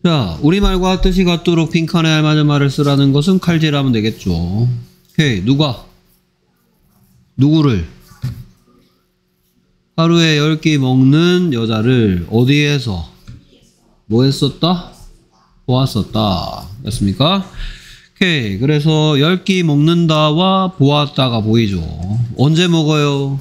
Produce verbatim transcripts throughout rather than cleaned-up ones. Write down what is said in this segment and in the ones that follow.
자, 우리말과 뜻이 같도록 빈칸에 알맞은 말을 쓰라는 것은 칼질하면 되겠죠. 오케이, 누가? 누구를? 하루에 열 끼 먹는 여자를 어디에서 뭐 했었다? 보았었다. 됐습니까? 오케이, 그래서 열 끼 먹는다와 보았다가 보이죠. 언제 먹어요?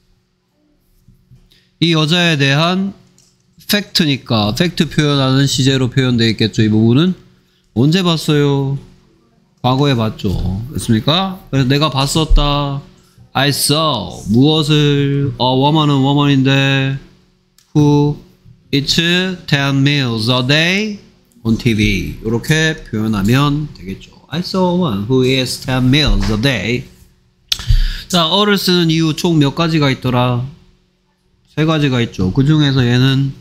이 여자에 대한 팩트니까 팩트 표현하는 시제로 표현되어 있겠죠. 이 부분은 언제 봤어요? 과거에 봤죠. 됐습니까? 그래서 내가 봤었다. I saw 무엇을? 어, woman은 woman인데 who eats ten meals a day on 티비 이렇게 표현하면 되겠죠. I saw one who eats ten meals a day. 자, 어를 쓰는 이유 총 몇 가지가 있더라? 세 가지가 있죠. 그 중에서 얘는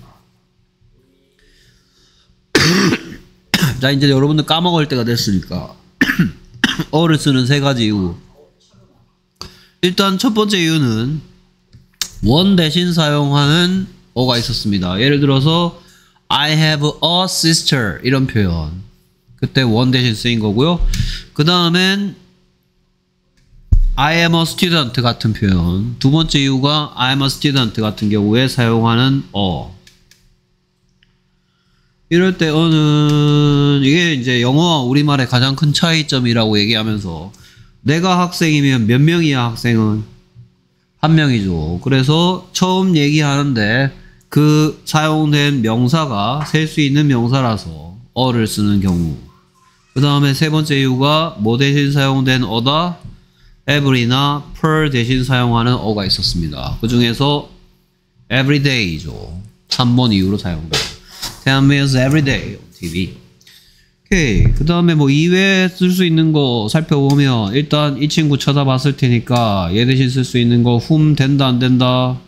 자, 이제 여러분들 까먹을 때가 됐으니까 어를 쓰는 세 가지 이유. 일단 첫 번째 이유는 원 대신 사용하는 어가 있었습니다. 예를 들어서 I have a sister 이런 표현, 그때 원 대신 쓰인 거고요. 그 다음엔 I am a student 같은 표현. 두 번째 이유가 I am a student 같은 경우에 사용하는 어. 이럴 때 어는 이게 이제 영어와 우리말의 가장 큰 차이점이라고 얘기하면서 내가 학생이면 몇 명이야? 학생은 한 명이죠. 그래서 처음 얘기하는데 그 사용된 명사가 셀 수 있는 명사라서 어를 쓰는 경우. 그 다음에 세 번째 이유가 뭐 대신 사용된 어다? every나 per 대신 사용하는 어가 있었습니다. 그 중에서 everyday죠. 삼 번 이유로 사용돼요. ten meals every day 티비. 오케이. 그 다음에 뭐 이외에 쓸 수 있는 거 살펴보면 일단 이 친구 쳐다봤을 테니까 얘 대신 쓸 수 있는 거 whom 된다 안 된다?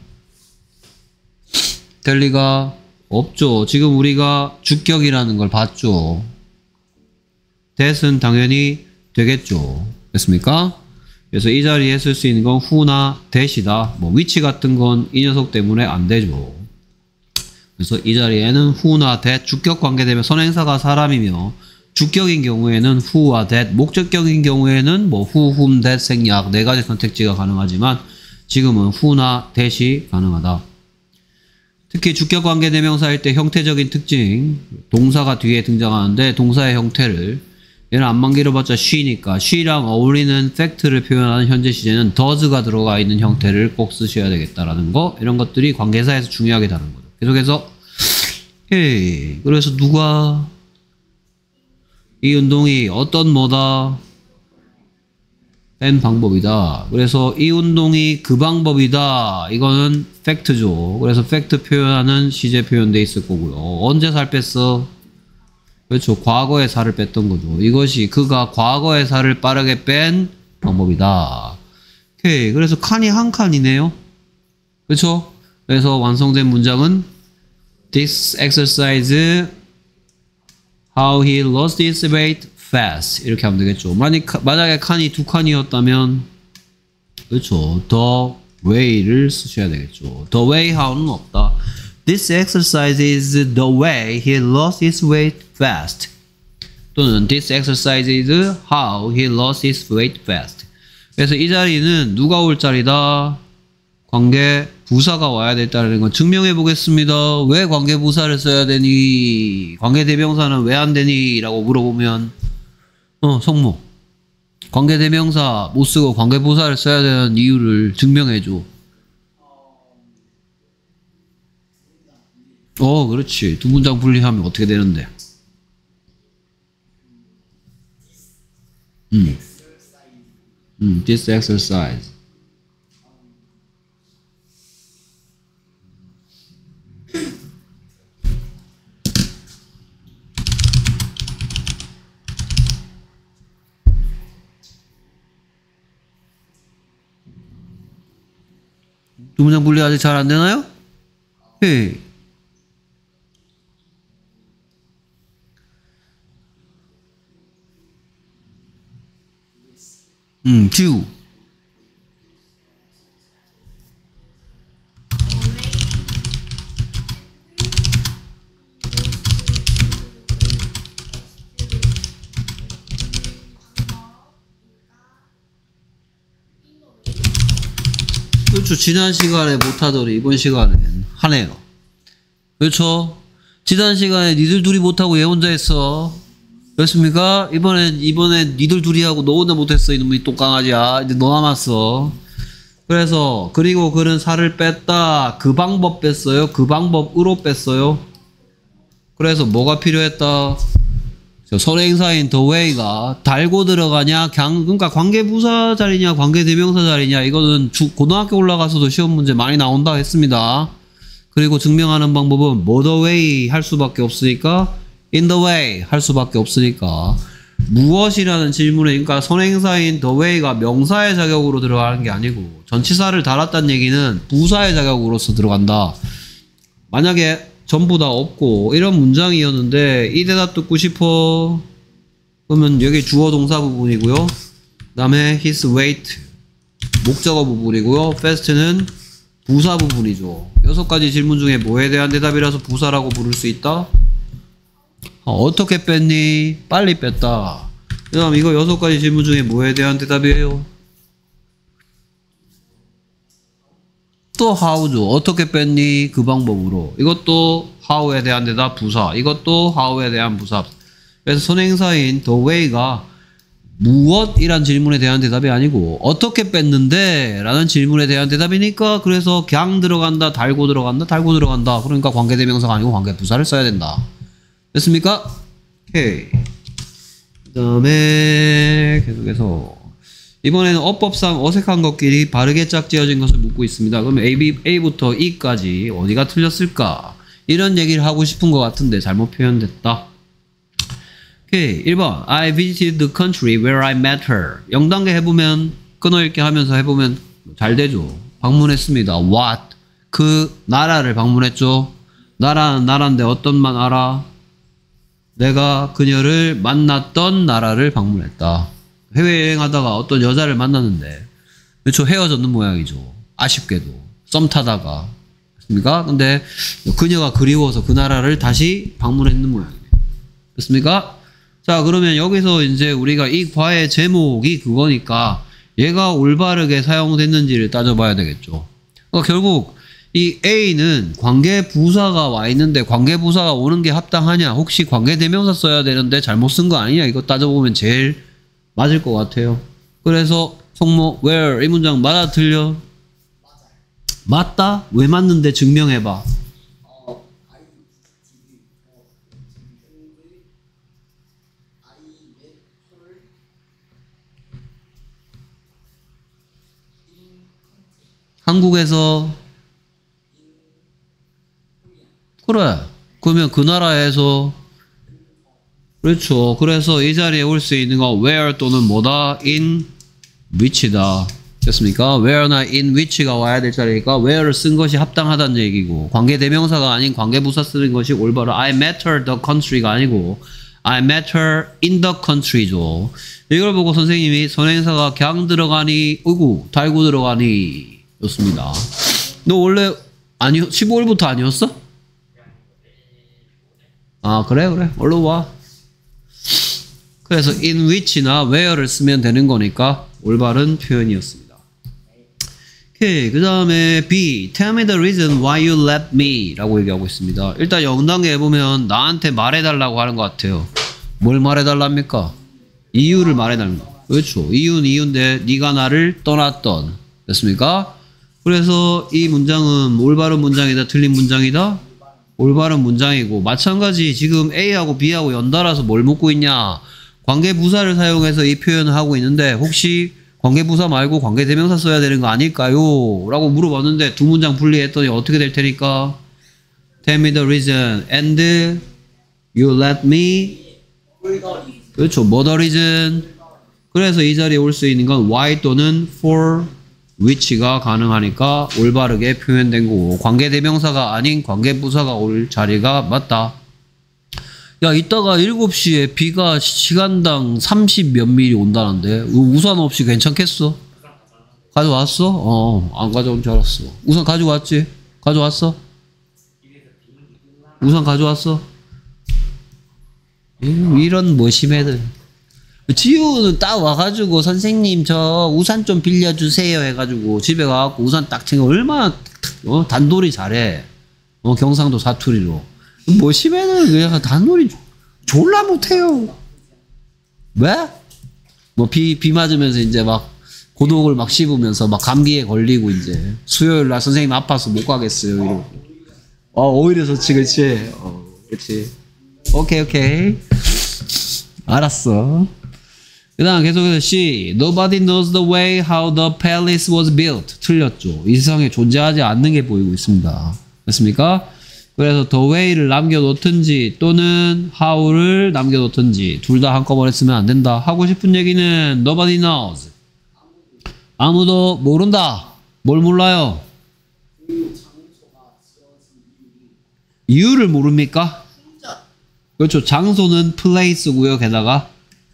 될 리가 없죠. 지금 우리가 주격이라는 걸 봤죠. that은 당연히 되겠죠. 됐습니까? 그래서 이 자리에 쓸 수 있는 건 who나 that이다. 뭐 which 같은 건 이 녀석 때문에 안 되죠. 그래서 이 자리에는 who나 that 주격 관계되면 선행사가 사람이며 주격인 경우에는 who와 that, 목적격인 경우에는 뭐 who, whom, that 생략 네 가지 선택지가 가능하지만 지금은 who나 that이 가능하다. 특히 주격 관계대명사일 때 형태적인 특징, 동사가 뒤에 등장하는데 동사의 형태를 얘는 안만 길어봤자 she니까 she랑 어울리는 팩트를 표현하는 현재 시제는 does가 들어가 있는 형태를 꼭 쓰셔야 되겠다라는 거, 이런 것들이 관계사에서 중요하게 다른 거죠. 계속해서 헤이, 그래서 누가 이 운동이 어떤 뭐다 뺀 방법이다. 그래서 이 운동이 그 방법이다. 이거는 팩트죠. 그래서 팩트 표현하는 시제 표현돼 있을 거고요. 언제 살 뺐어? 그렇죠. 과거에 살을 뺐던 거죠. 이것이 그가 과거에 살을 빠르게 뺀 방법이다. 오케이. 그래서 칸이 한 칸이네요. 그렇죠? 그래서 완성된 문장은 This exercise how he lost his weight fast 이렇게 하면 되겠죠. 만약, 만약에 칸이 두 칸이었다면 그렇죠. the way를 쓰셔야 되겠죠. the way how는 없다. This exercise is the way he lost his weight fast. 또는 this exercise is how he lost his weight fast. 그래서 이 자리는 누가 올 자리다? 관계 부사가 와야 됐다는 건 증명해 보겠습니다. 왜 관계 부사를 써야 되니? 관계 대명사는 왜 안 되니? 라고 물어보면 어, 성모. 관계 대명사 못 쓰고 관계 부사를 써야 되는 이유를 증명해 줘. 어, 그렇지. 두 문장 분리하면 어떻게 되는데? 음. 음, this exercise. 두 문장 분리 아직 잘 안 되나요? 네. 음, do. 그렇죠. 지난 시간에 못하더니 이번 시간엔 하네요. 그렇죠. 지난 시간에 니들 둘이 못하고 얘 혼자 했어. 그렇습니까? 이번엔 이번엔 니들 둘이 하고 너 혼자 못했어. 이놈의 똥강아지야. 이제 너 남았어. 그래서 그리고 그는 살을 뺐다. 그 방법 뺐어요. 그 방법으로 뺐어요. 그래서 뭐가 필요했다. 선행사인 the way가 달고 들어가냐, 강, 그러니까 관계부사 자리냐, 관계대명사 자리냐, 이거는 주, 고등학교 올라가서도 시험 문제 많이 나온다 했습니다. 그리고 증명하는 방법은 뭐 the way 할 수밖에 없으니까, in the way 할 수밖에 없으니까, 무엇이라는 질문에, 그러니까 선행사인 the way가 명사의 자격으로 들어가는 게 아니고, 전치사를 달았다는 얘기는 부사의 자격으로서 들어간다. 만약에 전부 다 없고 이런 문장이었는데 이 대답 듣고 싶어 그러면 여기 주어 동사 부분이고요. 그 다음에 his weight 목적어 부분이고요. fast는 부사 부분이죠. 여섯 가지 질문 중에 뭐에 대한 대답이라서 부사라고 부를 수 있다. 어, 어떻게 뺐니? 빨리 뺐다. 그 다음 이거 여섯 가지 질문 중에 뭐에 대한 대답이에요? 또 how죠. 어떻게 뺐니? 그 방법으로. 이것도 how에 대한 대답 부사. 이것도 how에 대한 부사. 그래서 선행사인 the way가 무엇이란 질문에 대한 대답이 아니고 어떻게 뺐는데 라는 질문에 대한 대답이니까 그래서 그냥 들어간다, 달고 들어간다, 달고 들어간다. 그러니까 관계대명사가 아니고 관계부사를 써야 된다. 됐습니까? 오케이. 그 다음에 계속해서 이번에는 어법상 어색한 것끼리 바르게 짝지어진 것을 묻고 있습니다. 그럼 A, B, A부터 E까지 어디가 틀렸을까? 이런 얘기를 하고 싶은 것 같은데 잘못 표현됐다. 오케이. 일 번 I visited the country where I met her. 영 단계 해보면 끊어읽기 하면서 해보면 잘 되죠. 방문했습니다. What? 그 나라를 방문했죠. 나라는 나라인데 어떤 만 알아? 내가 그녀를 만났던 나라를 방문했다. 해외여행하다가 어떤 여자를 만났는데 그렇죠. 헤어졌는 모양이죠. 아쉽게도 썸 타다가 그렇습니까? 근데 그녀가 그리워서 그 나라를 다시 방문했는 모양이에요. 됐습니까? 자 그러면 여기서 이제 우리가 이 과의 제목이 그거니까 얘가 올바르게 사용됐는지를 따져봐야 되겠죠. 그러니까 결국 이 A는 관계부사가 와 있는데 관계부사가 오는 게 합당하냐? 혹시 관계대명사 써야 되는데 잘못 쓴 거 아니냐? 이거 따져보면 제일 맞을 것 같아요. 그래서 성모 where 이 문장 맞아 틀려? 맞다? 왜 맞는데 증명해봐. 한국에서 그래. 그러면 그 나라에서 그렇죠. 그래서 이 자리에 올 수 있는 거 where 또는 뭐다? in which다. 됐습니까? where나 in which가 와야 될 자리니까 where를 쓴 것이 합당하다는 얘기고 관계대명사가 아닌 관계부사 쓰는 것이 올바로 I met her the country가 아니고 I met her in the country죠. 이걸 보고 선생님이 선행사가 그냥 들어가니 으구 달고 들어가니 였습니다. 너 원래 아니 십오 일부터 아니었어? 아 그래 그래 얼른 와. 그래서 in which나 where를 쓰면 되는 거니까 올바른 표현이었습니다. 오케이. 그 다음에 B. Tell me the reason why you left me 라고 얘기하고 있습니다. 일단 영 단계 해보면 나한테 말해달라고 하는 것 같아요. 뭘 말해달랍니까? 이유를 말해달라. 그렇죠. 이유는 이유인데 네가 나를 떠났던. 됐습니까? 그래서 이 문장은 올바른 문장이다 틀린 문장이다? 올바른 문장이고 마찬가지 지금 A하고 B하고 연달아서 뭘 묻고 있냐? 관계부사를 사용해서 이 표현을 하고 있는데 혹시 관계부사 말고 관계대명사 써야 되는 거 아닐까요? 라고 물어봤는데 두 문장 분리했더니 어떻게 될 테니까 Tell me the reason and you let me 그렇죠. 뭐 the reason 그래서 이 자리에 올 수 있는 건 why 또는 for which가 가능하니까 올바르게 표현된 거고 관계대명사가 아닌 관계부사가 올 자리가 맞다. 야 이따가 일곱 시에 비가 시간당 삼십 몇 미리 온다는데 우산 없이 괜찮겠어? 가져왔어? 어, 안 가져온 줄 알았어. 우산 가져왔지? 가져왔어? 우산 가져왔어? 이런 머심애들. 지우는 딱 와가지고 선생님 저 우산 좀 빌려주세요 해가지고 집에 가갖고 우산 딱 챙겨 얼마나 어? 단돌이 잘해. 어, 경상도 사투리로. 뭐 심해는 그냥 단돌이 졸라 못해요. 왜? 뭐 비, 비 맞으면서 이제 막 고독을 막 씹으면서 막 감기에 걸리고 이제 수요일 날 선생님 아파서 못 가겠어요 이러고. 어 오히려 좋지 그치. 어 그치. 오케이 오케이 알았어. 그 다음 계속해서 C. Nobody knows the way how the palace was built. 틀렸죠. 이 세상에 존재하지 않는 게 보이고 있습니다. 됐습니까? 그래서 the way를 남겨놓든지 또는 how를 남겨놓든지 둘 다 한꺼번에 쓰면 안 된다. 하고 싶은 얘기는 nobody knows. 아무도 모른다. 뭘 몰라요? 이유를 모릅니까? 그렇죠. 장소는 place고요. 게다가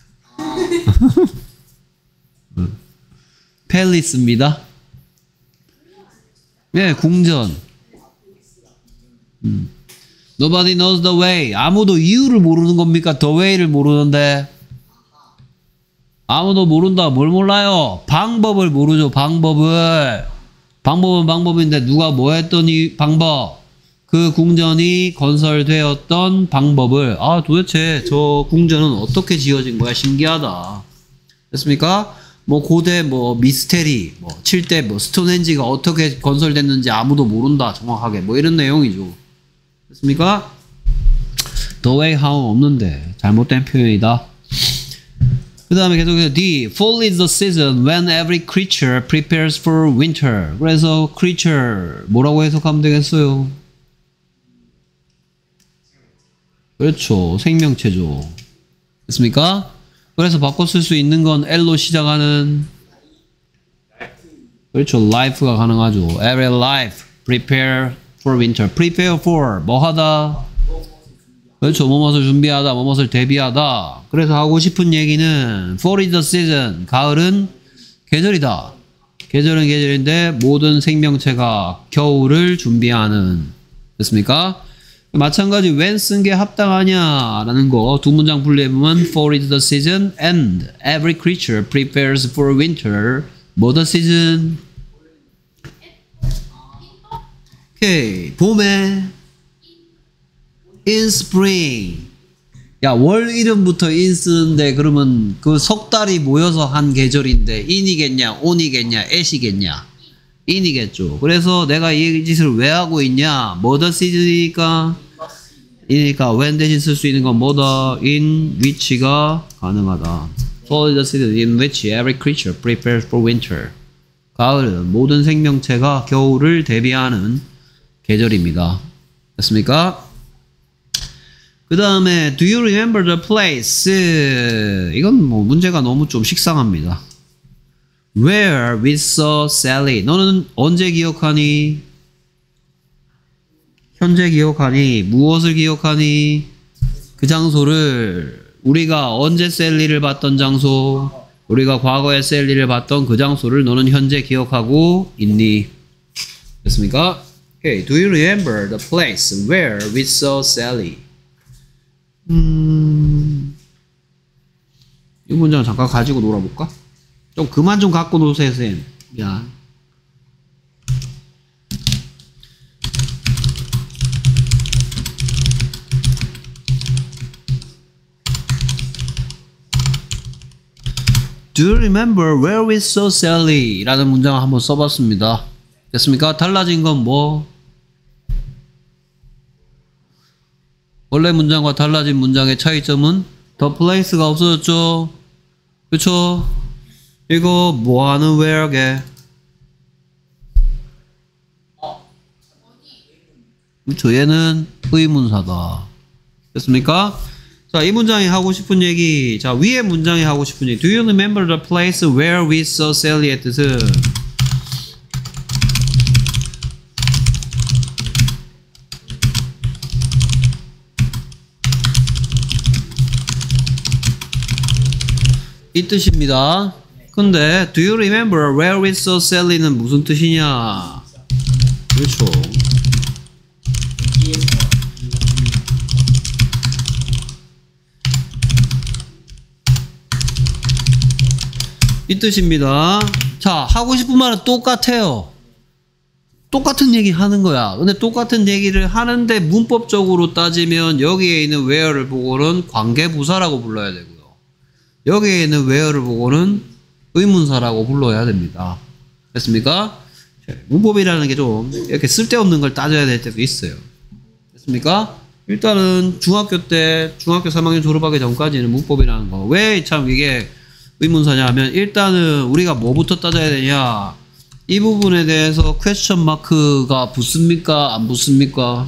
팰리스입니다. 네, 궁전. 음. Nobody knows the way. 아무도 이유를 모르는 겁니까? The way를 모르는데. 아무도 모른다. 뭘 몰라요? 방법을 모르죠. 방법을. 방법은 방법인데 누가 뭐 했더니 방법. 그 궁전이 건설되었던 방법을. 아 도대체 저 궁전은 어떻게 지어진 거야? 신기하다. 됐습니까? 뭐 고대 뭐 미스테리 뭐 칠 대 뭐 스톤헨지가 어떻게 건설됐는지 아무도 모른다. 정확하게 뭐 이런 내용이죠. 됐습니까? The way how 없는데 잘못된 표현이다. 그 다음에 계속해서 D. Fall is the season when every creature prepares for winter. 그래서 creature 뭐라고 해석하면 되겠어요? 그렇죠. 생명체죠. 됐습니까? 그래서 바꿔 쓸 수 있는 건 L로 시작하는 그렇죠. life가 가능하죠. Every life prepare for winter. prepare for 뭐 하다? 그렇죠. 뭐뭇을 준비하다, 뭐뭇을 대비하다. 그래서 하고 싶은 얘기는 fall is the season. 가을은 계절이다. 계절은 계절인데 모든 생명체가 겨울을 준비하는. 됐습니까? 마찬가지 when 쓴 게 합당하냐라는 거 두 문장 분리해보면 fall is the season and every creature prepares for winter. 뭐 the season? 오케이. 봄에 in spring. 야, 월 이름부터 in 쓰는데 그러면 그 석 달이 모여서 한 계절인데 in이겠냐, on이겠냐, at이겠냐? in이겠죠. 그래서 내가 이 짓을 왜 하고 있냐? 뭐 the season이니까 이니까 when 대신 쓸 수 있는 건 뭐다? in which가 가능하다. fall is the season in which every creature prepares for winter. 가을은 모든 생명체가 겨울을 대비하는 계절입니다. 됐습니까? 그 다음에 do you remember the place? 이건 뭐 문제가 너무 좀 식상합니다. Where we saw Sally. 너는 언제 기억하니? 현재 기억하니? 무엇을 기억하니? 그 장소를 우리가 언제 셀리를 봤던 장소, 우리가 과거에 셀리를 봤던 그 장소를 너는 현재 기억하고 있니? 됐습니까? Okay. Do you remember the place where we saw Sally? 음... 이 문장 잠깐 가지고 놀아볼까? 좀 그만 좀 갖고 노세요, 쌤. 야. Do you remember where we saw Sally? 라는 문장을 한번 써봤습니다. 됐습니까? 달라진 건 뭐? 원래 문장과 달라진 문장의 차이점은 the place가 없어졌죠? 그쵸? 이거 뭐하는 where게? 그쵸? 얘는 의문사다. 됐습니까? 자, 이 문장이 하고 싶은 얘기. 자, 위에 문장이 하고 싶은 얘기. Do you remember the place where we saw Sally의 뜻은? 이 뜻입니다. 근데 do you remember where we saw Sally는 무슨 뜻이냐? 그렇죠. 이 뜻입니다. 자, 하고 싶은 말은 똑같아요. 똑같은 얘기 하는 거야. 근데 똑같은 얘기를 하는데 문법적으로 따지면 여기에 있는 where를 보고는 관계부사라고 불러야 되고요. 여기에 있는 where를 보고는 의문사라고 불러야 됩니다. 됐습니까? 문법이라는 게 좀 이렇게 쓸데없는 걸 따져야 될 때도 있어요. 됐습니까? 일단은 중학교 때, 중학교 삼 학년 졸업하기 전까지는 문법이라는 거. 왜 참 이게 의문사냐 하면 일단은 우리가 뭐부터 따져야 되냐. 이 부분에 대해서 퀘스천 마크가 붙습니까? 안 붙습니까?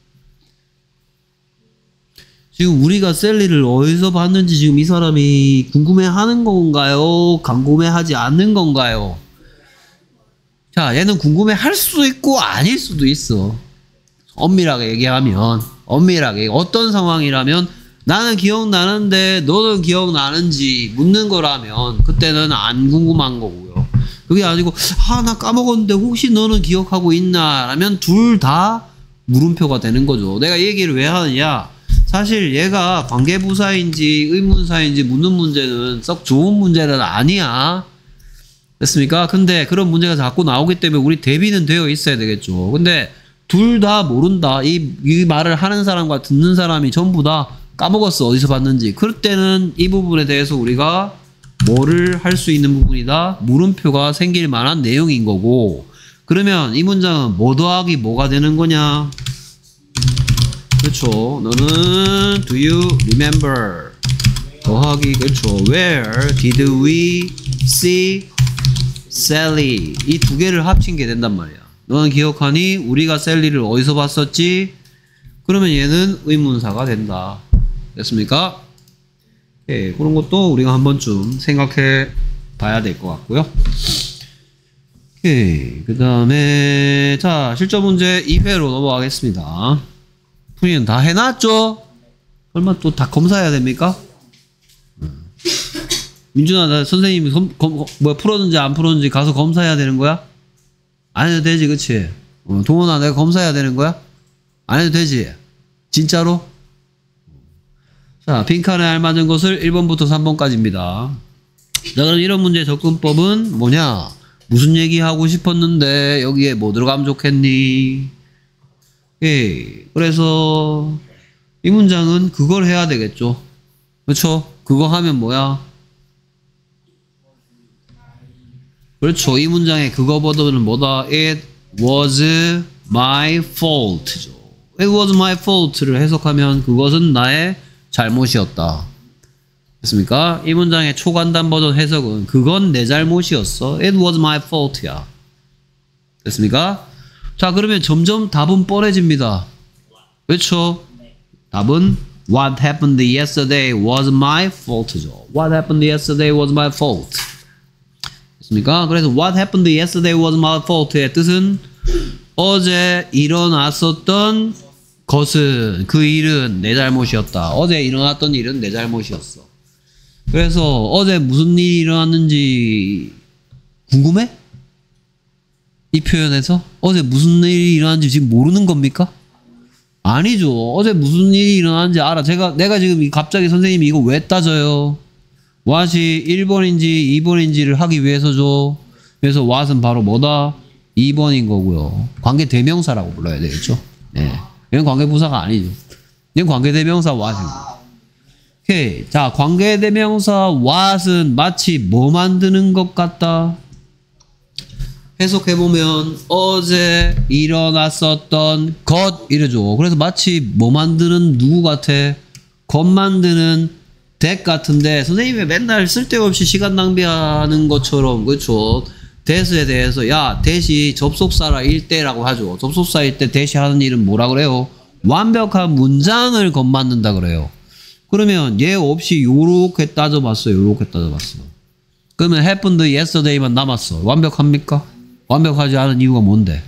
지금 우리가 셀리를 어디서 봤는지 지금 이 사람이 궁금해하는 건가요? 궁금해하지 않는 건가요? 자, 얘는 궁금해할 수도 있고 아닐 수도 있어. 엄밀하게 얘기하면 엄밀하게 어떤 상황이라면 나는 기억나는데 너는 기억나는지 묻는 거라면 그때는 안 궁금한 거고요. 그게 아니고 아, 나 까먹었는데 혹시 너는 기억하고 있나? 라면 둘 다 물음표가 되는 거죠. 내가 이 얘기를 왜 하느냐? 사실 얘가 관계부사인지 의문사인지 묻는 문제는 썩 좋은 문제는 아니야. 됐습니까? 근데 그런 문제가 자꾸 나오기 때문에 우리 대비는 되어 있어야 되겠죠. 근데 둘 다 모른다. 이, 이 말을 하는 사람과 듣는 사람이 전부 다 까먹었어. 어디서 봤는지. 그럴 때는 이 부분에 대해서 우리가 뭐를 할 수 있는 부분이다? 물음표가 생길 만한 내용인 거고. 그러면 이 문장은 뭐 더하기 뭐가 되는 거냐? 그렇죠. 너는 do you remember? 더하기 그렇죠. Where did we see Sally? 이 두 개를 합친 게 된단 말이야. 너는 기억하니? 우리가 셀리를 어디서 봤었지? 그러면 얘는 의문사가 된다. 됐습니까? 예, 그런 것도 우리가 한 번쯤 생각해 봐야 될 것 같고요. 오케이. 그 다음에, 자, 실전 문제 이 회로 넘어가겠습니다. 풀이는 다 해놨죠? 설마 또 다 검사해야 됩니까? 음. 민준아, 나 선생님이 검, 검, 뭐 풀었는지 안 풀었는지 가서 검사해야 되는 거야? 안 해도 되지, 그치? 어, 동원아, 내가 검사해야 되는 거야? 안 해도 되지? 진짜로? 자, 빈칸에 알맞은 것을 일 번부터 삼 번까지입니다. 자, 그럼 이런 문제 접근법은 뭐냐? 무슨 얘기 하고 싶었는데 여기에 뭐 들어가면 좋겠니? 예, 그래서 이 문장은 그걸 해야 되겠죠. 그렇죠? 그거 하면 뭐야? 그렇죠. 이 문장의 그거보다는 뭐다? It was my fault죠. It was my fault를 해석하면 그것은 나의 잘못이었다. 됐습니까? 이 문장의 초간단 버전 해석은 그건 내 잘못이었어. It was my fault야. 됐습니까? 자, 그러면 점점 답은 뻔해집니다. 그렇죠? 답은 What happened yesterday was my fault죠. What happened yesterday was my fault. 됐습니까? 그래서 What happened yesterday was my fault의 뜻은 어제 일어났었던 것은 그 일은 내 잘못이었다. 어제 일어났던 일은 내 잘못이었어. 그래서 어제 무슨 일이 일어났는지 궁금해? 이 표현에서 어제 무슨 일이 일어났는지 지금 모르는 겁니까? 아니죠. 어제 무슨 일이 일어났는지 알아. 제가 내가 지금 갑자기 선생님이 이거 왜 따져요? what이 일 번인지 이 번인지를 하기 위해서죠. 그래서 what은 바로 뭐다? 이 번인 거고요. 관계대명사라고 불러야 되겠죠. 네. 이건 관계부사가 아니죠. 이건 관계대명사 what입니다. 오케이. 자, 관계대명사 what은 마치 뭐 만드는 것 같다? 해석해보면 어제 일어났었던 것 이러죠. 그래서 마치 뭐 만드는 누구 같아? 것 만드는 that 같은데 선생님이 맨날 쓸데없이 시간 낭비하는 것처럼 그렇죠. that에 대해서 야 that이 접속사라 일대라고 하죠. 접속사일 때 that이 하는 일은 뭐라 그래요? 완벽한 문장을 것 만든다 그래요. 그러면 얘 없이 요렇게 따져봤어요. 요렇게 따져봤어. 그러면 happened yesterday만 남았어. 완벽합니까? 완벽하지 않은 이유가 뭔데?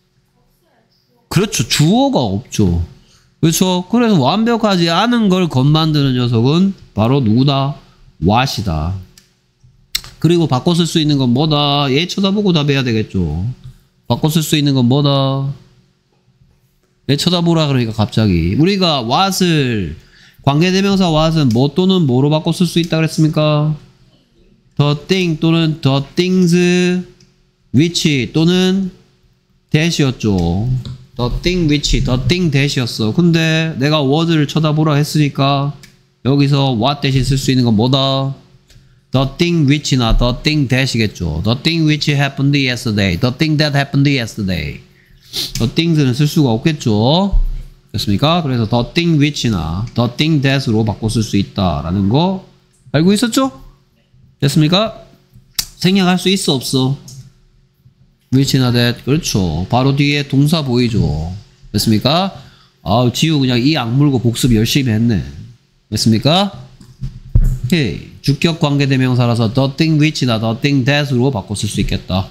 그렇죠. 주어가 없죠. 그렇죠. 그래서 완벽하지 않은 걸 것 만드는 녀석은 바로 누구다? what이다. 그리고 바꿔 쓸 수 있는 건 뭐다? 얘 쳐다보고 답해야 되겠죠. 바꿔 쓸 수 있는 건 뭐다? 얘 쳐다보라 그러니까 갑자기. 우리가 what을 관계대명사 what은 뭐 또는 뭐로 바꿔 쓸 수 있다 그랬습니까? the thing 또는 the things which 또는 that이었죠. the thing which, the thing that이었어. 근데 내가 word를 쳐다보라 했으니까 여기서 what 대신 쓸 수 있는 건 뭐다? the thing which나 the thing that이겠죠. the thing which happened yesterday, the thing that happened yesterday. the things는 쓸 수가 없겠죠. 됐습니까? 그래서 the thing which나 the thing that으로 바꿔 쓸 수 있다라는 거 알고 있었죠? 됐습니까? 생략할 수 있어 없어? which나 that. 그렇죠. 바로 뒤에 동사 보이죠. 됐습니까? 아우 지우 그냥 이 악물고 복습 열심히 했네. 됐습니까? 오케이. 주격 관계대명사라서 the thing which나 the thing that으로 바꿔 쓸 수 있겠다.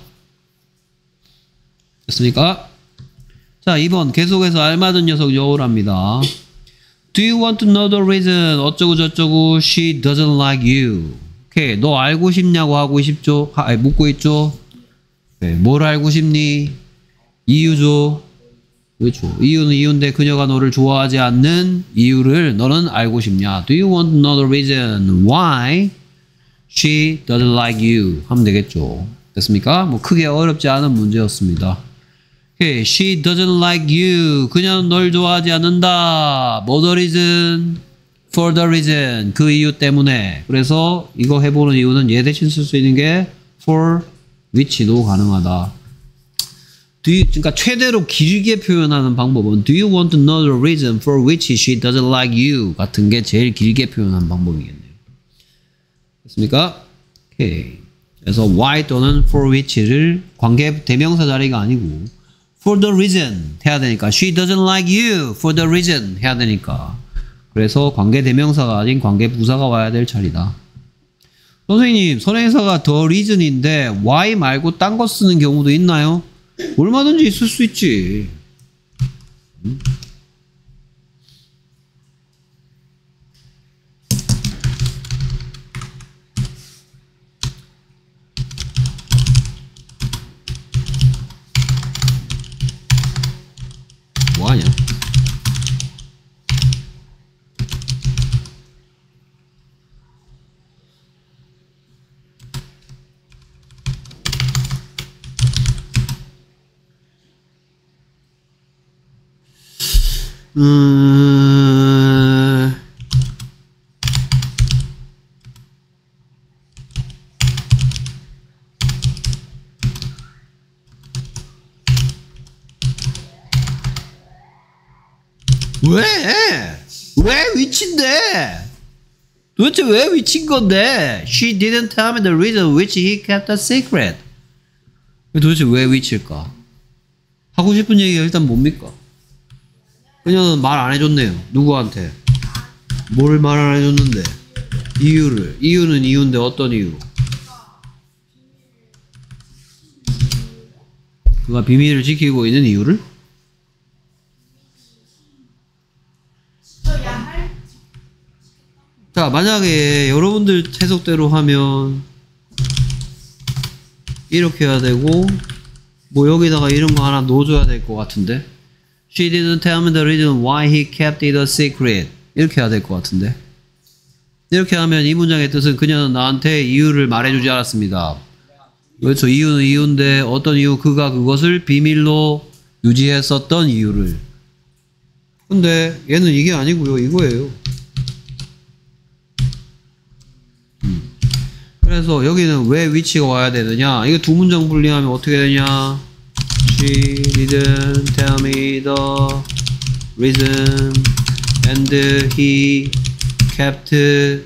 됐습니까? 자, 이 번 계속해서 알맞은 녀석 여우랍니다. Do you want to know the reason? 어쩌고 저쩌고 she doesn't like you. 오케이, 너 알고 싶냐고 하고 싶죠? 하, 아니, 묻고 있죠? 네, 뭘 알고 싶니? 이유죠. 그렇죠. 이유는 이유인데 그녀가 너를 좋아하지 않는 이유를 너는 알고 싶냐? Do you want to know the reason why she doesn't like you? 하면 되겠죠. 됐습니까? 뭐 크게 어렵지 않은 문제였습니다. Okay, she doesn't like you. 그녀는 널 좋아하지 않는다. 뭐 the reason? For the reason. 그 이유 때문에. 그래서 이거 해보는 이유는 얘 대신 쓸 수 있는 게 for which도 가능하다. Do you, 그러니까 최대로 길게 표현하는 방법은 Do you want to know the reason for which she doesn't like you? 같은 게 제일 길게 표현하는 방법이겠네요. 됐습니까? 오케이. 그래서 why 또는 for which를 관계 대명사 자리가 아니고 for the reason 해야 되니까 she doesn't like you for the reason 해야 되니까 그래서 관계 대명사가 아닌 관계 부사가 와야 될 차례다. 선생님 선행사가 the reason인데 why 말고 딴 거 쓰는 경우도 있나요? 얼마든지 있을 수 있지. 음? 뭐하냐? 음... 왜? 왜 위치인데? 도대체 왜 위치인 건데? She didn't tell me the reason which he kept a secret. 도대체 왜 위치일까? 하고 싶은 얘기가 일단 뭡니까? 그녀는 말 안 해줬네요. 누구한테? 뭘 말 안 해줬는데? 이유를. 이유는 이유인데 어떤 이유? 그가 비밀을 지키고 있는 이유를? 자, 만약에 여러분들 해석대로 하면 이렇게 해야 되고 뭐 여기다가 이런 거 하나 넣어줘야 될 것 같은데 She didn't tell me the reason why he kept it a secret. 이렇게 해야 될 것 같은데 이렇게 하면 이 문장의 뜻은 그녀는 나한테 이유를 말해주지 않았습니다. 그렇죠. 이유는 이유인데 어떤 이유? 그가 그것을 비밀로 유지했었던 이유를. 근데 얘는 이게 아니고요. 이거예요. 음. 그래서 여기는 왜 위치가 와야 되느냐? 이거 두 문장 분리하면 어떻게 되냐? She didn't tell me the reason and he kept the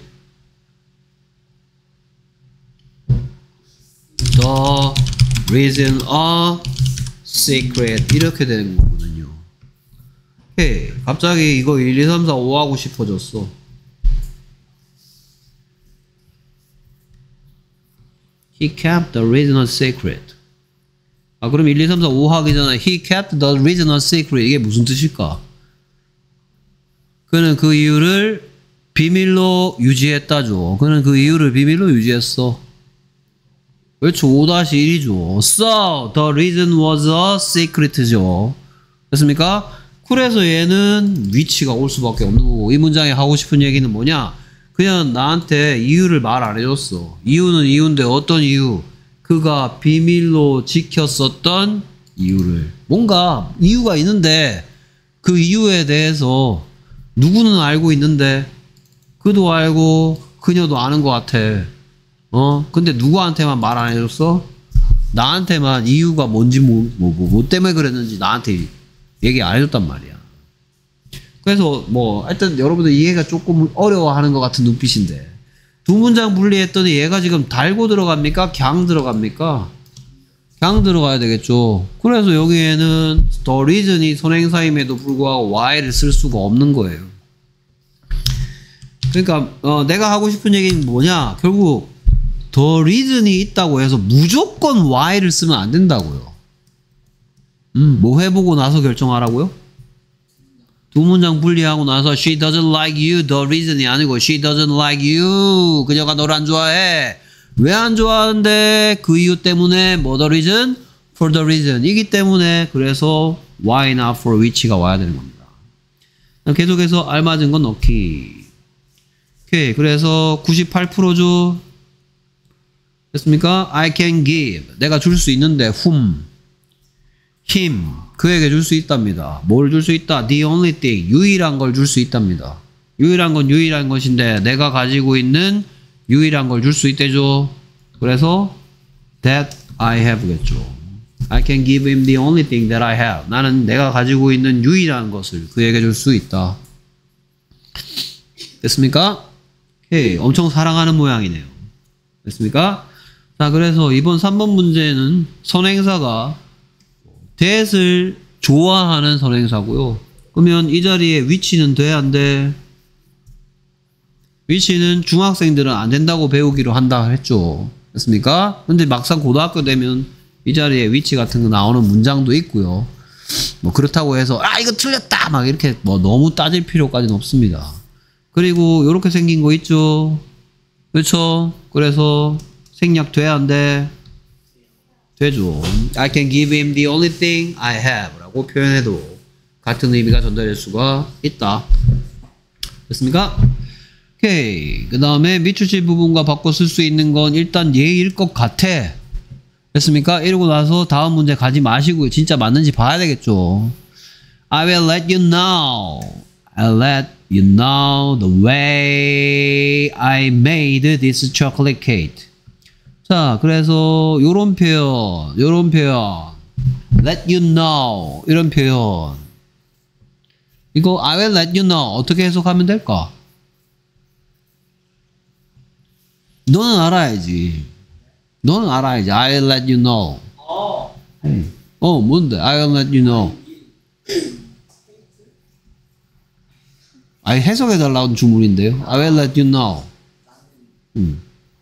reason a secret. 이렇게 되는 거거든요. 오케이. 갑자기 이거 일, 이, 삼, 사, 오 하고 싶어졌어. He kept the reason a secret. 아, 그럼 일, 이, 삼, 사, 오 하기 전에 He kept the reason a secret. 이게 무슨 뜻일까? 그는 그 이유를 비밀로 유지했다죠. 그는 그 이유를 비밀로 유지했어. 그렇죠. 오 일이죠. So, the reason was a secret죠. 됐습니까? 그래서 얘는 위치가 올 수밖에 없는 거고 이 문장에 하고 싶은 얘기는 뭐냐? 그냥 나한테 이유를 말 안 해줬어. 이유는 이유인데 어떤 이유? 그가 비밀로 지켰었던 이유를. 뭔가 이유가 있는데 그 이유에 대해서 누구는 알고 있는데 그도 알고 그녀도 아는 것 같아. 어? 근데 누구한테만 말 안 해줬어? 나한테만 이유가 뭔지 뭐, 뭐, 뭐, 뭐 때문에 그랬는지 나한테 얘기 안 해줬단 말이야. 그래서 뭐 하여튼 여러분들 이해가 조금 어려워하는 것 같은 눈빛인데 두 문장 분리했더니 얘가 지금 달고 들어갑니까? 강 들어갑니까? 강 들어가야 되겠죠. 그래서 여기에는 the reason이 선행사임에도 불구하고 why를 쓸 수가 없는 거예요. 그러니까 어, 내가 하고 싶은 얘기는 뭐냐? 결국 the reason이 있다고 해서 무조건 why를 쓰면 안 된다고요. 음, 뭐 해보고 나서 결정하라고요? 두 문장 분리하고 나서 she doesn't like you the reason이 아니고 she doesn't like you 그녀가 너를 안 좋아해. 왜 안 좋아하는데? 그 이유 때문에 뭐 the reason? for the reason 이기 때문에 그래서 why not for which가 와야 되는 겁니다. 계속해서 알맞은 건 넣기. 오케이. 그래서 구십팔 퍼센트죠. 됐습니까? I can give 내가 줄 수 있는데 whom him 그에게 줄 수 있답니다. 뭘 줄 수 있다? The only thing 유일한 걸 줄 수 있답니다. 유일한 건 유일한 것인데 내가 가지고 있는 유일한 걸 줄 수 있대죠. 그래서 that I have겠죠. I can give him the only thing that I have. 나는 내가 가지고 있는 유일한 것을 그에게 줄 수 있다. 됐습니까? 오케이. 엄청 사랑하는 모양이네요. 됐습니까? 자, 그래서 이번 삼 번 문제는 선행사가 that을 좋아하는 선행사고요. 그러면 이 자리에 which는 돼, 안 돼? which는 중학생들은 안 된다고 배우기로 한다 했죠. 됐습니까? 근데 막상 고등학교 되면 이 자리에 which 같은 거 나오는 문장도 있고요. 뭐 그렇다고 해서 아 이거 틀렸다 막 이렇게 뭐 너무 따질 필요까지는 없습니다. 그리고 이렇게 생긴 거 있죠. 그렇죠? 그래서 생략 돼, 안 돼? 되죠. I can give him the only thing I have 라고 표현해도 같은 의미가 전달될 수가 있다. 됐습니까? 오케이. 그 다음에 밑줄칠 부분과 바꿔 쓸 수 있는 건 일단 예일 것 같아. 됐습니까? 이러고 나서 다음 문제 가지 마시고요. 진짜 맞는지 봐야 되겠죠. I will let you know. I'll let you know the way I made this chocolate cake. 자, 그래서 요런 표현, 요런 표현, let you know 이런 표현. 이거 I will let you know 어떻게 해석하면 될까? 너는 알아야지. 너는 알아야지. I will let you know. 어, 응. 어 뭔데? I will let you know. 아니 해석해달라는 주문인데요. I will let you know. 응.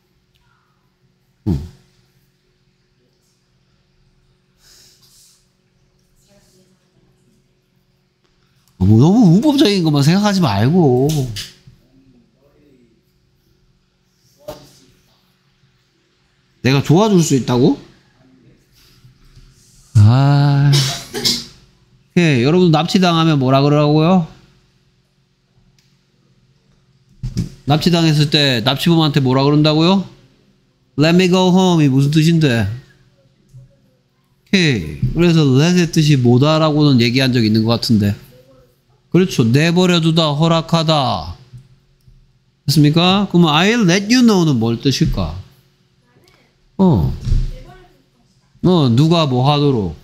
응. 너무, 너무 문법적인 것만 생각하지 말고. 내가 도와줄 수 있다고? 아, 예, 여러분 납치당하면 뭐라 그러라고요? 납치당했을 때 납치범한테 뭐라 그런다고요? Let me go home 이 무슨 뜻인데? 오케이. 그래서 let의 뜻이 뭐다라고는 얘기한 적 있는 것 같은데. 그렇죠. 내버려두다, 허락하다. 됐습니까? 그러면 I'll let you know는 뭘 뜻일까? 어. 어, 누가 뭐 하도록.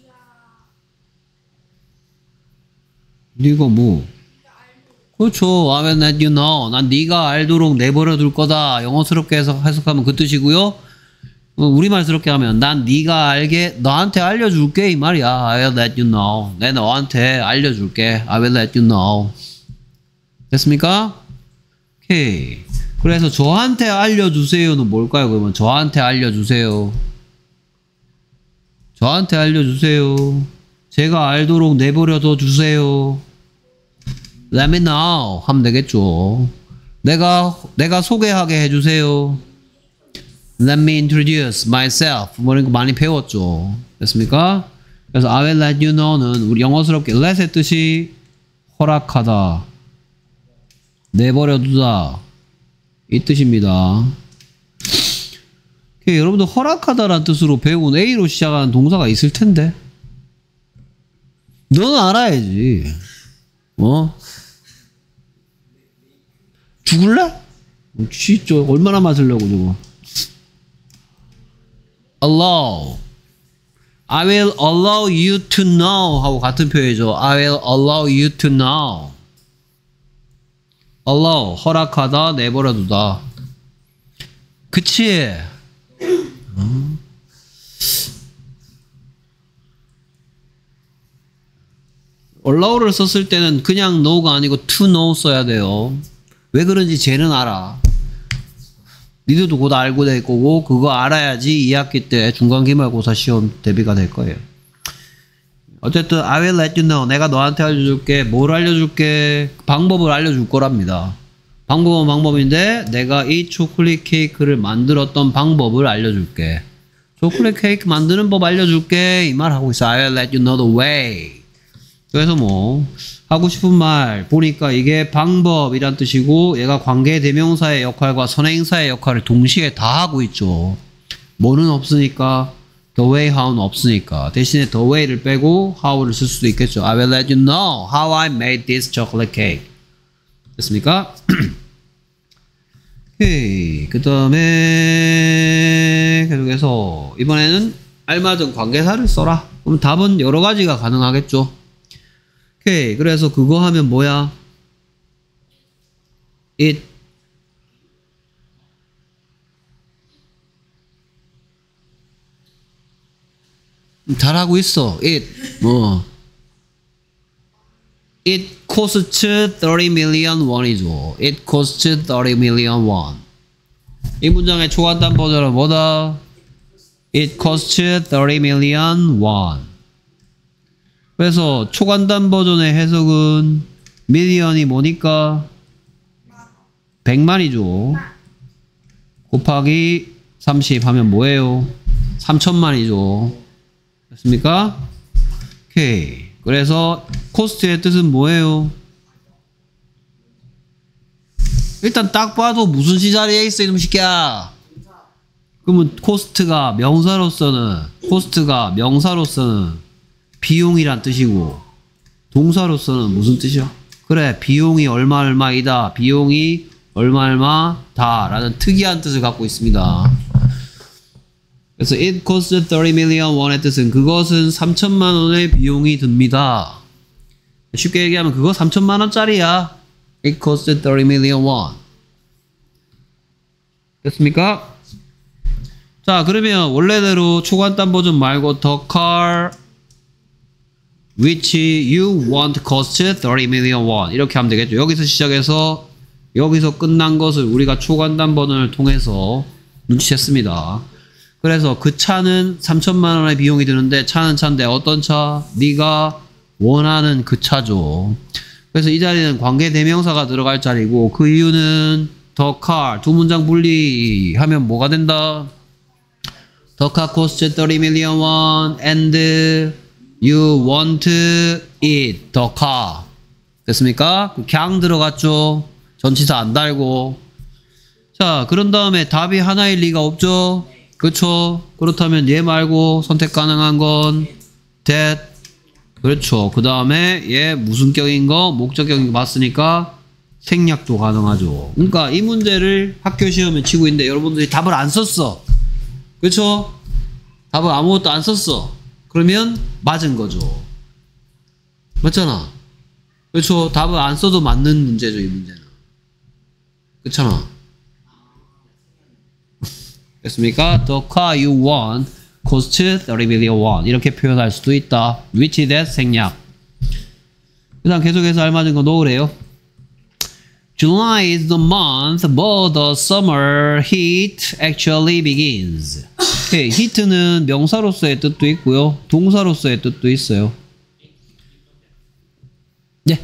네가 뭐. 그렇죠. I will let you know. 난 네가 알도록 내버려둘 거다. 영어스럽게 해석, 해석하면 그 뜻이고요. 어, 우리말스럽게 하면 난 네가 알게 너한테 알려줄게 이 말이야. I will let you know. 내 너한테 알려줄게. I will let you know. 됐습니까? 오케이. 그래서 저한테 알려주세요는 뭘까요? 그러면 저한테 알려주세요. 저한테 알려주세요. 제가 알도록 내버려둬 주세요. Let me know 하면 되겠죠. 내가 내가 소개하게 해주세요. Let me introduce myself. 뭐 이런 거 많이 배웠죠. 됐습니까? 그래서 I will let you know는 우리 영어스럽게 let의 뜻이 허락하다, 내버려두다, 이 뜻입니다. 오케이, 여러분들 허락하다라는 뜻으로 배운 A로 시작하는 동사가 있을 텐데 너는 알아야지. 어? 죽을래? 진짜 얼마나 맞으려고 저거. allow. I will allow you to know 하고 같은 표현이죠. I will allow you to know. allow 허락하다, 내버려두다. 그치? 어? allow를 썼을 때는 그냥 know가 아니고 to know 써야 돼요. 왜 그런지 쟤는 알아. 니들도 곧 알고 될 거고 그거 알아야지 이 학기 때 중간기말고사 시험 대비가 될 거예요. 어쨌든 I will let you know. 내가 너한테 알려줄게. 뭘 알려줄게? 방법을 알려줄 거랍니다. 방법은 방법인데 내가 이 초콜릿 케이크를 만들었던 방법을 알려줄게. 초콜릿 케이크 만드는 법 알려줄게. 이 말 하고 있어. I will let you know the way. 그래서 뭐 하고 싶은 말 보니까 이게 방법이란 뜻이고 얘가 관계대명사의 역할과 선행사의 역할을 동시에 다 하고 있죠. 뭐는 없으니까 the way, how는 없으니까 대신에 the way를 빼고 how를 쓸 수도 있겠죠. I will let you know how I made this chocolate cake. 됐습니까? 오케이. 그 다음에 계속해서 이번에는 알맞은 관계사를 써라. 그럼 답은 여러 가지가 가능하겠죠. 오케이. 그래서 그거 하면 뭐야? it 잘하고 있어. it 뭐 it costs thirty million won이죠. it costs thirty million won. 이 문장의 초간단 버전은 뭐다? it costs thirty million won. 그래서 초간단 버전의 해석은 million이 뭐니까? 백만이죠. 곱하기 삼십 하면 뭐예요? 삼천만이죠. 됐습니까? 오케이. 그래서 코스트의 뜻은 뭐예요? 일단 딱 봐도 무슨 시자리에 있어 이놈 새끼야. 그러면 코스트가 명사로서는 코스트가 명사로서는 비용이란 뜻이고 동사로서는 무슨 뜻이야? 그래, 비용이 얼마 얼마이다. 비용이 얼마 얼마다 라는 특이한 뜻을 갖고 있습니다. 그래서 it costs thirty million won의 뜻은 그것은 삼천만 원의 비용이 듭니다. 쉽게 얘기하면 그거 삼천만 원짜리야. it costs thirty million won. 됐습니까? 자, 그러면 원래대로 초간단 버전 말고 the car which you want costs thirty million won 이렇게 하면 되겠죠. 여기서 시작해서 여기서 끝난 것을 우리가 초간단 버전을 통해서 눈치챘습니다. 그래서 그 차는 삼천만 원의 비용이 드는데 차는 차인데 어떤 차? 네가 원하는 그 차죠. 그래서 이 자리는 관계대명사가 들어갈 자리고 그 이유는 the car 두 문장 분리하면 뭐가 된다? The car costs thirty million won and you want it, the car. 됐습니까? 그냥 들어갔죠. 전치사 안 달고. 자, 그런 다음에 답이 하나일 리가 없죠. 그렇죠. 그렇다면 얘 말고 선택 가능한 건 that. 그렇죠. 그 다음에 얘 무슨 격인 거? 목적격인 거 봤으니까 생략도 가능하죠. 그러니까 이 문제를 학교 시험에 치고 있는데 여러분들이 답을 안 썼어. 그렇죠? 답을 아무것도 안 썼어. 그러면 맞은 거죠. 맞잖아. 그렇죠. 답을 안 써도 맞는 문제죠, 이 문제는. 그렇잖아. 됐습니까? The car you want costs thirty million won. 이렇게 표현할 수도 있다. which that 생략. 그 다음 계속해서 알맞은 거 넣으래요. July is the month but the summer heat actually begins. 오케이. heat는 명사로서의 뜻도 있고요. 동사로서의 뜻도 있어요. 네.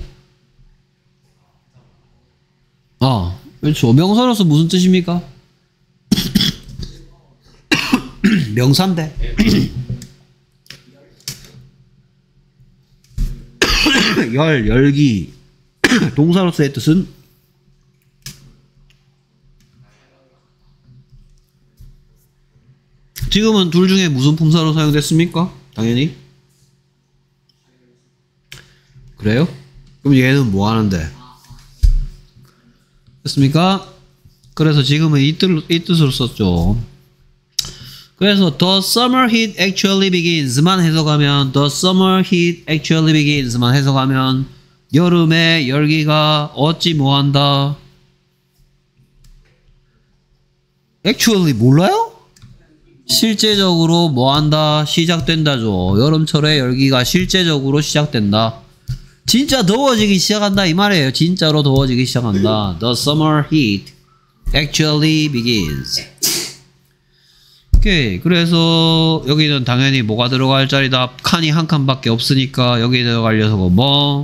어, 그렇죠. 명사로서 무슨 뜻입니까? 명사인데. 열, 열기. 동사로서의 뜻은 지금은 둘 중에 무슨 품사로 사용됐습니까? 당연히. 그래요? 그럼 얘는 뭐 하는데? 됐습니까? 그래서 지금은 이, 뜻, 이 뜻으로 썼죠. 그래서 the summer heat actually begins만 해석하면 the summer heat actually begins만 해석하면 여름의 열기가 어찌 뭐한다? actually 몰라요? 실제적으로 뭐한다? 시작된다죠. 여름철의 열기가 실제적으로 시작된다. 진짜 더워지기 시작한다 이 말이에요. 진짜로 더워지기 시작한다. The summer heat actually begins. 오케이. 그래서 여기는 당연히 뭐가 들어갈 자리다. 칸이 한 칸밖에 없으니까 여기 들어갈 녀석은 뭐?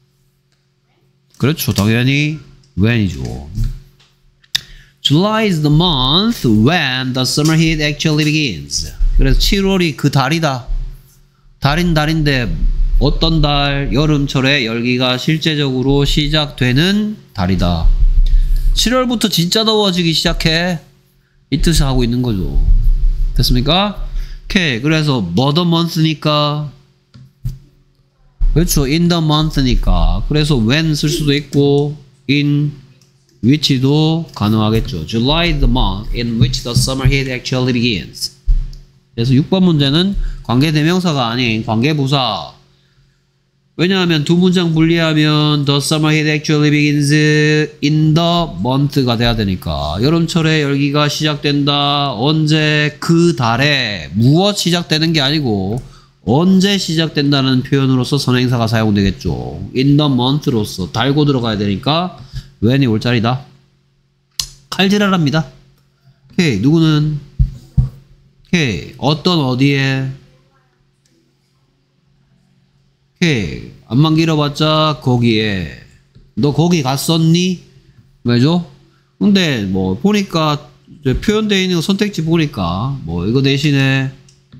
그렇죠. 당연히 when이죠. July is the month when the summer heat actually begins. 그래서 칠월이 그 달이다. 달인 달인데 어떤 달? 여름철에 열기가 실제적으로 시작되는 달이다. 칠월부터 진짜 더워지기 시작해. 이 뜻을 하고 있는 거죠. 됐습니까? 오케이. 그래서 뭐 the month니까 그렇죠. in the month니까 그래서 when 쓸 수도 있고 in which도 가능하겠죠. July is the month in which the summer heat actually begins. 그래서 육 번 문제는 관계대명사가 아닌 관계부사. 왜냐하면 두 문장 분리하면 the summer heat actually begins in the month가 돼야 되니까 여름철에 열기가 시작된다. 언제? 그 달에. 무엇 시작되는 게 아니고 언제 시작된다는 표현으로서 선행사가 사용되겠죠. in the month로서 달고 들어가야 되니까 when이 올 자리다. 칼질하랍니다. 오케이. 누구는? 오케이. 어떤 어디에? 오케이. 안만 길어봤자 거기에. 너 거기 갔었니? 왜죠? 근데 뭐 보니까 표현되어 있는 거 선택지 보니까 뭐 이거 대신에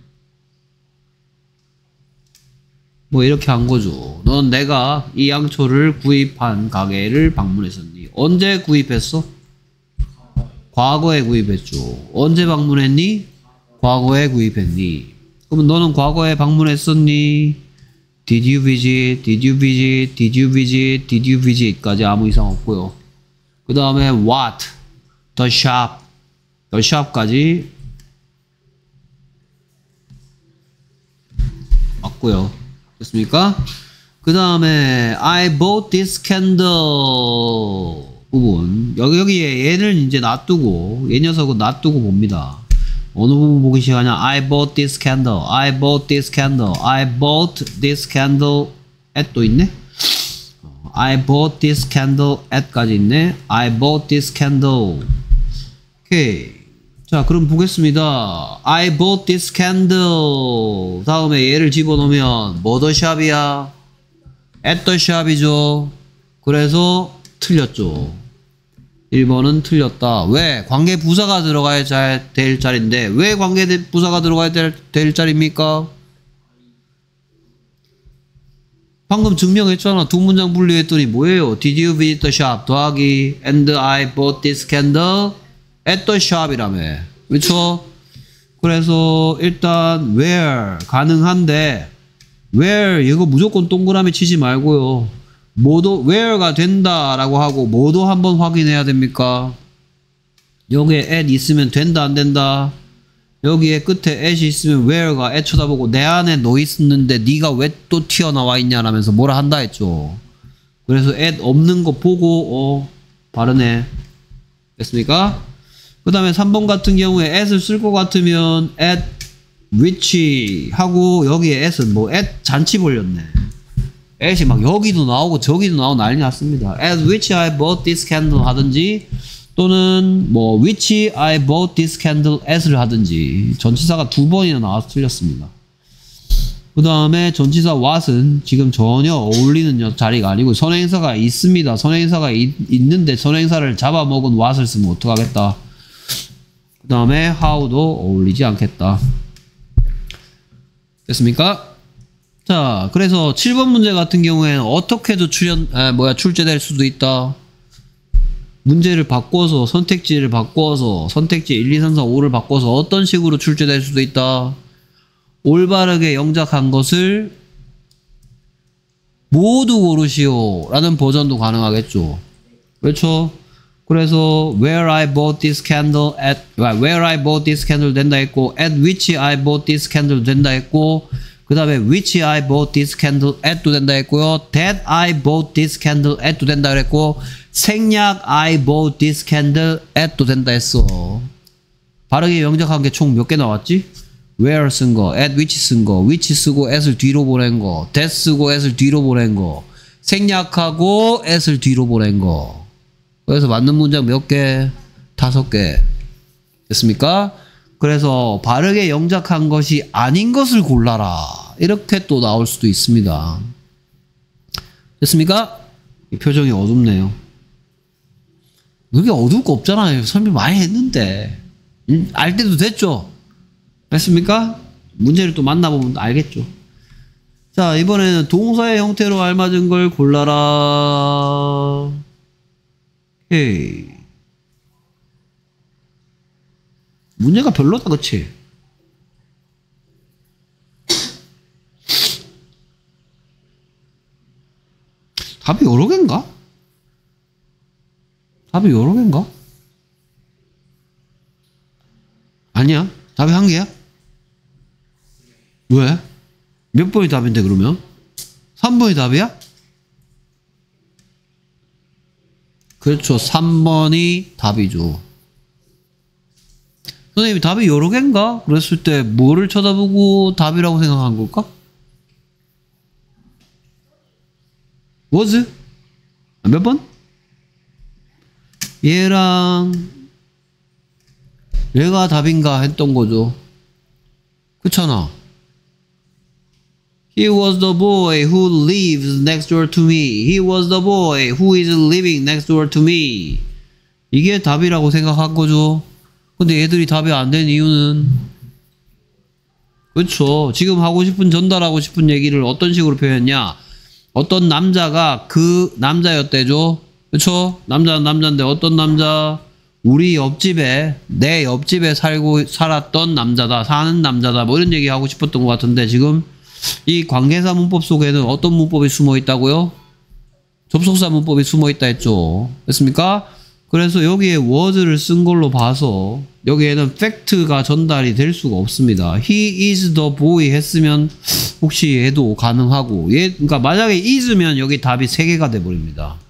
뭐 이렇게 한 거죠. 넌 내가 이 양초를 구입한 가게를 방문했었니? 언제 구입했어? 과거에 구입했죠. 언제 방문했니? 과거에 구입했니? 그러면 너는 과거에 방문했었니? Did you visit? Did you visit? Did you visit? Did you visit? 까지 아무 이상 없고요. 그 다음에 what? The shop. The shop까지 맞고요. 됐습니까? 그 다음에 I bought this candle 부분. 여기, 여기에 얘를 이제 놔두고, 얘 녀석은 놔두고 봅니다. 어느 부분 보기 시작하냐? I bought this candle. I bought this candle. I bought this candle at 또 있네? I bought this candle at까지 있네? I bought this candle. 오케이. 자, 그럼 보겠습니다. I bought this candle. 다음에 얘를 집어넣으면 뭐 더 샵이야? at the shop이죠. 그래서 틀렸죠. 일 번은 틀렸다. 왜? 관계부사가 들어가야 될 자리인데 왜 관계부사가 들어가야 될, 될 자리입니까? 방금 증명했잖아. 두 문장 분리했더니 뭐예요? Did you visit the shop? 더하기 and I bought this candle at the shop이라며. 그렇죠? 그래서 일단 where 가능한데 where 이거 무조건 동그라미 치지 말고요. 뭐도 where가 된다라고 하고 뭐도 한번 확인해야 됩니까? 여기에 at 있으면 된다 안 된다? 여기에 끝에 at이 있으면 where가 at 쳐다보고 내 안에 너 있었는데 네가 왜 또 튀어나와 있냐라면서 뭐라 한다 했죠. 그래서 at 없는 거 보고 어 바르네. 됐습니까? 그 다음에 삼 번 같은 경우에 at을 쓸 것 같으면 at which 하고 여기에 at은 뭐 at 잔치 벌렸네. at이 막 여기도 나오고 저기도 나오고 난리 났습니다. at which I bought this candle 하든지 또는 뭐 which I bought this candle at을 하든지 전치사가 두 번이나 나와서 틀렸습니다. 그 다음에 전치사 what은 지금 전혀 어울리는 자리가 아니고 선행사가 있습니다. 선행사가 이, 있는데 선행사를 잡아먹은 what을 쓰면 어떡하겠다. 그 다음에 how도 어울리지 않겠다. 됐습니까? 자, 그래서 칠 번 문제 같은 경우에는 어떻게도 출연, 아, 뭐야, 출제될 수도 있다. 문제를 바꿔서 선택지를 바꿔서 선택지 일, 이, 삼, 사, 오를 바꿔서 어떤 식으로 출제될 수도 있다. 올바르게 영작한 것을 모두 고르시오 라는 버전도 가능하겠죠. 그렇죠? 그래서 where I bought this candle at where I bought this candle 된다 했고 at which I bought this candle 된다 했고 그 다음에 which I bought this candle at도 된다 했고요. that I bought this candle at도 된다 그랬고 생략 I bought this candle at도 된다 했어. 바르게 영작한 게 총 몇 개 나왔지? where 쓴 거, at which 쓴 거, which 쓰고 at을 뒤로 보낸 거, that 쓰고 at을 뒤로 보낸 거, 생략하고 at을 뒤로 보낸 거. 그래서 맞는 문장 몇 개? 다섯 개. 됐습니까? 그래서 바르게 영작한 것이 아닌 것을 골라라. 이렇게 또 나올 수도 있습니다. 됐습니까? 이 표정이 어둡네요. 그게 어두울 거 없잖아요. 설명 많이 했는데. 음, 알 때도 됐죠? 됐습니까? 문제를 또 만나보면 알겠죠. 자, 이번에는 동사의 형태로 알맞은 걸 골라라. 오케이. 문제가 별로다, 그치? 답이 여러 개인가? 답이 여러 개인가? 아니야. 답이 한 개야? 왜? 몇 번이 답인데, 그러면? 삼 번이 답이야? 그렇죠. 삼 번이 답이죠. 선생님이 답이 여러 개인가? 그랬을 때 뭐를 쳐다보고 답이라고 생각한 걸까? was? 몇 번? 얘랑 얘가 답인가 했던 거죠. 그렇잖아. He was the boy who lives next door to me. He was the boy who is living next door to me. 이게 답이라고 생각한 거죠. 근데 얘들이 답이 안 된 이유는 그렇죠. 지금 하고 싶은 전달하고 싶은 얘기를 어떤 식으로 표현했냐. 어떤 남자가 그 남자였대죠. 그렇죠. 남자는 남자인데 어떤 남자? 우리 옆집에 내 옆집에 살고 살았던 남자다. 사는 남자다. 뭐 이런 얘기 하고 싶었던 것 같은데 지금 이 관계사 문법 속에는 어떤 문법이 숨어 있다고요? 접속사 문법이 숨어 있다 했죠. 됐습니까? 그래서 여기에 was를 쓴 걸로 봐서 여기에는 팩트가 전달이 될 수가 없습니다. He is the boy 했으면 혹시 얘도 가능하고 얘 그러니까 만약에 is면 여기 답이 세 개가 돼 버립니다.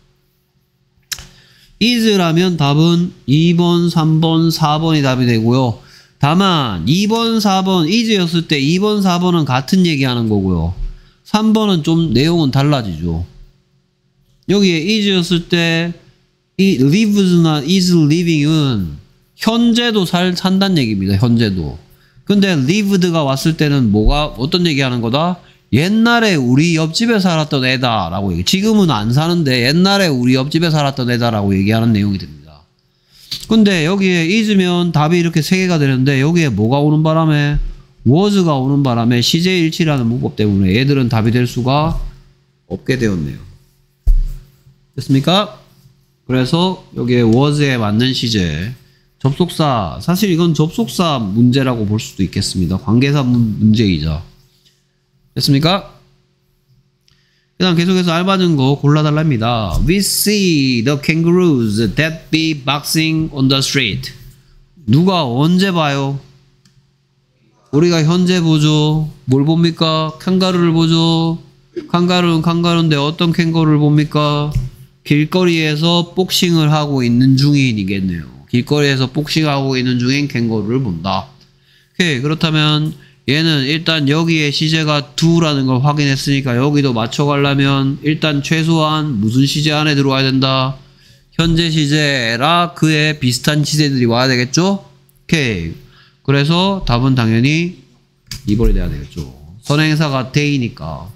is라면 답은 이 번, 삼 번, 사 번이 답이 되고요. 다만 이 번, 사 번 is였을 때 이 번, 사 번은 같은 얘기하는 거고요. 삼 번은 좀 내용은 달라지죠. 여기에 is였을 때 이 lives나 is living은 현재도 살, 산다는 얘기입니다. 현재도. 근데 lived가 왔을 때는 뭐가 어떤 얘기하는 거다? 옛날에 우리 옆집에 살았던 애다 라고 얘기. 지금은 안 사는데 옛날에 우리 옆집에 살았던 애다 라고 얘기하는 내용이 됩니다. 근데 여기에 is면 답이 이렇게 세 개가 되는데 여기에 뭐가 오는 바람에 was가 오는 바람에 시제일치라는 문법 때문에 얘들은 답이 될 수가 없게 되었네요. 됐습니까? 그래서 여기에 was에 맞는 시제 접속사 사실 이건 접속사 문제라고 볼 수도 있겠습니다. 관계사 문제이자. 됐습니까? 그 다음 계속해서 알맞은 거 골라달랍니다. We see the kangaroos that be boxing on the street. 누가 언제 봐요? 우리가 현재 보죠. 뭘 봅니까? 캥거루를 보죠. 캥거루는 캥거루인데 어떤 캥거루를 봅니까? 길거리에서 복싱을 하고 있는 중인이겠네요. 길거리에서 복싱하고 있는 중인 캥거루를 본다. 오케이. 그렇다면 얘는 일단 여기에 시제가 do라는 걸 확인했으니까 여기도 맞춰가려면 일단 최소한 무슨 시제 안에 들어와야 된다? 현재 시제라 그에 비슷한 시제들이 와야 되겠죠? 오케이. 그래서 답은 당연히 이 번이 돼야 되겠죠. 선행사가 they니까.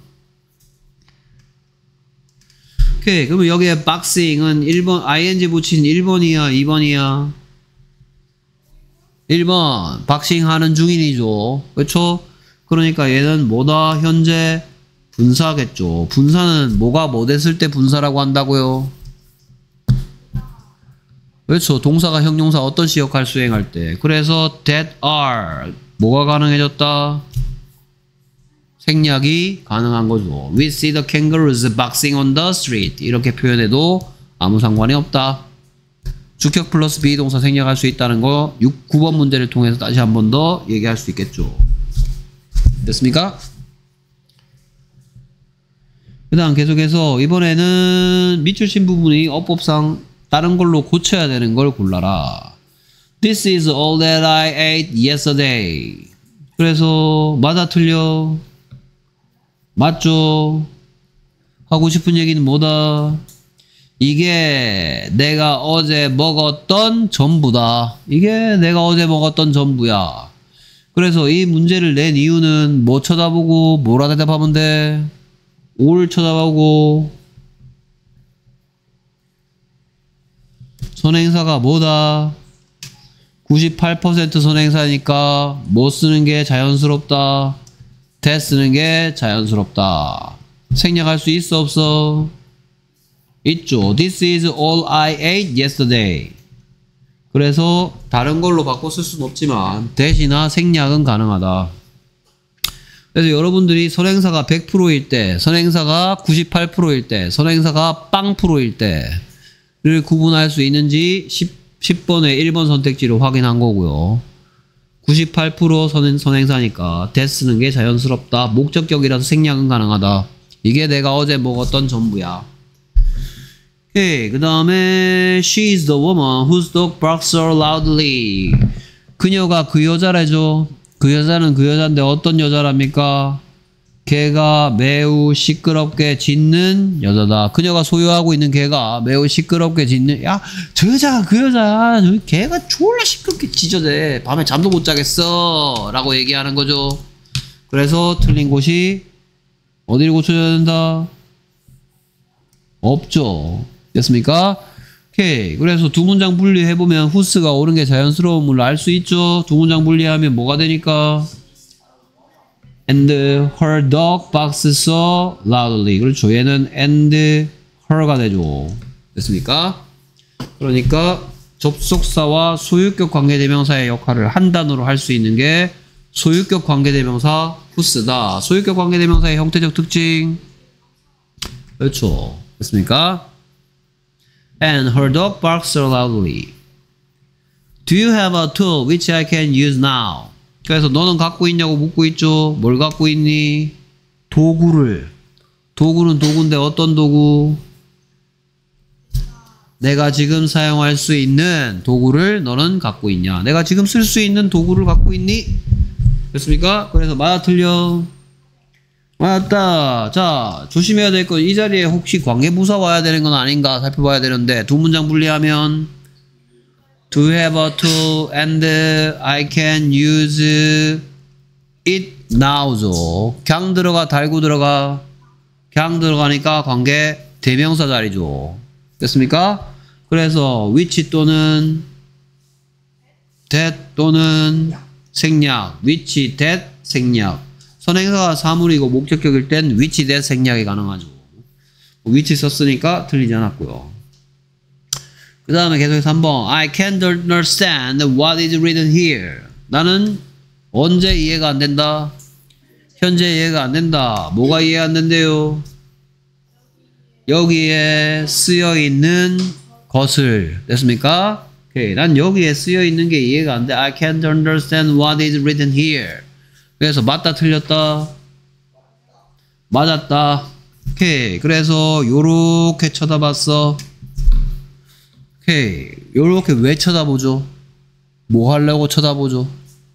오케이. 그러면 여기에 boxing은 일 번, ing 붙인 일 번이야, 이 번이야? 일 번. 박싱 하는 중인이죠. 그렇죠? 그러니까 얘는 뭐다? 현재 분사겠죠. 분사는 뭐가 뭐 됐을 때 분사라고 한다고요? 그렇죠. 동사가 형용사 어떤 시 역할 수행할 때. 그래서 that are 뭐가 가능해졌다? 생략이 가능한 거죠. We see the kangaroos boxing on the street. 이렇게 표현해도 아무 상관이 없다. 주격 플러스 비동사 생략할 수 있다는 거 육, 구 번 문제를 통해서 다시 한 번 더 얘기할 수 있겠죠. 됐습니까? 그 다음 계속해서 이번에는 밑줄친 부분이 어법상 다른 걸로 고쳐야 되는 걸 골라라. This is all that I ate yesterday. 그래서 맞아 틀려? 맞죠? 하고 싶은 얘기는 뭐다? 이게 내가 어제 먹었던 전부다. 이게 내가 어제 먹었던 전부야. 그래서 이 문제를 낸 이유는 뭐 쳐다보고 뭐라 대답하면 돼? 올 쳐다보고 선행사가 뭐다? 구십팔 퍼센트 선행사니까 뭐 쓰는 게 자연스럽다? that 쓰는 게 자연스럽다. 생략할 수 있어 없어? 있죠. This is all I ate yesterday. 그래서 다른 걸로 바꿔 쓸 수는 없지만 that이나 생략은 가능하다. 그래서 여러분들이 선행사가 백 퍼센트일 때, 선행사가 구십팔 퍼센트일 때, 선행사가 빵 프로일 때를 구분할 수 있는지 십 번의 일 번 선택지로 확인한 거고요. 구십팔 퍼센트 선, 선행사니까 that 쓰는 게 자연스럽다. 목적격이라서 생략은 가능하다. 이게 내가 어제 먹었던 전부야. 오케이. 그 다음에 she is the woman whose dog barks so loudly. 그녀가 그 여자래죠. 그 여자는 그 여자인데 어떤 여자랍니까? 개가 매우 시끄럽게 짖는 여자다. 그녀가 소유하고 있는 개가 매우 시끄럽게 짖는. 야, 저 여자가 그 여자야. 저 개가 졸라 시끄럽게 짖어대. 밤에 잠도 못 자겠어. 라고 얘기하는 거죠. 그래서 틀린 곳이 어디를 고쳐줘야 된다? 없죠. 됐습니까? 오케이. 그래서 두 문장 분리해보면 whose가 옳은 게 자연스러움을 알 수 있죠. 두 문장 분리하면 뭐가 되니까? And her dog barks so loudly. 그렇죠. 얘는 and her가 되죠. 됐습니까? 그러니까 접속사와 소유격 관계대명사의 역할을 한 단어로 할 수 있는 게 소유격 관계대명사 whose다. 소유격 관계대명사의 형태적 특징. 그렇죠. 됐습니까? And her dog barks so loudly. Do you have a tool which I can use now? 그래서 너는 갖고 있냐고 묻고 있죠. 뭘 갖고 있니? 도구를. 도구는 도구인데 어떤 도구? 내가 지금 사용할 수 있는 도구를 너는 갖고 있냐? 내가 지금 쓸 수 있는 도구를 갖고 있니? 됐습니까? 그래서 맞아 틀려? 맞다. 자, 조심해야 될 건 이 자리에 혹시 관계부사 와야 되는 건 아닌가 살펴봐야 되는데 두 문장 분리하면 Do you have a tool and I can use it now죠. 강 들어가 달고 들어가. 강 들어가니까 관계 대명사 자리죠. 됐습니까? 그래서 which 또는 that 또는 생략. which that 생략. 선행사가 사물이고 목적격일 땐 which that 생략이 가능하죠. which 썼으니까 틀리지 않았고요. 그 다음에 계속해서 삼 번 I can't understand what is written here. 나는 언제 이해가 안 된다? 현재 이해가 안 된다. 뭐가 이해 안 된대요? 여기에 쓰여 있는 것을. 됐습니까? 오케이. 난 여기에 쓰여 있는 게 이해가 안 돼. I can't understand what is written here. 그래서 맞다 틀렸다? 맞았다. 오케이. 그래서 요렇게 쳐다봤어. 오케이. 요렇게 왜 쳐다보죠? 뭐 하려고 쳐다보죠?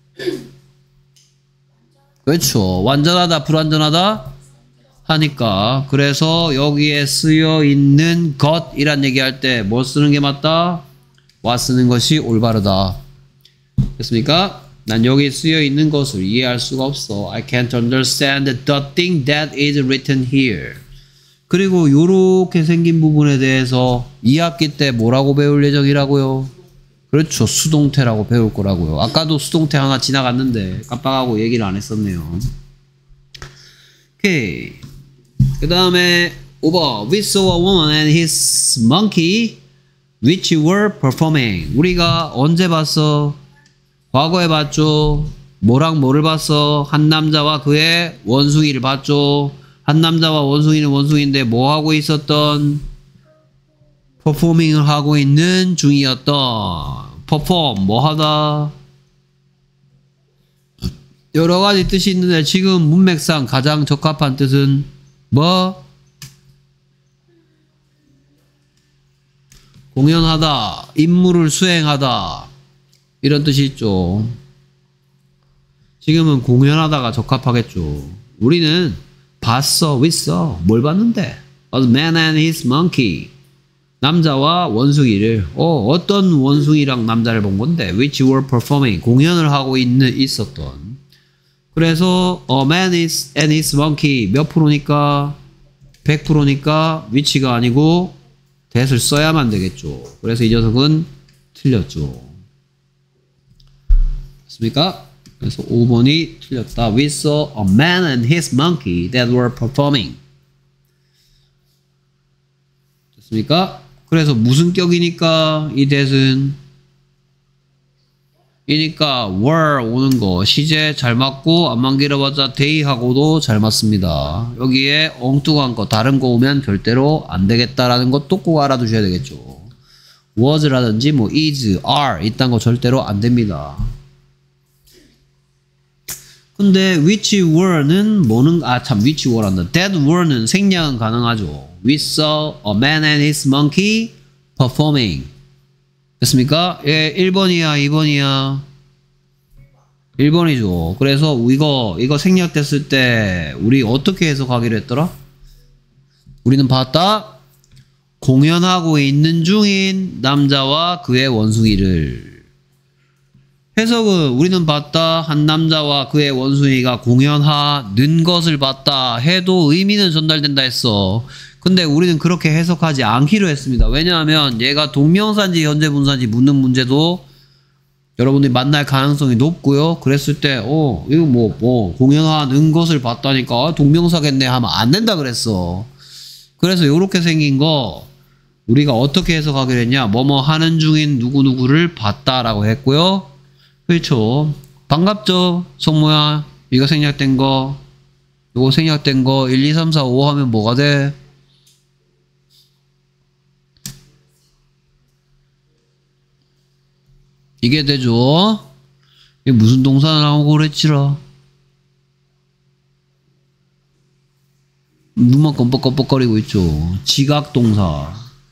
그렇죠. 완전하다, 불완전하다? 하니까. 그래서 여기에 쓰여 있는 것이란 얘기할 때 뭐 쓰는 게 맞다? what 쓰는 것이 올바르다. 됐습니까? 난 여기 쓰여 있는 것을 이해할 수가 없어. I can't understand the thing that is written here. 그리고 요렇게 생긴 부분에 대해서 이 학기 때 뭐라고 배울 예정이라고요? 그렇죠. 수동태라고 배울 거라고요. 아까도 수동태 하나 지나갔는데 깜빡하고 얘기를 안 했었네요. 오케이. 그 다음에 오 번 We saw a woman and his monkey which were performing. 우리가 언제 봤어? 과거에 봤죠. 뭐랑 뭐를 봤어? 한 남자와 그의 원숭이를 봤죠. 한 남자와 원숭이는 원숭이인데 뭐 하고 있었던? performing을 하고 있는 중이었던. perform 뭐 하다? 여러 가지 뜻이 있는데 지금 문맥상 가장 적합한 뜻은 뭐? 공연하다, 임무를 수행하다 이런 뜻이 있죠. 지금은 공연하다가 적합하겠죠. 우리는 봤어, 윗어, 뭘 봤는데? A man and his monkey. 남자와 원숭이를 어, 어떤 원숭이랑 남자를 본 건데 which were performing. 공연을 하고 있는, 있었던. 그래서 A man is and his monkey 몇 프로니까? 백 퍼센트니까 which가 아니고 that을 써야만 되겠죠. 그래서 이 녀석은 틀렸죠. 됐습니까? 그래서 오 번이 틀렸다. We saw a man and his monkey that were performing. 됐습니까? 그래서 무슨 격이니까 이 that은 이니까 were 오는 거 시제 잘 맞고 안만 길어봤자 they하고도 잘 맞습니다. 여기에 엉뚱한 거 다른 거 오면 절대로 안 되겠다라는 것도 꼭 알아두셔야 되겠죠. was라든지 뭐 is, are 이딴 거 절대로 안 됩니다. 근데 which were는 뭐는 아 참 which were란다. that were는 생략은 가능하죠. We saw a man and his monkey performing. 됐습니까? 예, 일 번이야, 이 번이야. 일 번이죠. 그래서 이거 이거 생략됐을 때 우리 어떻게 해석하기로 했더라? 우리는 봤다. 공연하고 있는 중인 남자와 그의 원숭이를. 해석은 우리는 봤다. 한 남자와 그의 원숭이가 공연하는 것을 봤다 해도 의미는 전달된다 했어. 근데 우리는 그렇게 해석하지 않기로 했습니다. 왜냐하면 얘가 동명사인지 현재 분사인지 묻는 문제도 여러분들이 만날 가능성이 높고요. 그랬을 때 어 이거 뭐, 뭐 공연하는 것을 봤다니까 동명사겠네 하면 안 된다 그랬어. 그래서 이렇게 생긴 거 우리가 어떻게 해석하기로 했냐. 뭐뭐 하는 중인 누구누구를 봤다라고 했고요. 그렇죠. 반갑죠. 성모야. 이거 생략된 거 이거 생략된 거 일, 이, 삼, 사, 오 하면 뭐가 돼? 이게 되죠. 이게 무슨 동사 나오고 그랬지라. 눈만 껌뻑껌뻑거리고 있죠. 지각동사.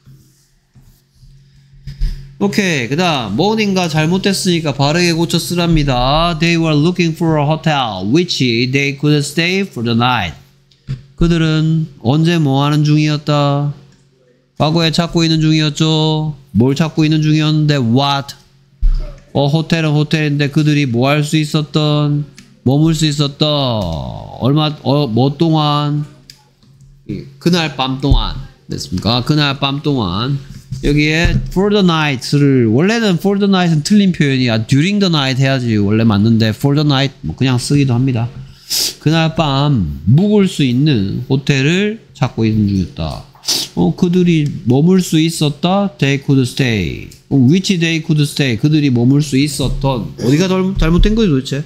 오케이. 그 다음 morning가 잘못됐으니까 바르게 고쳐 쓰랍니다. They were looking for a hotel which they could stay for the night. 그들은 언제 뭐하는 중이었다? 과거에 찾고 있는 중이었죠. 뭘 찾고 있는 중이었는데 what? 어, 호텔은 호텔인데 그들이 뭐 할 수 있었던? 머물 수 있었던? 얼마, 어, 뭐 동안? 그날 밤 동안. 됐습니까? 그날 밤 동안. 여기에 for the night를, 원래는 for the night은 틀린 표현이야. during the night 해야지 원래 맞는데 for the night 뭐 그냥 쓰기도 합니다. 그날 밤 묵을 수 있는 호텔을 찾고 있는 중이었다. 어, 그들이 머물 수 있었다. They could stay. 어, which they could stay. 그들이 머물 수 있었던. 어디가 잘못, 잘못된 거지 도대체?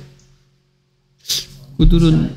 그들은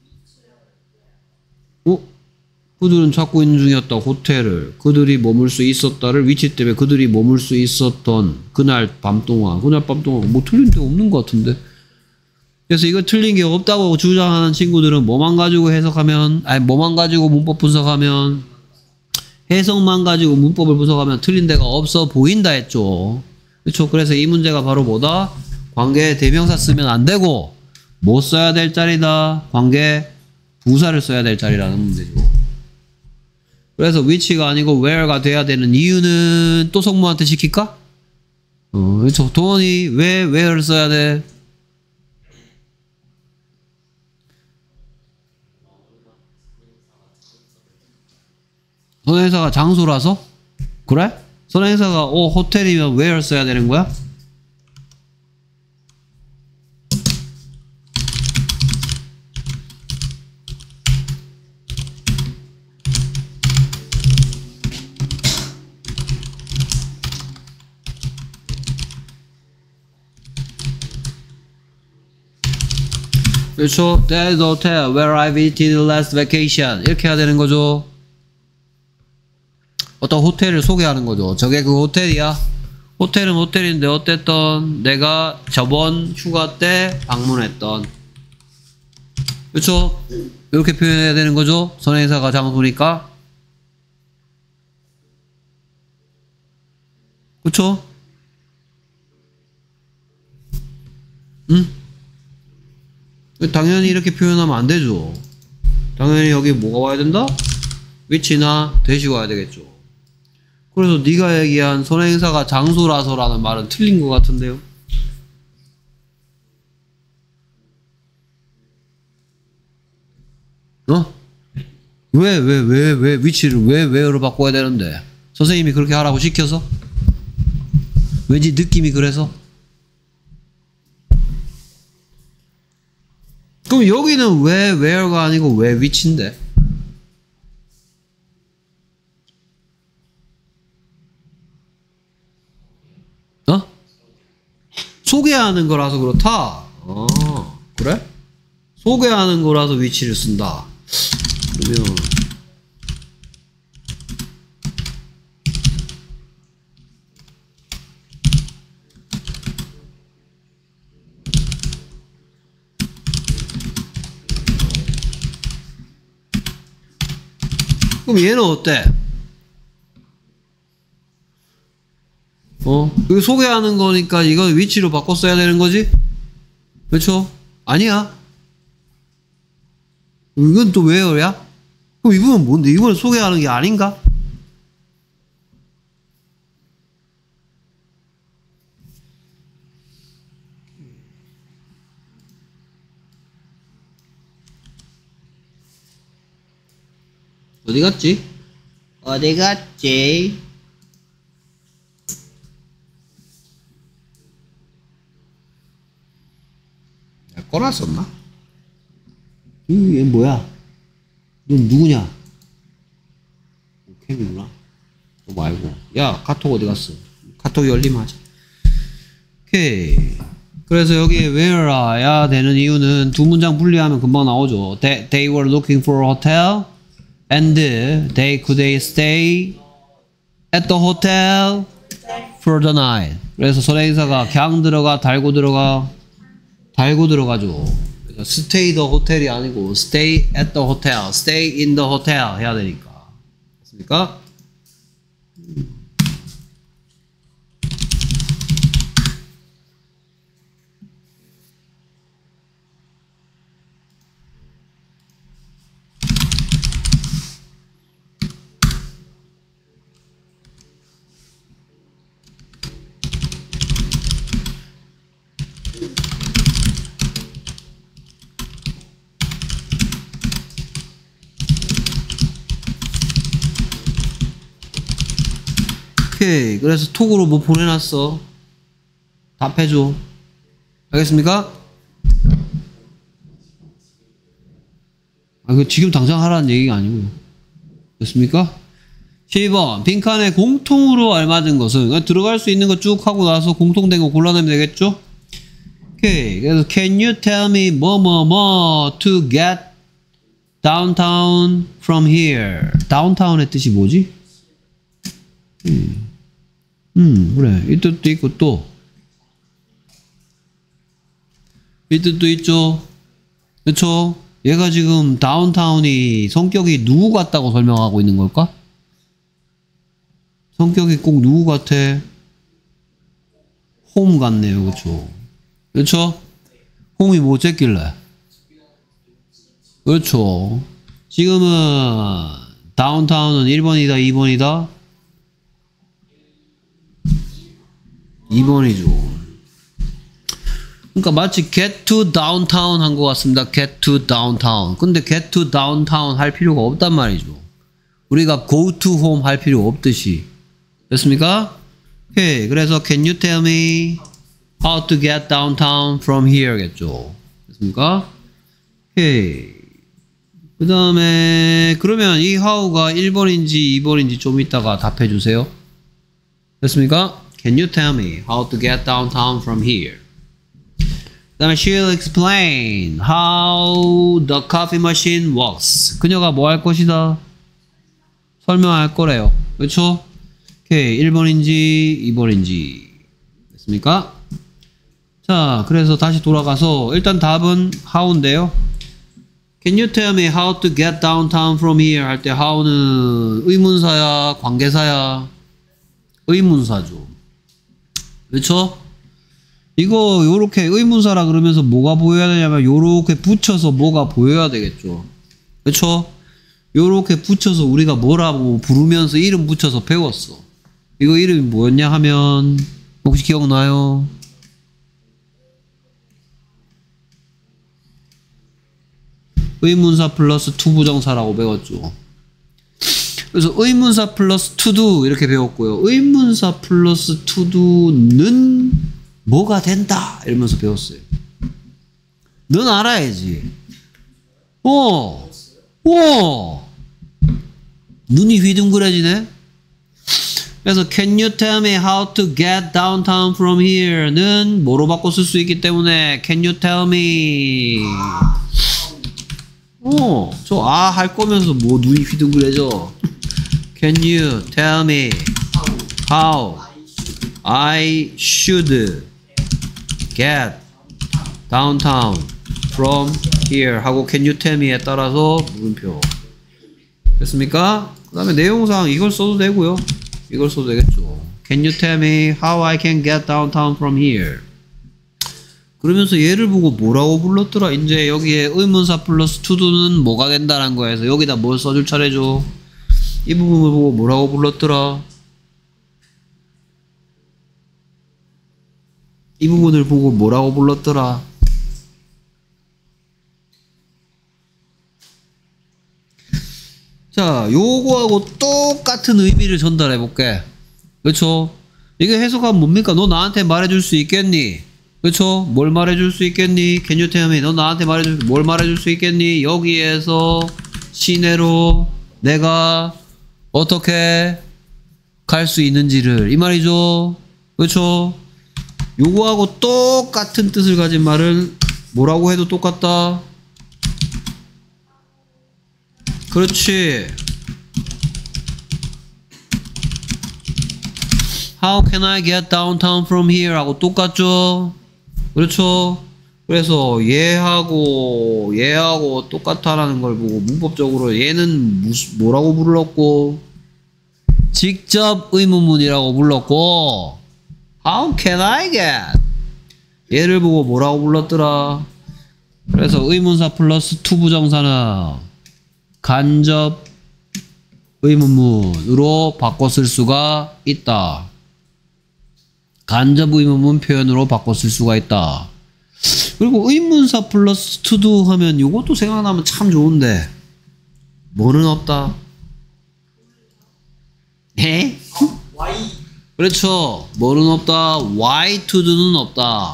어? 그들은 찾고 있는 중이었다. 호텔을. 그들이 머물 수 있었다를 위치 때문에 그들이 머물 수 있었던 그날 밤 동안. 그날 밤 동안 뭐 틀린 데 없는 것 같은데. 그래서 이거 틀린 게 없다고 주장하는 친구들은 뭐만 가지고 해석하면 아니 뭐만 가지고 문법 분석하면 해석만 가지고 문법을 분석하면 틀린 데가 없어 보인다 했죠. 그렇죠. 그래서 이 문제가 바로 뭐다? 관계 대명사 쓰면 안 되고 뭐 써야 될 자리다? 관계 부사를 써야 될 자리라는 문제죠. 그래서 which가 아니고 where가 돼야 되는 이유는 또 성모한테 시킬까? 어, 그렇죠. 동원이 왜 where를 써야 돼? 선행사가 장소라서? 그래? 선행사가 어 호텔이면 where 써야 되는 거야? 그렇죠? That hotel where I visited last vacation. 이렇게 해야 되는 거죠. 어떤 호텔을 소개하는 거죠. 저게 그 호텔이야. 호텔은 호텔인데 어땠던 내가 저번 휴가 때 방문했던. 그렇죠? 이렇게 표현해야 되는 거죠. 선행사가 장소니까. 그렇죠? 응? 당연히 이렇게 표현하면 안 되죠. 당연히 여기 뭐가 와야 된다? 위치나 대시 와야 되겠죠. 그래서 네가 얘기한 선행사가 장소라서라는 말은 틀린 것 같은데요. 어? 왜, 왜, 왜, 왜 위치를 왜, 왜로 바꿔야 되는데? 선생님이 그렇게 하라고 시켜서? 왠지 느낌이 그래서? 그럼 여기는 왜 where가 아니고 왜 위치인데? 어? 소개하는 거라서 그렇다? 어, 그래? 소개하는 거라서 위치를 쓴다. 그러면 그럼 얘는 어때? 어? 이거 소개하는 거니까 이건 위치로 바꿔 써야 되는 거지? 그렇죠? 아니야. 이건 또 where야? 그럼 이분은 뭔데? 이분은 소개하는 게 아닌가? 어디 갔지? 어디 갔지? 내가 꺼놨었나? 얘 뭐야? 넌 누구냐? 캠이구나. 너 말고. 야, 카톡 어디 갔어? 카톡 열리면 하자. 오케이. 그래서 여기에 where야 되는 이유는 두 문장 분리하면 금방 나오죠. They, they were looking for a hotel and they could they stay at the hotel for the night. 그래서 선행사가 그냥 들어가 달고 들어가 달고 들어가죠. 그래서 stay the hotel이 아니고 stay at the hotel, stay in the hotel 해야 되니까. 됐습니까? 오케이. 그래서 톡으로 뭐 보내놨어. 답해줘. 알겠습니까? 아, 그 지금 당장 하라는 얘기가 아니고요. 됐습니까? 칠 번. 빈칸에 공통으로 알맞은 것은 들어갈 수 있는 거 쭉 하고 나서 공통된 거 골라내면 되겠죠? 오케이. 그래서 can you tell me 뭐 뭐 뭐 to get downtown from here. downtown의 뜻이 뭐지? 음. 음, 그래. 이 뜻도 있고, 또. 이 뜻도 있죠. 그쵸? 얘가 지금 다운타운이 성격이 누구 같다고 설명하고 있는 걸까? 성격이 꼭 누구 같아? 홈 같네요. 그쵸? 그쵸? 홈이 뭐 쨌길래? 그렇죠. 지금은 다운타운은 일 번이다, 이 번이다? 이 번이죠. 그러니까 마치 get to downtown 한 것 같습니다. get to downtown. 근데 get to downtown 할 필요가 없단 말이죠. 우리가 go to home 할 필요 없듯이. 됐습니까? 오케이. 그래서 can you tell me how to get downtown from here 겠죠. 됐습니까? 오케이. 그 다음에 그러면 이 how가 일 번인지 이 번인지 좀 이따가 답해 주세요. 됐습니까? Can you tell me how to get downtown from here? 다음에 she'll explain how the coffee machine works. 그녀가 뭐 할 것이다? 설명할 거래요. 그렇죠? 오케이. 일 번인지 이 번인지 됐습니까? 자, 그래서 다시 돌아가서 일단 답은 how인데요. Can you tell me how to get downtown from here? 할 때 how는 의문사야, 관계사야? 의문사죠. 그렇죠? 이거 요렇게 의문사라 그러면서 뭐가 보여야 되냐면 요렇게 붙여서 뭐가 보여야 되겠죠. 그렇죠? 요렇게 붙여서 우리가 뭐라고 부르면서 이름 붙여서 배웠어. 이거 이름이 뭐였냐 하면 혹시 기억나요? 의문사 플러스 to 부정사라고 배웠죠. 그래서 의문사 플러스 to do 이렇게 배웠고요. 의문사 플러스 to do는 뭐가 된다 이러면서 배웠어요. 넌 알아야지. 어, 어, 눈이 휘둥그레지네. 그래서 can you tell me how to get downtown from here는 뭐로 바꿔 쓸 수 있기 때문에 can you tell me. 어, 저 아 할 거면서 뭐 눈이 휘둥그레져. Can you tell me how I should get downtown from here 하고 can you tell me에 따라서 물음표. 됐습니까? 그 다음에 내용상 이걸 써도 되고요. 이걸 써도 되겠죠. Can you tell me how I can get downtown from here? 그러면서 얘를 보고 뭐라고 불렀더라? 이제 여기에 의문사 플러스 to do는 뭐가 된다는 거에서 여기다 뭘 써줄 차례죠? 이 부분을 보고 뭐라고 불렀더라? 이 부분을 보고 뭐라고 불렀더라? 자, 요거하고 똑같은 의미를 전달해 볼게. 그렇죠? 이게 해석하면 뭡니까? 너 나한테 말해줄 수 있겠니? 그렇죠? 뭘 말해줄 수 있겠니? Can you tell me? 너 나한테 말해줄 뭘 말해줄 수 있겠니? 여기에서 시내로 내가 어떻게 갈 수 있는지를 이 말이죠. 그렇죠? 요거하고 똑같은 뜻을 가진 말은 뭐라고 해도 똑같다. 그렇지. How can I get downtown from here? 하고 똑같죠. 그렇죠. 그래서 얘하고 얘하고 똑같다라는 걸 보고 문법적으로 얘는 무슨 뭐라고 불렀고 직접 의문문이라고 불렀고 How can I get? 얘를 보고 뭐라고 불렀더라. 그래서 의문사 플러스 to 부정사는 간접 의문문으로 바꿔 쓸 수가 있다. 간접 의문문 표현으로 바꿔 쓸 수가 있다. 그리고 의문사 플러스 to do 하면 이것도 생각나면 참 좋은데 뭐는 없다. 에? Y. 그렇죠. 뭐는 없다. why to do는 없다.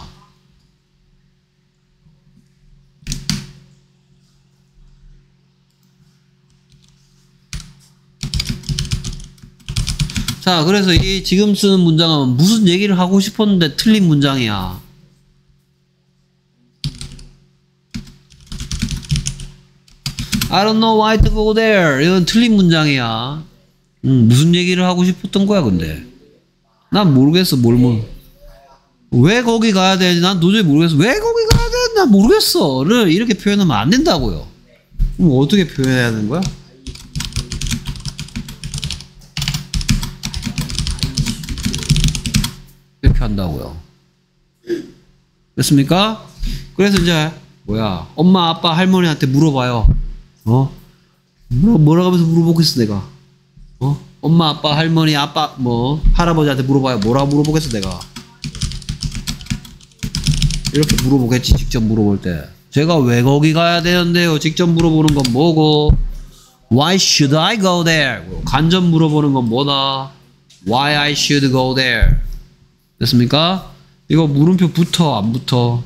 자, 그래서 이 지금 쓰는 문장은 무슨 얘기를 하고 싶었는데 틀린 문장이야. I don't know why to go there. 이건 틀린 문장이야. 음, 무슨 얘기를 하고 싶었던 거야, 근데. 난 모르겠어, 뭘, 뭐. 왜 거기 가야 되지? 난 도저히 모르겠어. 왜 거기 가야 되지? 난 모르겠어. 를 이렇게 표현하면 안 된다고요. 그럼 어떻게 표현해야 되는 거야? 이렇게 한다고요. 됐습니까? 그래서 이제 뭐야 엄마 아빠 할머니한테 물어봐요. 어? 뭐라, 뭐라 하면서 물어보겠어 내가. 어? 엄마 아빠 할머니 아빠 뭐 할아버지한테 물어봐요. 뭐라 물어보겠어 내가. 이렇게 물어보겠지. 직접 물어볼 때 제가 왜 거기 가야 되는데요? 직접 물어보는 건 뭐고? Why should I go there? 간접 물어보는 건 뭐다? Why I should go there? 됐습니까? 이거 물음표 붙어 안 붙어?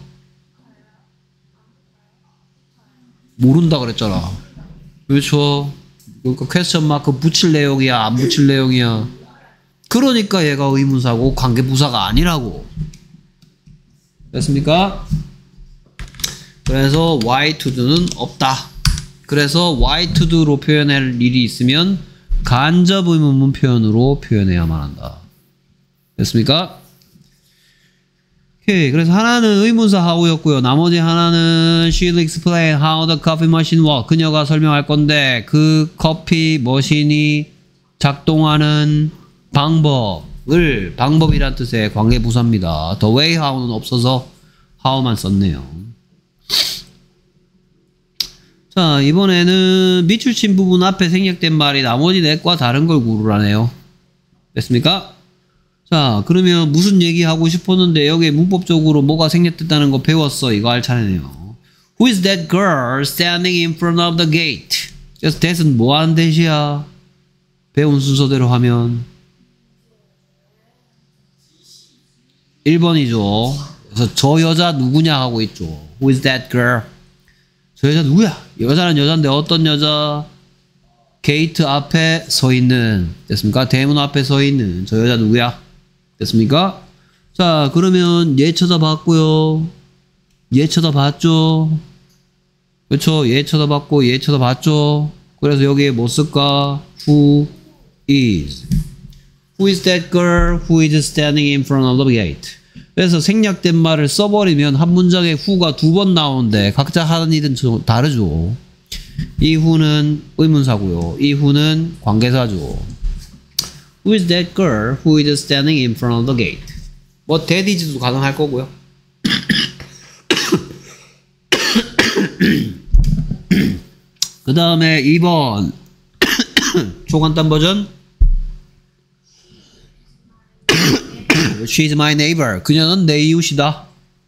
모른다 그랬잖아. 그렇죠? 그러니까 퀘스천 마크 붙일 내용이야 안 붙일 내용이야. 그러니까 얘가 의문사고 관계부사가 아니라고. 됐습니까? 그래서 why to do는 없다. 그래서 why to do로 표현할 일이 있으면 간접 의문문 표현으로 표현해야만 한다. 됐습니까? 오케이. 그래서 하나는 의문사 how였고요. 나머지 하나는 she'll explain how the coffee machine works. 그녀가 설명할 건데 그 커피 머신이 작동하는 방법을 방법이란 뜻의 관계부사입니다. the way how는 없어서 how만 썼네요. 자, 이번에는 밑줄 친 부분 앞에 생략된 말이 나머지 넷과 다른 걸 고르라네요. 됐습니까? 자, 그러면 무슨 얘기하고 싶었는데 여기에 문법적으로 뭐가 생략됐다는 거 배웠어. 이거 할 차례네요. Who is that girl standing in front of the gate? 그래서 that은 뭐 하는 that이야? 배운 순서대로 하면 일 번이죠. 그래서 저 여자 누구냐 하고 있죠. Who is that girl? 저 여자 누구야? 여자는 여자인데 어떤 여자? 게이트 앞에 서 있는, 됐습니까? 대문 앞에 서 있는 저 여자 누구야? 됐습니까? 자, 그러면 얘 쳐다봤고요. 얘 쳐다봤죠. 그렇죠? 얘 쳐다봤고 얘 쳐다봤죠. 그래서 여기에 뭐 쓸까? Who is? Who is that girl who is standing in front of the gate? 그래서 생략된 말을 써버리면 한 문장에 who가 두 번 나오는데 각자 하는 일은 다르죠. 이 who는 의문사고요. 이 who는 관계사죠. Who is that girl who is standing in front of the gate? 뭐 that is도 가능할 거고요. 그 다음에 이 번 초간단 버전. She's my neighbor. 그녀는 내 이웃이다.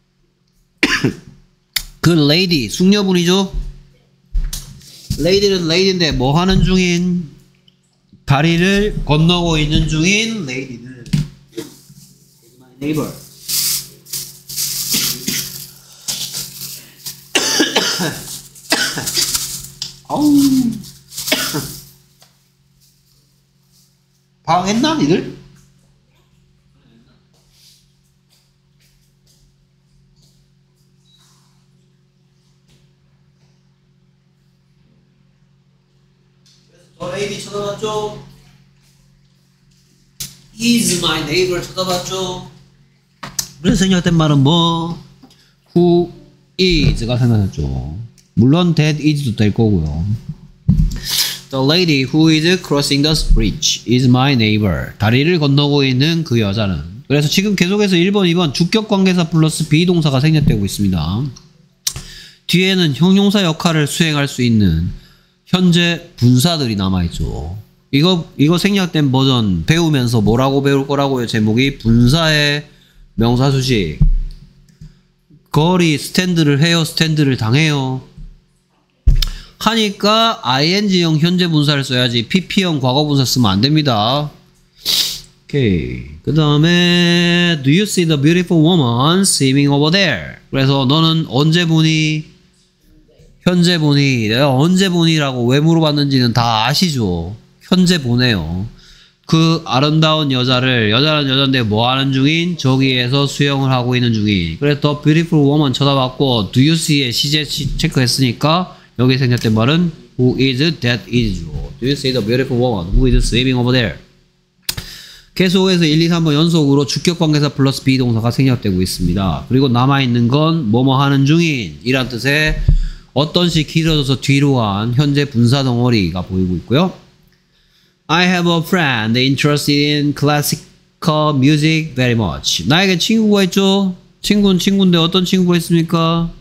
그 lady, 숙녀분이죠? lady는 lady인데 뭐 하는 중인? 다리를 건너고 있는 중인 lady는 She's my neighbor. 어우. 방했나 니들? 저 레이디 쳐다봤죠? Is my neighbor 쳐다봤죠? 그래서 생략된 말은 뭐? Who is가 생각났죠. 물론 that is도 될 거고요. The lady who is crossing the bridge is my neighbor. 다리를 건너고 있는 그 여자는. 그래서 지금 계속해서 일 번, 이 번 주격관계사 플러스 비동사가 생략되고 있습니다. 뒤에는 형용사 역할을 수행할 수 있는 현재 분사들이 남아있죠. 이거, 이거 생략된 버전 배우면서 뭐라고 배울 거라고요? 제목이 분사의 명사수식. 거리 스탠드를 해요? 스탠드를 당해요? 하니까 아이엔지형 현재 분사를 써야지 피피형 과거분사 쓰면 안 됩니다. 오케이. 그 다음에 Do you see the beautiful woman swimming over there? 그래서 너는 언제 보니? 현재 보니. 내가 언제 보니라고 왜 물어봤는지는 다 아시죠? 현재 보네요. 그 아름다운 여자를, 여자는 여잔데 뭐 하는 중인? 저기에서 수영을 하고 있는 중인. 그래서 the beautiful woman 쳐다봤고 do you see에 시제 체크했으니까 여기 생략된 말은 who is that is죠. Do you see the beautiful woman who is swimming over there? 계속해서 일, 이, 삼 번 연속으로 주격관계사 플러스 비동사가 생략되고 있습니다. 그리고 남아있는 건 뭐뭐 하는 중인 이란 뜻의 어떤 식 길어져서 뒤로 간 현재 분사 덩어리가 보이고 있고요. I have a friend interested in classical music very much. 나에게 친구가 있죠? 친구는 친구인데 어떤 친구가 있습니까?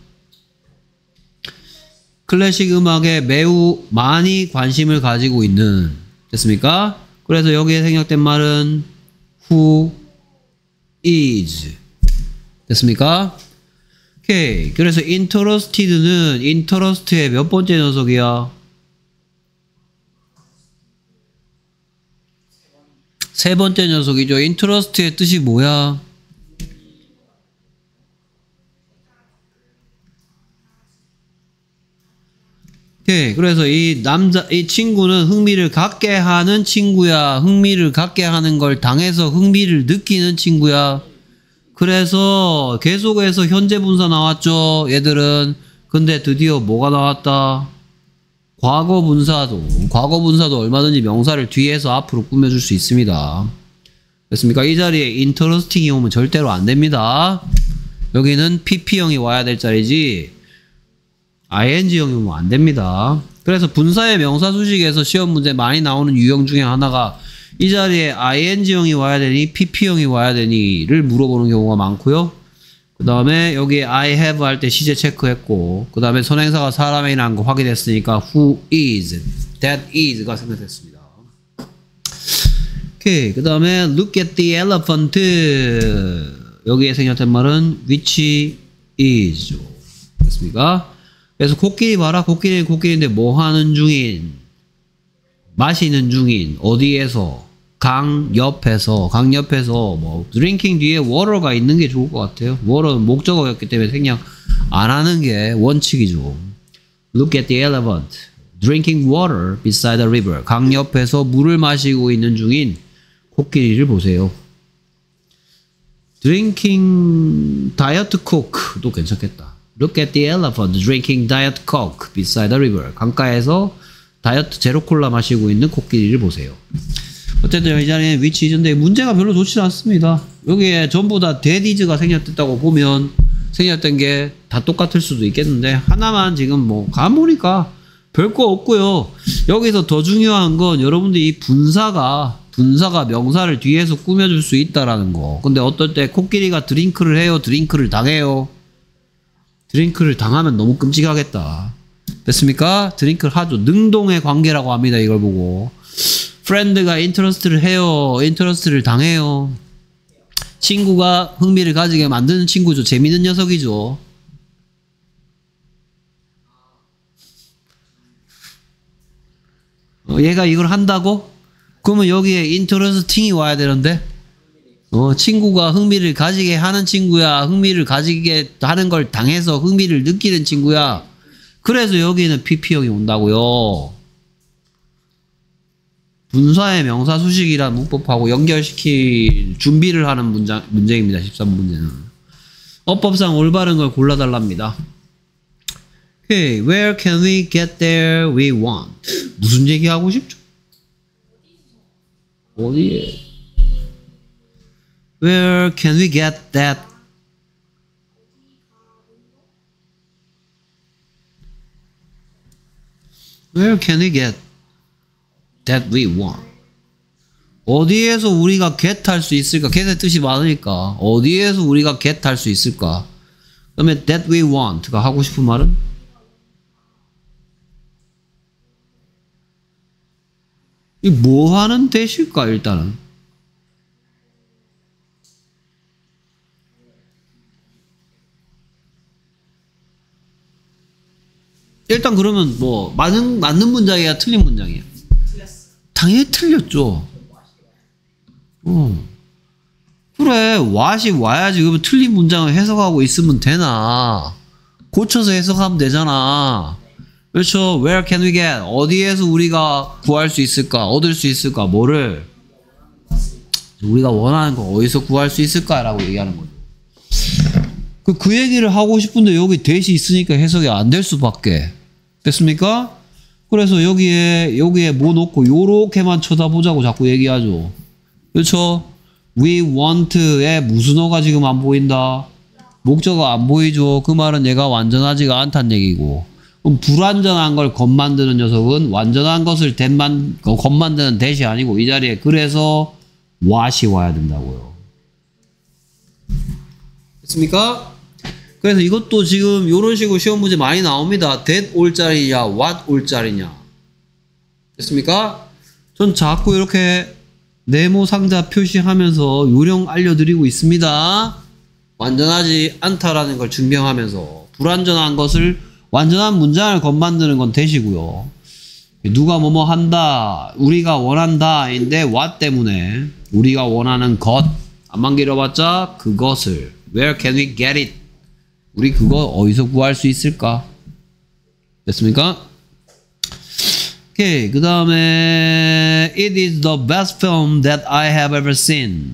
클래식 음악에 매우 많이 관심을 가지고 있는. 됐습니까? 그래서 여기에 생략된 말은 who is. 됐습니까? 오케이. 그래서 interested는 interest의 몇 번째 녀석이야? 세 번째 녀석이죠. interest의 뜻이 뭐야? 오케이. 그래서 이 남자, 이 친구는 흥미를 갖게 하는 친구야. 흥미를 갖게 하는 걸 당해서 흥미를 느끼는 친구야. 그래서 계속해서 현재 분사 나왔죠. 얘들은 근데 드디어 뭐가 나왔다? 과거 분사도. 과거 분사도 얼마든지 명사를 뒤에서 앞으로 꾸며줄 수 있습니다. 됐습니까? 이 자리에 interesting이 오면 절대로 안 됩니다. 여기는 피피형이 와야 될 자리지 아이엔지형이 오면 안 됩니다. 그래서 분사의 명사 수식에서 시험 문제 많이 나오는 유형 중에 하나가 이 자리에 아이엔지형이 와야 되니 피피형이 와야 되니를 물어보는 경우가 많고요. 그 다음에 여기에 I have 할 때 시제 체크했고, 그 다음에 선행사가 사람이라는 거 확인했으니까 who is, that is가 생각됐습니다. 오케이. 그 다음에 look at the elephant. 여기에 생략된 말은 which is. 됐습니까? 그래서 코끼리 봐라. 코끼리는 코끼리인데 뭐 하는 중인? 마시는 중인. 어디에서? 강 옆에서. 강 옆에서 뭐 drinking 뒤에 water가 있는 게 좋을 것 같아요. water는 목적어였기 때문에 생략 안 하는 게 원칙이죠. Look at the elephant. Drinking water beside the river. 강 옆에서 물을 마시고 있는 중인 코끼리를 보세요. Drinking diet coke도 괜찮겠다. Look at the elephant drinking diet coke beside the river. 강가에서 다이어트 제로 콜라 마시고 있는 코끼리를 보세요. 어쨌든 이 자리에 which is인데 문제가 별로 좋지 않습니다. 여기에 전부 다 that is가 생략됐다고 보면 생략된 게 다 똑같을 수도 있겠는데 하나만 지금 뭐 가보니까 별거 없고요. 여기서 더 중요한 건 여러분들이 이 분사가 분사가 명사를 뒤에서 꾸며줄 수 있다라는 거. 근데 어떨 때 코끼리가 드링크를 해요? 드링크를 당해요? 드링크를 당하면 너무 끔찍하겠다. 됐습니까? 드링크를 하죠. 능동의 관계라고 합니다. 이걸 보고. 프렌드가 인터러스트를 해요? 인터러스트를 당해요? 친구가 흥미를 가지게 만드는 친구죠. 재밌는 녀석이죠. 어, 얘가 이걸 한다고? 그러면 여기에 interesting이 와야 되는데 어, 친구가 흥미를 가지게 하는 친구야. 흥미를 가지게 하는 걸 당해서 흥미를 느끼는 친구야. 그래서 여기는 피피형이 온다고요. 분사의 명사 수식이라는 문법하고 연결시킬 준비를 하는 문장, 문제입니다. 십삼 번 문제는. 어법상 올바른 걸 골라달랍니다. Okay, where can we get there we want? 무슨 얘기하고 싶죠? 어디에? Where can we get that? Where can we get that we want? 어디에서 우리가 get 할 수 있을까? get의 뜻이 많으니까 어디에서 우리가 get 할 수 있을까? 그다음에 that we want가 하고 싶은 말은 이 뭐 하는 대실까? 일단은 일단 그러면 뭐 맞는 맞는 문장이야, 틀린 문장이야? 틀렸어. 당연히 틀렸죠. 어. 그래, what이 와야지. 그러면 틀린 문장을 해석하고 있으면 되나? 고쳐서 해석하면 되잖아. 그렇죠. Where can we get? 어디에서 우리가 구할 수 있을까? 얻을 수 있을까? 뭐를? 우리가 원하는 거 어디서 구할 수 있을까라고 얘기하는 거죠. 그, 그 얘기를 하고 싶은데 여기 대시 있으니까 해석이 안 될 수밖에. 됐습니까? 그래서 여기에 여기에 뭐 놓고 요렇게만 쳐다보자고 자꾸 얘기하죠. 그렇죠? We want에 무슨 어가 지금 안 보인다? 목적어 안 보이죠? 그 말은 얘가 완전하지가 않다는 얘기고. 그럼 불완전한 걸 겉 만드는 녀석은 완전한 것을 댄만, 겉 만드는 대시 아니고 이 자리에 그래서 what이 와야 된다고요. 됐습니까? 그래서 이것도 지금 이런 식으로 시험 문제 많이 나옵니다. that 올 자리냐, what 올 자리냐. 됐습니까? 전 자꾸 이렇게 네모 상자 표시하면서 요령 알려드리고 있습니다. 완전하지 않다라는 걸 증명하면서 불완전한 것을 완전한 문장을 건만드는 건 대시고요. 누가 뭐뭐 한다, 우리가 원한다 인데 what 때문에 우리가 원하는 것 안만 길어봤자 그것을 where can we get it? 우리 그거 어디서 구할 수 있을까? 됐습니까? 오케이. 그 다음에 It is the best film that I have ever seen.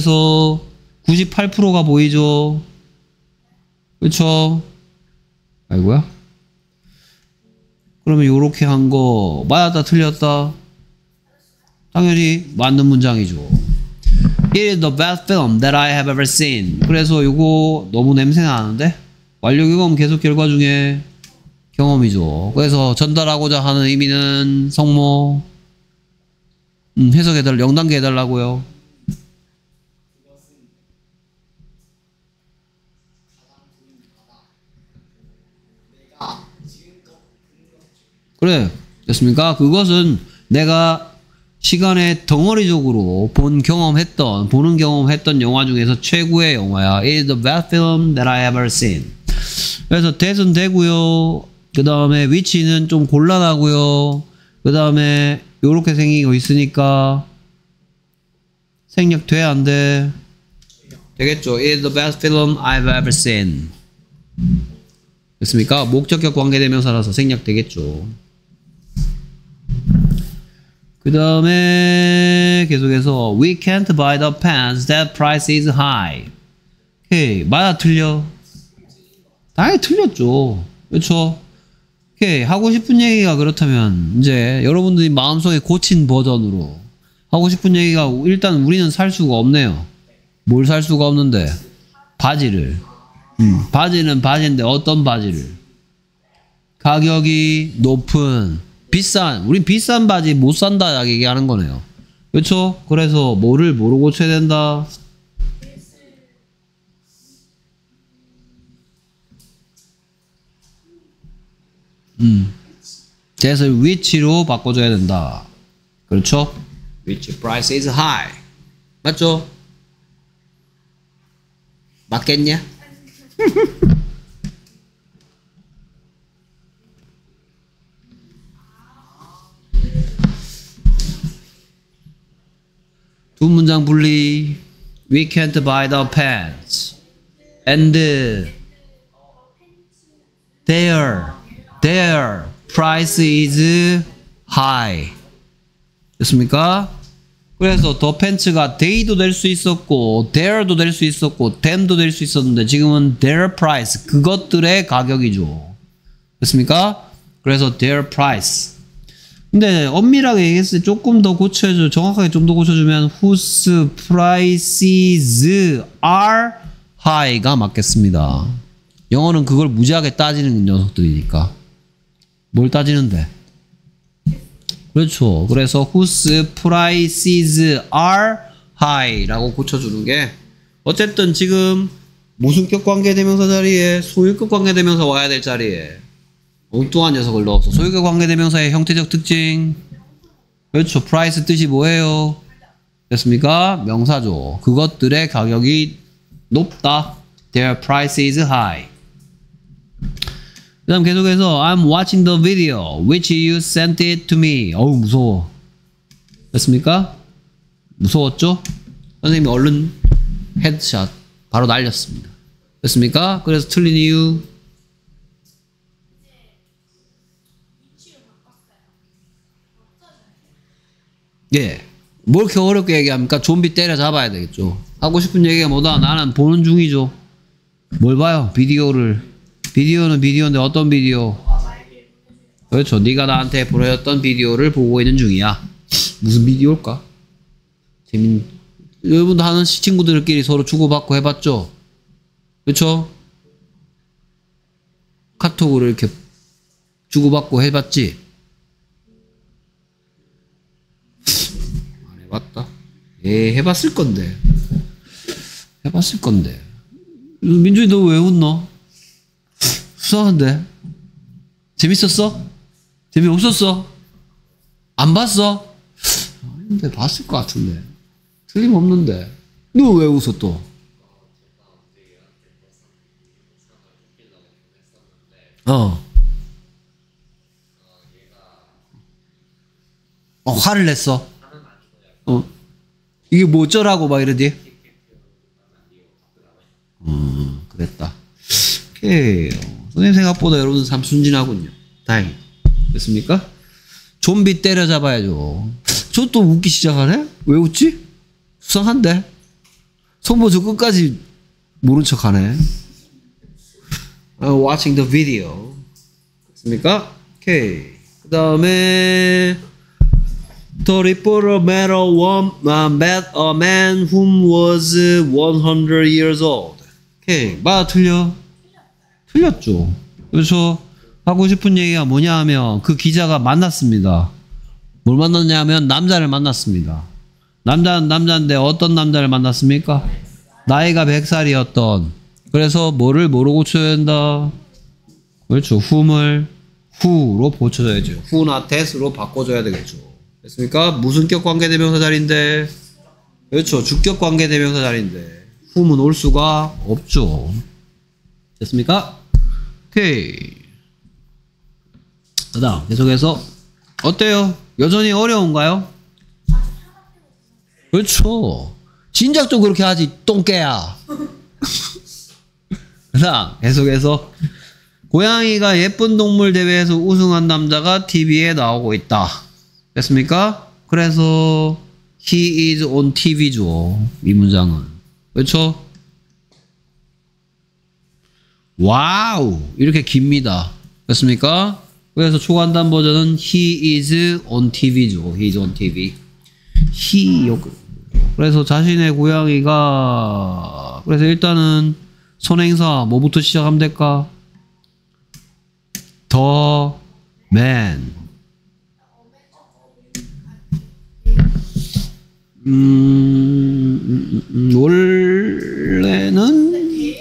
그래서 구십팔 퍼센트가 보이죠? 그렇죠? 아이고야. 그러면 요렇게 한 거 맞았다 틀렸다? 당연히 맞는 문장이죠. It is the best film that I have ever seen. 그래서 요거 너무 냄새 나는데? 완료 경험 계속 결과 중에 경험이죠. 그래서 전달하고자 하는 의미는 성모 음, 해석해달 영 단계 해달라고요. 그래 됐습니까? 그것은 내가 시간에 덩어리적으로 본 경험했던 보는 경험했던 영화 중에서 최고의 영화야. It is the best film that I have ever seen. 그래서 that은 되고요. 그 다음에 which는 좀 곤란하고요. 그 다음에 요렇게 생기고 있으니까 생략 돼 안 돼? 되겠죠. It is the best film I've ever seen. 됐습니까? 목적격 관계대명사라서 생략 되겠죠. 그 다음에 계속해서 We can't buy the pants. That price is high. 오케이. 맞아 틀려? 당연히 틀렸죠. 그렇죠? 오케이. 하고 싶은 얘기가 그렇다면 이제 여러분들이 마음속에 고친 버전으로 하고 싶은 얘기가 일단 우리는 살 수가 없네요. 뭘 살 수가 없는데? 바지를. 음, 바지는 바지인데 어떤 바지를? 가격이 높은 비싼 우린 비싼 바지 못 산다 얘기하는 거네요. 그렇죠? 그래서 뭐를 뭐로 고쳐야 된다? 음, that을 which로 바꿔줘야 된다. 그렇죠? Which price is high. 맞죠? 맞겠냐? 두 문장 분리. We can't buy the pants. And their their price is high. 됐습니까? 그래서 더 팬츠가 they도 될 수 있었고 their도 될 수 있었고 them도 될 수 있었는데 지금은 their price 그것들의 가격이죠. 됐습니까? 그래서 their price. 근데 엄밀하게 얘기했을 때 조금 더 고쳐줘. 정확하게 좀 더 고쳐주면 whose prices are high가 맞겠습니다. 영어는 그걸 무지하게 따지는 녀석들이니까. 뭘 따지는데? 그렇죠. 그래서 whose prices are high라고 고쳐주는 게 어쨌든 지금 모순격 관계대명사 자리에 소유격 관계대명사 와야 될 자리에 엉뚱한 녀석을 넣어서 소유격 관계대명사의 형태적 특징 그렇죠. price 뜻이 뭐예요? 됐습니까? 명사죠. 그것들의 가격이 높다. Their price is high. 그 다음 계속해서 I'm watching the video which you sent it to me. 어우 무서워. 됐습니까? 무서웠죠? 선생님이 얼른 헤드샷 바로 날렸습니다. 됐습니까? 그래서 틀린 이유 예. 뭘 이렇게 어렵게 얘기합니까? 좀비 때려 잡아야 되겠죠. 하고 싶은 얘기가 뭐다? 나는 보는 중이죠. 뭘 봐요? 비디오를. 비디오는 비디오인데 어떤 비디오? 그렇죠. 네가 나한테 보내줬던 비디오를 보고 있는 중이야. 무슨 비디오일까? 재밌. 여러분도 하는 친구들끼리 서로 주고받고 해봤죠? 그렇죠? 카톡으로 이렇게 주고받고 해봤지? 안 해봤다? 예, 해봤을 건데. 해봤을 건데. 민준이 너 왜 웃노? 수상한데? 재밌었어? 재미없었어? 안 봤어? 아닌데 봤을 것 같은데. 틀림없는데. 너 왜 웃어 또? 어. 어, 화를 냈어. 어. 이게 뭐 어쩌라고 막 이러지? 음, 그랬다. 오케이. 선생님 생각보다 여러분 참 순진하군요. 다행히. 됐습니까? 좀비 때려잡아야죠. 저 또 웃기 시작하네? 왜 웃지? 수상한데? 손보 저 끝까지 모른 척 하네. uh, watching the video. 됐습니까? 오케이. 그 다음에 The reporter met a, one, uh, met a man whom was one hundred years old. 오케이. 맞아, 틀려? 틀렸죠. 그래서 하고 싶은 얘기가 뭐냐 하면 그 기자가 만났습니다. 뭘 만났냐면 남자를 만났습니다. 남자는 남자인데 어떤 남자를 만났습니까? 나이가 백 살이었던. 그래서 뭐를 뭐로 고쳐야 된다? 그렇죠. whom을 who로 고쳐줘야죠. who나 that으로 바꿔줘야 되겠죠. 됐습니까? 무슨 격 관계대명사 자리인데? 그렇죠. 주격 관계대명사 자리인데 whom은 올 수가 없죠. 됐습니까? 오케이. 그 다음 계속해서 어때요? 여전히 어려운가요? 그렇죠. 진작 좀 그렇게 하지 똥개야. 그 다음 계속해서 고양이가 예쁜 동물 대회에서 우승한 남자가 티비에 나오고 있다. 됐습니까? 그래서 he is on 티비죠. 이 문장은. 그렇죠? 와우 이렇게 깁니다. 됐습니까? 그래서 초간단 버전은 he is on 티비죠. he is on 티비. he 여기. 그래서 자신의 고양이가 그래서 일단은 선행사 뭐부터 시작하면 될까? the man. 음, 음, 음, 원래는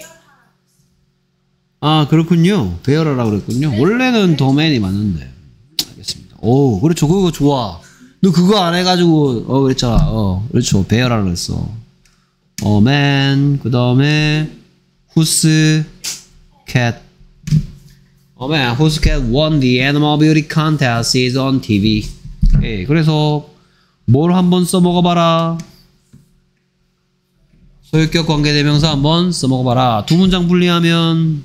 아 그렇군요. 배열하라 그랬군요. 원래는 the man이 맞는데. 알겠습니다. 오 그렇죠. 그거 좋아. 너 그거 안 해가지고 어 그랬잖아. 어 그렇죠. 배열하라 그랬어. 어 man 그 다음에 whose cat. 어 man whose cat won the animal beauty contest is on 티비. 예, 그래서 뭘 한번 써먹어봐라. 소유격 관계대명사 한번 써먹어봐라. 두 문장 분리하면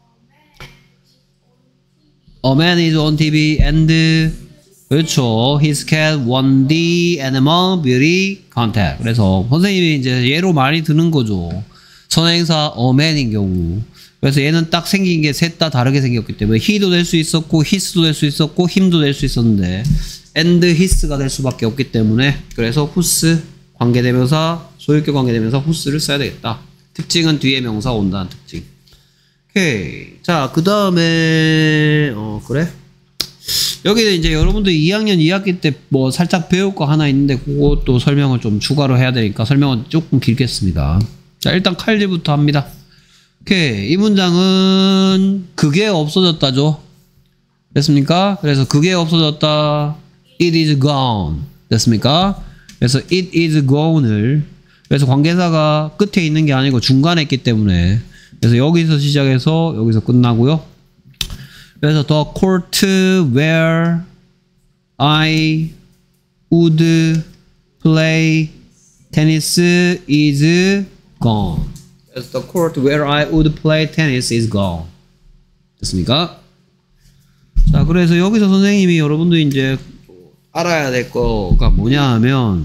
A man is on 티비 and 그렇죠. His cat won the animal beauty contest. 그래서 선생님이 이제 예로 많이 드는 거죠. 선행사 a man인 경우. 그래서 얘는 딱 생긴 게 셋 다 다르게 생겼기 때문에 he도 될 수 있었고 his도 될 수 있었고 him도 될 수 있었는데 and his가 될 수밖에 없기 때문에 그래서 whose 관계대명사 소유격 관계대명사 whose를 써야 되겠다. 특징은 뒤에 명사 온다는 특징. 오케이. 자, 그 다음에 어 그래? 여기는 이제 여러분들 이 학년 이 학기 때 뭐 살짝 배울 거 하나 있는데 그것도 설명을 좀 추가로 해야 되니까 설명은 조금 길겠습니다. 자, 일단 칼질부터 합니다. 오케이. 이 문장은 그게 없어졌다죠. 됐습니까? 그래서 그게 없어졌다. It is gone. 됐습니까? 그래서 it is gone을 그래서 관계사가 끝에 있는 게 아니고 중간에 있기 때문에 그래서 여기서 시작해서 여기서 끝나고요. 그래서 the court where I would play tennis is gone. 그래서 the court where I would play tennis is gone. 됐습니까? 자, 그래서 여기서 선생님이 여러분들 이제 알아야 될 거가 뭐냐 하면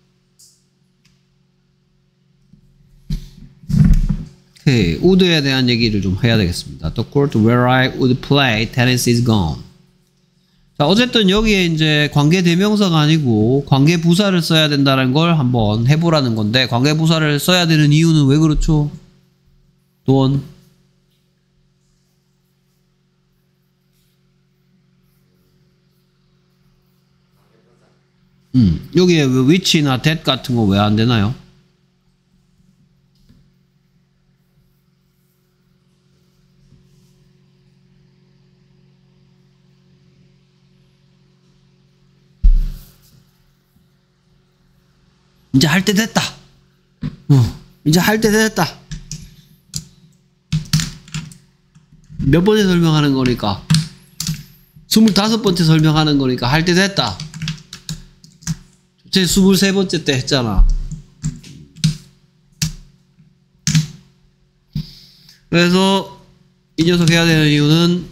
오케이, would에 대한 얘기를 좀 해야 되겠습니다. The court where I would play tennis is gone. 자, 어쨌든 여기에 이제 관계대명사가 아니고 관계부사를 써야 된다는 걸 한번 해보라는 건데 관계부사를 써야 되는 이유는 왜 그렇죠? 돈. 음, 여기에 which나 that 같은 거 왜 안 되나요? 이제 할 때 됐다. 어, 이제 할 때 됐다. 몇 번째 설명하는 거니까? 스물다섯 번째 설명하는 거니까 할 때 됐다. 제 스물세 번째 때 했잖아. 그래서 이 녀석 해야 되는 이유는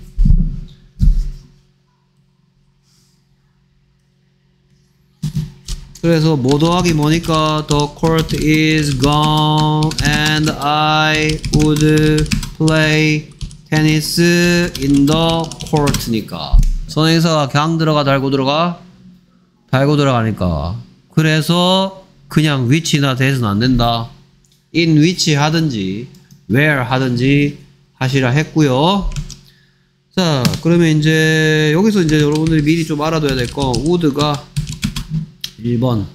그래서 뭐 더하기 뭐니까 the court is gone and I would play tennis in the court니까 선행사가 그냥 들어가 달고 들어가 달고 들어가니까 그래서 그냥 which나 that은 안 된다. in which 하든지 where 하든지 하시라 했고요. 자, 그러면 이제 여기서 이제 여러분들이 미리 좀 알아둬야 될 거 would가 일 번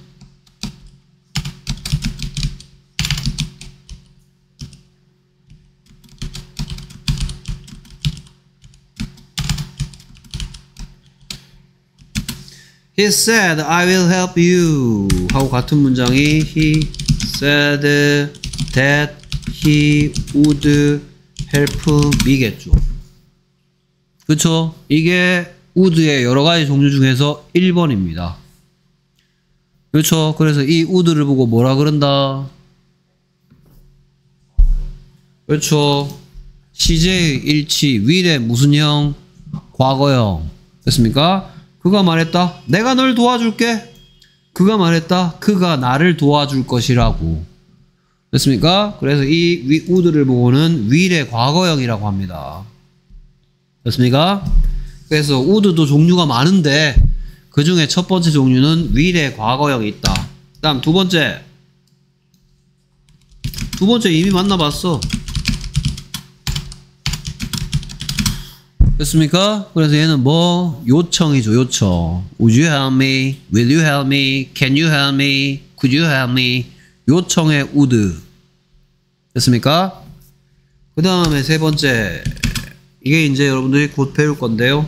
He said, I will help you. 하고 같은 문장이 He said that he would help me겠죠. 그쵸? 이게 would의 여러가지 종류 중에서 일 번입니다. 그렇죠? 그래서 이 would를 보고 뭐라 그런다? 그렇죠? 씨제이 일치 will의 무슨 형? 과거형. 됐습니까? 그가 말했다. 내가 널 도와줄게. 그가 말했다. 그가 나를 도와줄 것이라고. 됐습니까? 그래서 이 would를 보고는 will의 과거형이라고 합니다. 됐습니까? 그래서 would도 종류가 많은데 그 중에 첫 번째 종류는 will의 과거형이 있다. 그 다음 두 번째. 두 번째 이미 만나봤어. 됐습니까? 그래서 얘는 뭐 요청이죠. 요청. Would you help me? Will you help me? Can you help me? Could you help me? 요청의 would. 됐습니까? 그 다음에 세 번째. 이게 이제 여러분들이 곧 배울 건데요.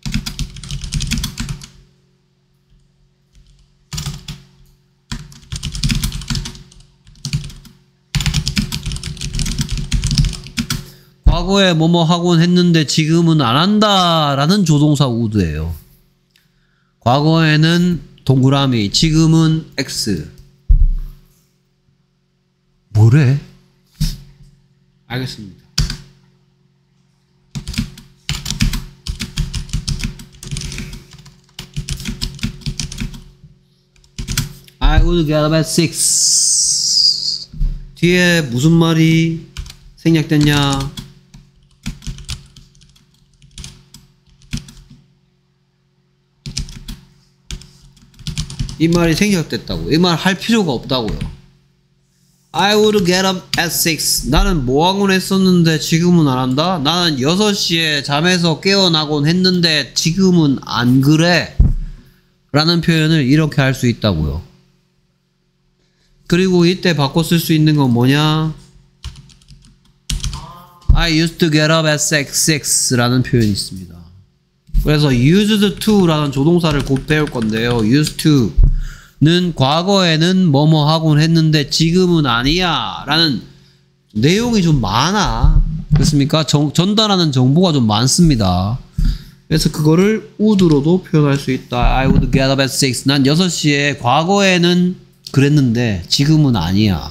과거에 뭐뭐 하곤 했는데 지금은 안 한다 라는 조동사 would예요. 과거에는 동그라미, 지금은 X. 뭐래? 알겠습니다. I would get up at six. 뒤에 무슨 말이 생략됐냐? 이 말이 생략됐다고. 이 말 할 필요가 없다고요. I would get up at six. 나는 뭐 하곤 했었는데 지금은 안 한다? 나는 여섯 시에 잠에서 깨어나곤 했는데 지금은 안 그래. 라는 표현을 이렇게 할 수 있다고요. 그리고 이때 바꿔 쓸 수 있는 건 뭐냐? I used to get up at six 라는 표현이 있습니다. 그래서 used to 라는 조동사를 곧 배울 건데요. used to는 과거에는 뭐뭐 하곤 했는데 지금은 아니야 라는 내용이 좀 많아. 그렇습니까? 정, 전달하는 정보가 좀 많습니다. 그래서 그거를 would로도 표현할 수 있다. I would get up at six. 난 여섯 시에 과거에는 그랬는데 지금은 아니야.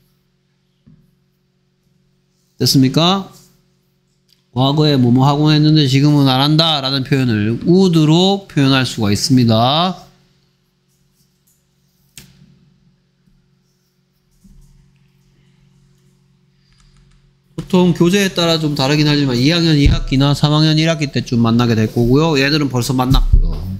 됐습니까? 과거에 뭐뭐 하곤 했는데 지금은 안 한다 라는 표현을 would로 표현할 수가 있습니다. 보통 교재에 따라 좀 다르긴 하지만 이 학년 이 학기나 삼 학년 일 학기 때쯤 만나게 될 거고요. 얘들은 벌써 만났고요.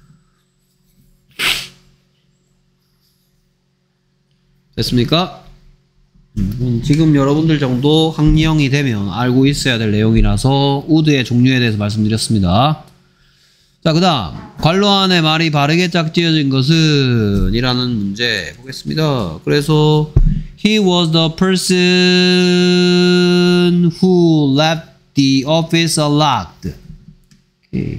됐습니까? 음, 지금 여러분들 정도 학령이 되면 알고 있어야 될 내용이라서 would의 종류에 대해서 말씀드렸습니다. 자, 그 다음 괄호 안에 말이 바르게 짝지어진 것은 이라는 문제 보겠습니다. 그래서 He was the person who left the office unlocked. 오케이.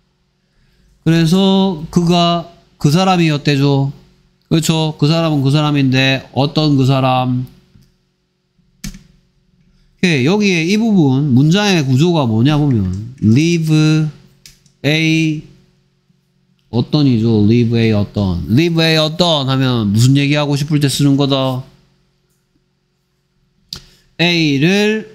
그래서 그가 그 사람이었대죠. 그렇죠. 그 사람은 그 사람인데 어떤 그 사람? 오케이. 여기에 이 부분 문장의 구조가 뭐냐 보면 leave a 어떤이죠. leave a 어떤 leave a 어떤 하면 무슨 얘기하고 싶을 때 쓰는 거다. A를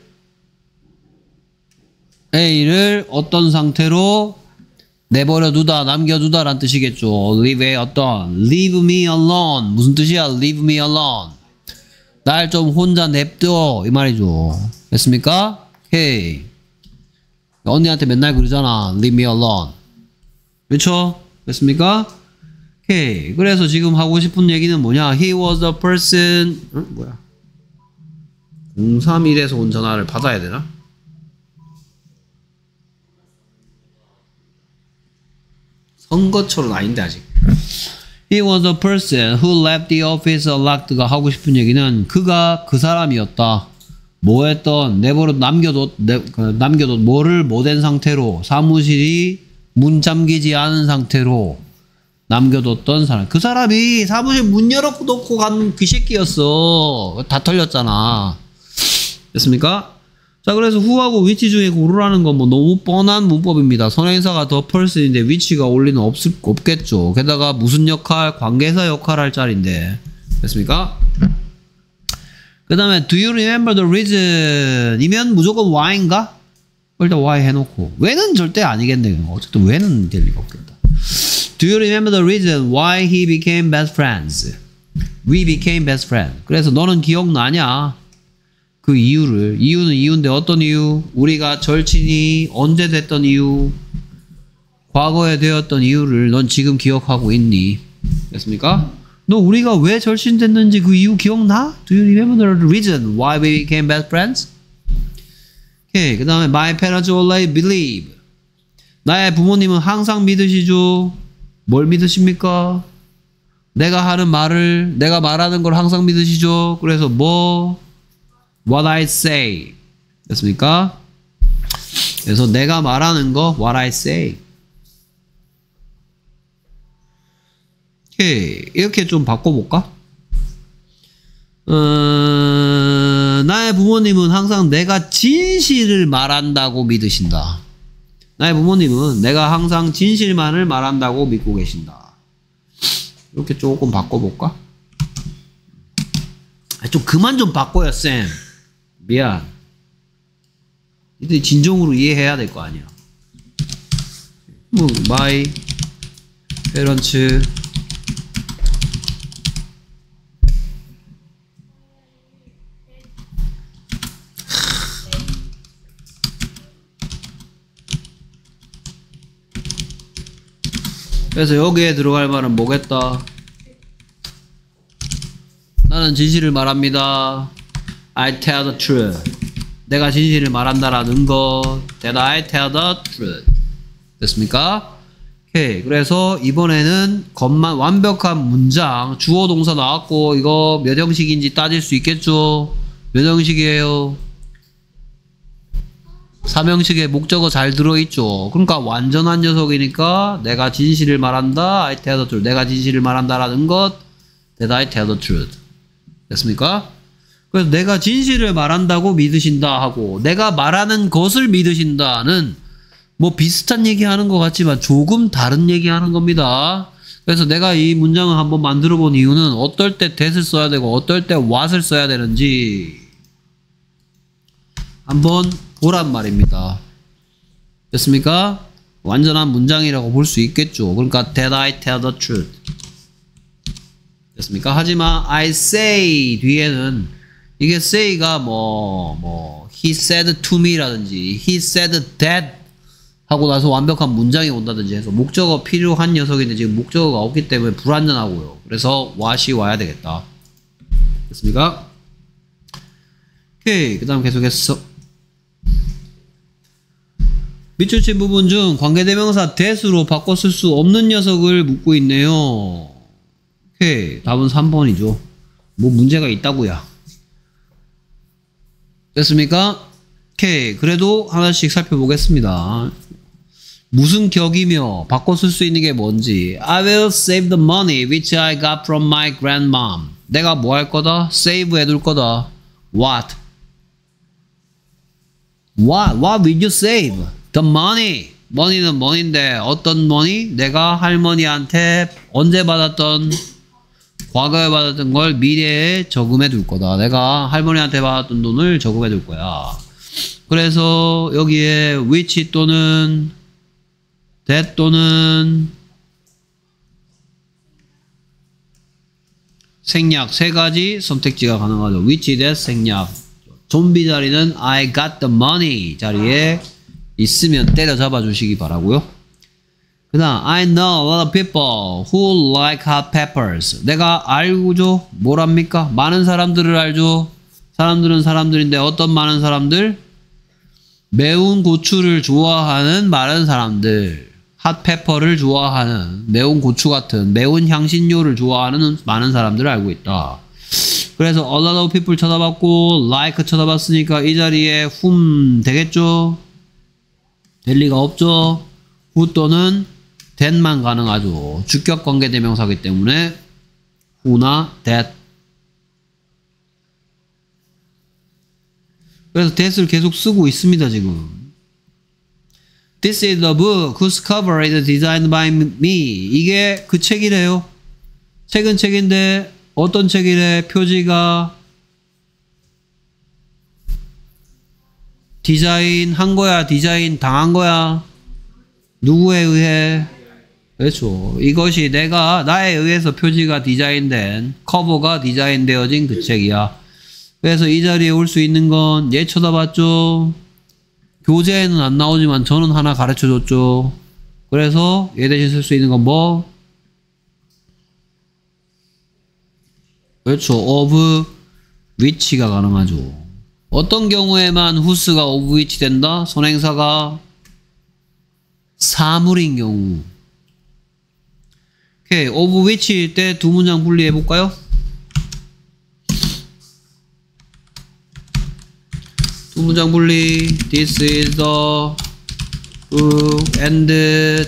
A를 어떤 상태로 내버려 두다, 남겨두다 라는 뜻이겠죠. leave a 어떤 leave me alone 무슨 뜻이야? leave me alone 날 좀 혼자 냅둬 이 말이죠. 됐습니까? 오케이. 언니한테 맨날 그러잖아. Leave me alone. 그렇죠? 됐습니까? 오케이. 그래서 지금 하고 싶은 얘기는 뭐냐? He was a person. 어? 뭐야? 공삼일에서 온 전화를 받아야 되나? 선거철은 아닌데 아직. He was a person who left the office unlocked가 하고 싶은 얘기는 그가 그 사람이었다. 뭐 했던 내버려 남겨뒀 내, 그, 남겨뒀 뭐를 못한 상태로 사무실이 문 잠기지 않은 상태로 남겨뒀던 사람. 그 사람이 사무실 문 열어놓고 간 그 새끼였어. 다 털렸잖아. 됐습니까? 자, 그래서 who하고 which 중에 고르라는 건 뭐 너무 뻔한 문법입니다. 선행사가 더 person인데 which가 올 리는 없을, 없겠죠. 게다가 무슨 역할? 관계사 역할 할 자리인데. 됐습니까? 그 다음에 do you remember the reason? 이면 무조건 why인가? 일단 why 해놓고. 왜는 절대 아니겠네. 어쨌든 왜는 될 리가 없겠다. Do you remember the reason why he became best friends? We became best friends. 그래서 너는 기억나냐? 그 이유를. 이유는 이유인데 어떤 이유? 우리가 절친이 언제 됐던 이유? 과거에 되었던 이유를 넌 지금 기억하고 있니? 됐습니까? 너 우리가 왜 절친 됐는지 그 이유 기억나? Do you remember the reason why we became best friends? 오케이. 그 다음에 my parents always believe. 나의 부모님은 항상 믿으시죠. 뭘 믿으십니까? 내가 하는 말을, 내가 말하는 걸 항상 믿으시죠. 그래서 뭐? What I say. 됐습니까? 그래서 내가 말하는 거, what I say. 오케이. 이렇게 좀 바꿔볼까? 어, 나의 부모님은 항상 내가 진실을 말한다고 믿으신다. 나의 부모님은 내가 항상 진실만을 말한다고 믿고 계신다. 이렇게 조금 바꿔볼까? 좀 그만 좀 바꿔요, 쌤. 미안. 이들 진정으로 이해해야 될 거 아니야. 뭐, my parents 그래서 여기에 들어갈 말은 뭐겠다? 나는 진실을 말합니다. I tell the truth. 내가 진실을 말한다라는 것. That I tell the truth. 됐습니까? 오케이. 그래서 이번에는 것만 완벽한 문장. 주어 동사 나왔고 이거 몇 형식인지 따질 수 있겠죠? 몇 형식이에요? 삼형식에 목적어 잘 들어있죠. 그러니까 완전한 녀석이니까 내가 진실을 말한다. I tell the truth. 내가 진실을 말한다라는 것. That I tell the truth. 됐습니까? 그래서 내가 진실을 말한다고 믿으신다 하고 내가 말하는 것을 믿으신다는 뭐 비슷한 얘기하는 것 같지만 조금 다른 얘기하는 겁니다. 그래서 내가 이 문장을 한번 만들어 본 이유는 어떨 때 that을 써야 되고 어떨 때 what을 써야 되는지 한번 보란 말입니다. 됐습니까? 완전한 문장이라고 볼 수 있겠죠. 그러니까 that I tell the truth. 됐습니까? 하지만 I say 뒤에는 이게 say가 뭐, 뭐, he said to me 라든지 he said that 하고 나서 완벽한 문장이 온다든지 해서 목적어 필요한 녀석인데 지금 목적어가 없기 때문에 불완전하고요. 그래서 what이 와야 되겠다. 됐습니까? 오케이. 그 다음 계속해서 밑줄 친 부분 중 관계대명사 that으로 바꿔 쓸 수 없는 녀석을 묻고 있네요. 오케이. 답은 삼 번이죠. 뭐 문제가 있다고요. 됐습니까? 오케이. 그래도 하나씩 살펴보겠습니다. 무슨 격이며 바꿔 쓸 수 있는 게 뭔지. I will save the money which I got from my grandmom. 내가 뭐 할 거다? save 해둘 거다. What? What? What will you save? The money. money는 money인데 어떤 money? 내가 할머니한테 언제 받았던 과거에 받았던 걸 미래에 저금해 둘 거다. 내가 할머니한테 받았던 돈을 저금해 둘 거야. 그래서 여기에 which 또는 that 또는 생략 세 가지 선택지가 가능하죠. which, that, 생략. 좀비 자리는 I got the money 자리에 있으면 때려잡아 주시기 바라고요. 그 다음 I know a lot of people who like hot peppers. 내가 알고죠. 뭐랍니까? 많은 사람들을 알죠. 사람들은 사람들인데 어떤 많은 사람들? 매운 고추를 좋아하는 많은 사람들. 핫페퍼를 좋아하는 매운 고추 같은 매운 향신료를 좋아하는 많은 사람들을 알고 있다. 그래서 a lot of people 쳐다봤고 like 쳐다봤으니까 이 자리에 whom 되겠죠? 될 리가 없죠. who 또는 that만 가능하죠. 주격 관계 대명사이기 때문에 who나 that. 그래서 that을 계속 쓰고 있습니다 지금. This is the book whose cover is designed by me. 이게 그 책이래요. 책은 책인데 어떤 책이래? 표지가 디자인 한 거야? 디자인 당한 거야? 누구에 의해? 그렇죠. 이것이 내가 나에 의해서 표지가 디자인된 커버가 디자인되어진 그 책이야. 그래서 이 자리에 올 수 있는 건 얘 쳐다봤죠? 교재에는 안 나오지만 저는 하나 가르쳐 줬죠. 그래서 얘 대신 쓸 수 있는 건 뭐? 그렇죠. of which가 가능하죠. 어떤 경우에만 whose가 of which 된다? 선행사가 사물인 경우. 오케이. of which일 때 두 문장 분리해 볼까요? 두 문장 분리. This is the book and the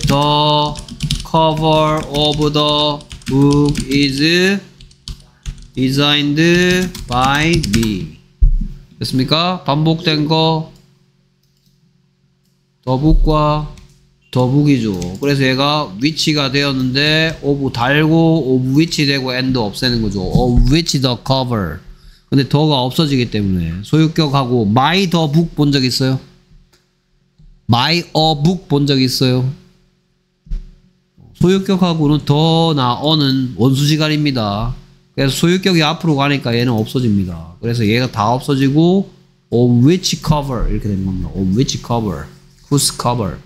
cover of the book is designed by me. 됐습니까? 반복된 거 더북과 더북이죠. 그래서 얘가 which가 되었는데 of 달고 of which 되고 and 없애는 거죠. of which the cover. 근데 더가 없어지기 때문에 소유격하고 my the book 본 적 있어요? my a book 본 적 있어요? 소유격하고는 더나 어는 원수지간입니다. 그래서 소유격이 앞으로 가니까 얘는 없어집니다. 그래서 얘가 다 없어지고 of which cover 이렇게 되는 겁니다. of which cover, whose cover.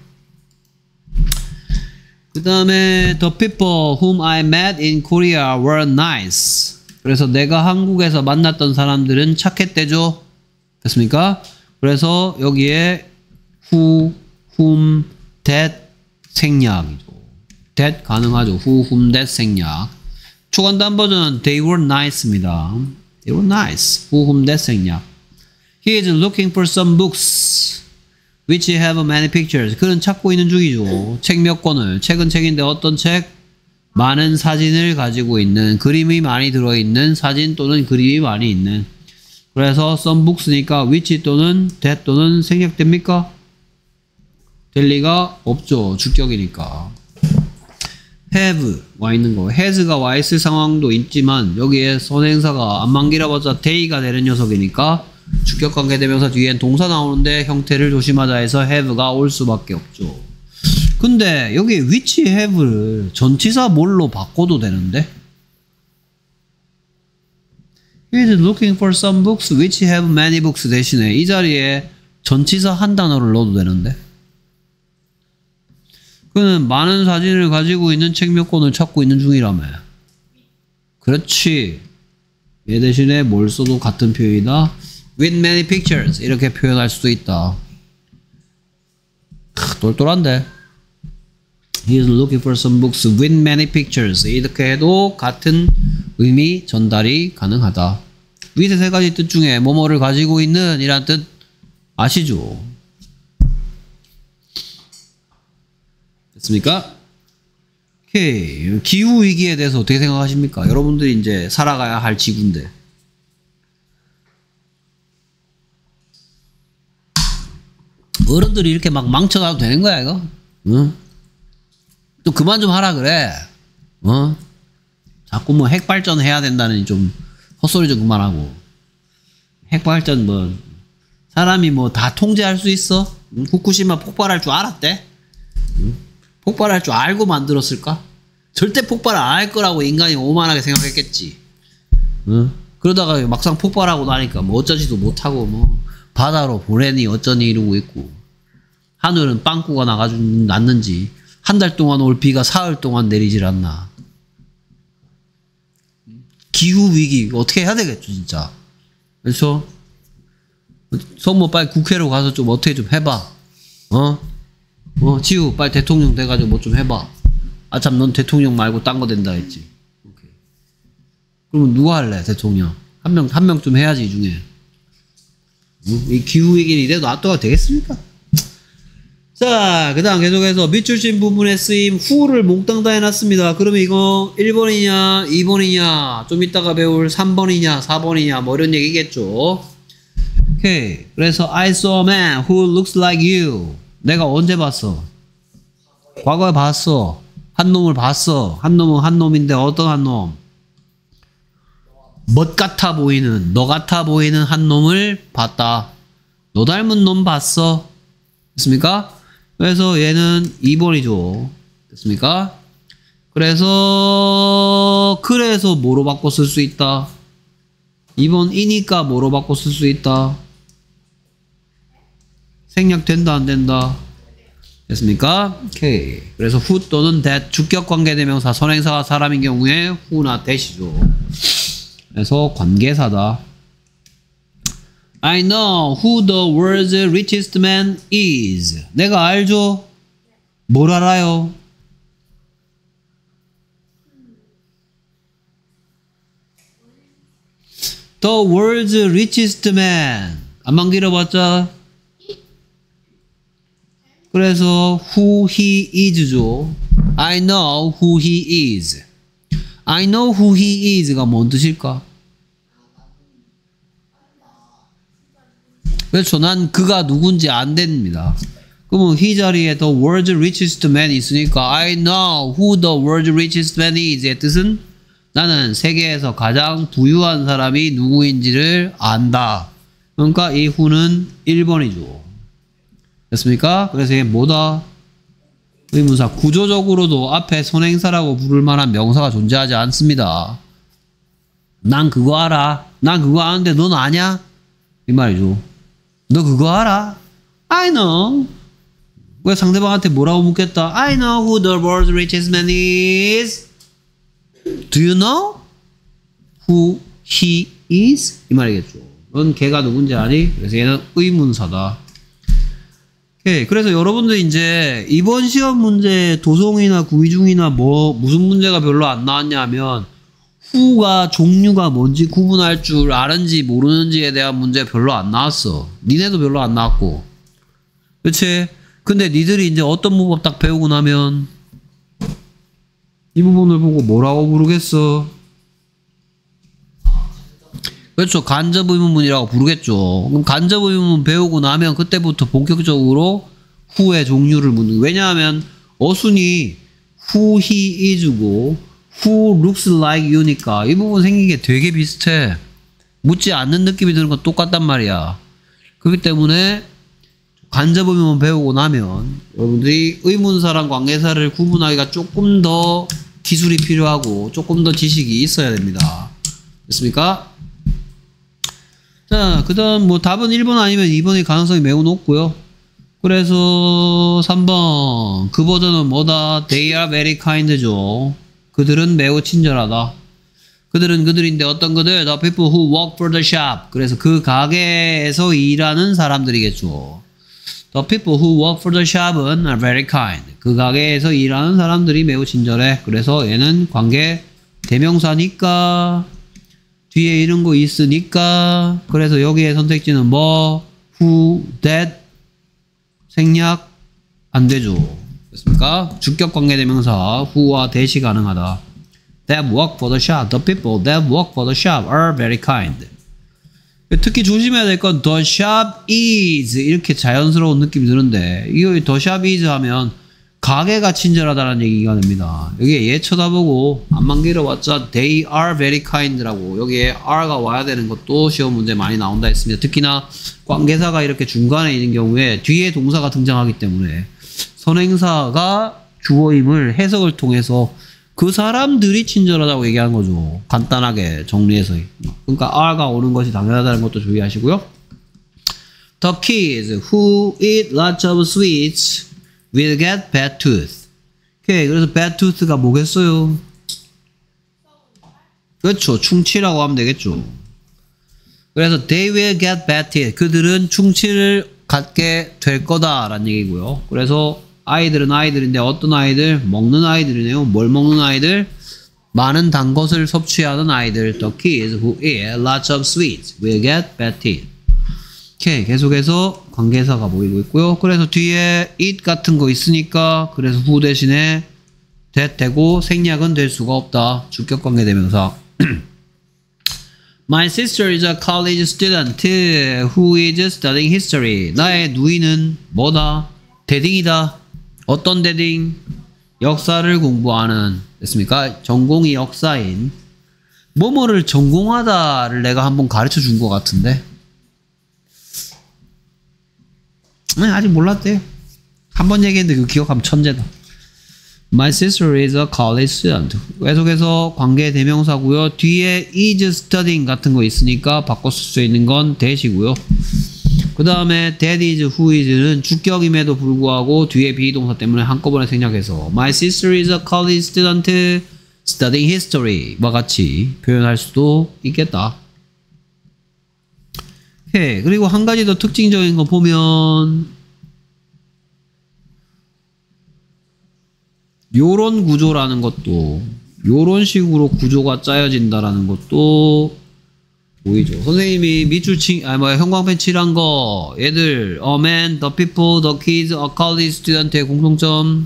그 다음에 the people whom I met in Korea were nice. 그래서 내가 한국에서 만났던 사람들은 착했대죠. 됐습니까? 그래서 여기에 who, whom, that 생략이죠. that 가능하죠. who, whom, that 생략. 초간단 버전은 they were nice입니다. They were nice. who, whom, that 생략. He is looking for some books which have many pictures. 그는 찾고 있는 중이죠. 책 몇 권을. 책은 책인데 어떤 책? 많은 사진을 가지고 있는, 그림이 많이 들어있는 사진 또는 그림이 많이 있는. 그래서 some books니까 which 또는 that 또는 생략됩니까? 될 리가 없죠. 주격이니까. have 와 있는 거. has가 와 있을 상황도 있지만 여기에 선행사가 안만 길어봤자 they가 되는 녀석이니까 주격 관계 대명사 뒤엔 동사 나오는데 형태를 조심하자 해서 have가 올 수밖에 없죠. 근데 여기 which have를 전치사 뭘로 바꿔도 되는데? He is looking for some books which have many books 대신에 이 자리에 전치사 한 단어를 넣어도 되는데? 그는 많은 사진을 가지고 있는 책 몇 권을 찾고 있는 중이라며. 그렇지. 얘 대신에 뭘 써도 같은 표현이다. With many pictures 이렇게 표현할 수도 있다. 크, 똘똘한데. He is looking for some books with many pictures. 이렇게 해도 같은 의미 전달이 가능하다. 위에 세 가지 뜻 중에 뭐뭐를 가지고 있는 이란 뜻 아시죠? 됐습니까? 오케이. 기후위기에 대해서 어떻게 생각하십니까? 여러분들이 이제 살아가야 할 지구인데. 어른들이 이렇게 막 망쳐놔도 되는 거야, 이거? 응? 또 그만 좀 하라 그래. 어? 자꾸 뭐 핵발전 해야 된다는 좀 헛소리 좀 그만하고. 핵발전 뭐 사람이 뭐 다 통제할 수 있어? 응? 후쿠시마 폭발할 줄 알았대? 응? 폭발할 줄 알고 만들었을까? 절대 폭발 안 할 거라고 인간이 오만하게 생각했겠지. 응? 그러다가 막상 폭발하고 나니까 뭐 어쩌지도 못하고 뭐 바다로 보내니 어쩌니 이러고 있고. 하늘은 빵꾸가 나가지고 났는지 한 달 동안 올 비가 사흘 동안 내리질 않나. 기후위기 어떻게 해야 되겠죠 진짜. 그래서 성모 빨리 국회로 가서 좀 어떻게 좀 해봐. 어? 어 지우 빨리 대통령 돼가지고 뭐 좀 해봐. 아참 넌 대통령 말고 딴 거 된다 했지. 오케이. 그러면 누가 할래 대통령? 한 명 한 명 좀 해야지 이 중에. 이 기후위기를 이래도 놔둬도 되겠습니까? 자, 그 다음 계속해서 밑줄신 부분에 쓰임 후를 몽땅 다 해놨습니다. 그러면 이거 일 번이냐 이 번이냐 좀 이따가 배울 삼 번이냐 사 번이냐 뭐 이런 얘기겠죠. 오케이. 그래서 I saw a man who looks like you. 내가 언제 봤어? 과거에 봤어. 한 놈을 봤어. 한 놈은 한 놈인데 어떤 한 놈? 멋 같아 보이는, 너 같아 보이는 한 놈을 봤다. 너 닮은 놈 봤어. 됐습니까? 그래서 얘는 이 번이죠. 됐습니까? 그래서 그래서 뭐로 바꿔 쓸 수 있다. 이 번이니까 뭐로 바꿔 쓸 수 있다. 생략된다 안 된다. 됐습니까? 오케이. 그래서 who 또는 that 주격 관계대명사 선행사가 사람인 경우에 who나 that이죠. 그래서 관계사다. I know who the world's richest man is. 내가 알죠? 뭘 알아요? The world's richest man. 안만 길어봤자? 그래서 who he is죠. I know who he is. I know who he is가 뭔 뜻일까? 그렇죠. 난 그가 누군지 안 됩니다. 그러면 he 자리에 the world's richest man 있으니까 I know who the world's richest man is의 뜻은 나는 세계에서 가장 부유한 사람이 누구인지를 안다. 그러니까 이 who는 일 번이죠. 됐습니까? 그래서 이게 뭐다? 의문사. 구조적으로도 앞에 선행사라고 부를 만한 명사가 존재하지 않습니다. 난 그거 알아. 난 그거 아는데 넌 아냐? 이 말이죠. 너 그거 알아? I know. 왜 상대방한테 뭐라고 묻겠다? I know who the world's richest man is. Do you know who he is? 이 말이겠죠. 넌 걔가 누군지 아니? 그래서 얘는 의문사다. 오케이. 그래서 여러분들 이제 이번 시험 문제 도성이나 구의중이나 뭐 무슨 문제가 별로 안 나왔냐면 who가 종류가 뭔지 구분할 줄 아는지 모르는지에 대한 문제 별로 안 나왔어. 니네도 별로 안 나왔고. 그치? 근데 니들이 이제 어떤 문법 딱 배우고 나면 이 부분을 보고 뭐라고 부르겠어? 그렇죠. 간접의문문이라고 부르겠죠. 그럼 간접의문문 배우고 나면 그때부터 본격적으로 who의 종류를 묻는. 왜냐하면 어순이 who, he, is고 who looks like you니까 이 부분 생긴 게 되게 비슷해. 묻지 않는 느낌이 드는 건 똑같단 말이야. 그렇기 때문에 간접의문문 배우고 나면 여러분들이 의문사랑 관계사를 구분하기가 조금 더 기술이 필요하고 조금 더 지식이 있어야 됩니다. 됐습니까? 자, 그 다음 뭐 답은 일 번 아니면 이 번의 가능성이 매우 높고요. 그래서 삼 번 그 버전은 뭐다? They are very kind죠. 그들은 매우 친절하다. 그들은 그들인데 어떤 그들? The people who work for the shop. 그래서 그 가게에서 일하는 사람들이겠죠. The people who work for the shop은 are very kind. 그 가게에서 일하는 사람들이 매우 친절해. 그래서 얘는 관계 대명사니까 뒤에 이런 거 있으니까 그래서 여기에 선택지는 뭐 who, that 생략 안 되죠. 됐습니까? 주격 관계 대명사 who와 that이 가능하다. That work for the shop. The people that work for the shop are very kind. 특히 조심해야 될 건 the shop is 이렇게 자연스러운 느낌이 드는데 이거 the shop is 하면 가게가 친절하다는 얘기가 됩니다. 여기에 얘 쳐다보고 안만 길어봤자 they are very kind라고 여기에 are가 와야 되는 것도 시험 문제 많이 나온다 했습니다. 특히나 관계사가 이렇게 중간에 있는 경우에 뒤에 동사가 등장하기 때문에 선행사가 주어임을 해석을 통해서 그 사람들이 친절하다고 얘기하는 거죠. 간단하게 정리해서. 그러니까 are가 오는 것이 당연하다는 것도 주의하시고요. The kids who eat lots of sweets will get bad tooth. 오케이, 그래서 bad tooth가 뭐겠어요? 그렇죠. 충치라고 하면 되겠죠. 그래서 they will get bad teeth. 그들은 충치를 갖게 될 거다라는 얘기고요. 그래서 아이들은 아이들인데 어떤 아이들? 먹는 아이들이네요. 뭘 먹는 아이들? 많은 단 것을 섭취하는 아이들. The kids who eat lots of sweets will get bad teeth. 오케이, 계속해서 관계사가 보이고 있고요. 그래서 뒤에 it 같은 거 있으니까 그래서 who 대신에 that 되고 생략은 될 수가 없다. 주격관계 대명사. My sister is a college student who is studying history. 나의 누이는 뭐다? 대딩이다. 어떤 대딩? 역사를 공부하는. 됐습니까? 전공이 역사인. 뭐뭐를 전공하다를 내가 한번 가르쳐 준 것 같은데. 네, 아직 몰랐대요. 한 번 얘기했는데 그 기억하면 천재다. My sister is a college student. 계속해서 관계 대명사고요. 뒤에 is studying 같은 거 있으니까 바꿔 쓸 수 있는 건 that이고요. 그 다음에 that is who is는 주격임에도 불구하고 뒤에 비동사 때문에 한꺼번에 생략해서 My sister is a college student studying history와 같이 표현할 수도 있겠다. 오케이. 그리고 한 가지 더 특징적인 거 보면 요런 구조라는 것도 요런 식으로 구조가 짜여진다라는 것도 보이죠. 선생님이 밑줄 치, 아니 뭐야 형광펜 칠한 거 얘들 a man, the people, the kids, a college student의 공통점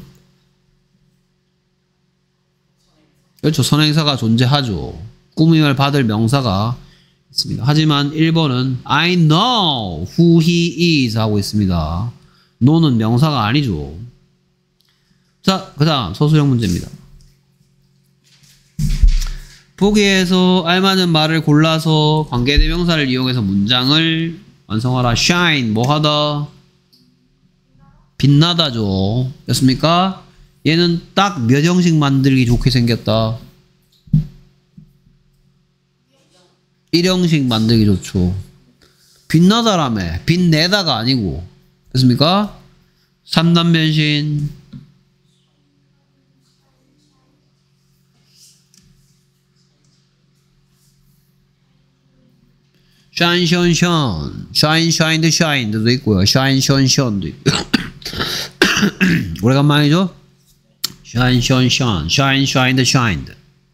그렇죠. 선행사가 존재하죠. 꾸밈을 받을 명사가 있습니다. 하지만 일 번은 I know who he is 하고 있습니다. know는 명사가 아니죠. 자, 그 다음 서술형 문제입니다. 보기에서 알맞은 말을 골라서 관계대명사를 이용해서 문장을 완성하라. shine, 뭐하다? 빛나다죠. 됐습니까? 얘는 딱 몇 형식 만들기 좋게 생겼다. 일 형식 만들기 좋죠. 빛나다라며. 빛내다가 아니고. 됐습니까? 삼 단 변신. shine, shine, shine. shine, shine, shine도 있고요. shine, shine, shine도 있고요. 오래간만이죠? shine, shine, shine. shine, shine, shined.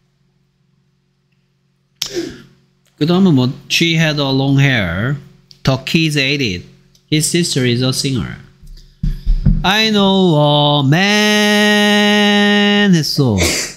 그 다음은 뭐 she had a long hair. The kids ate it. His sister is a singer. I know a man 했어.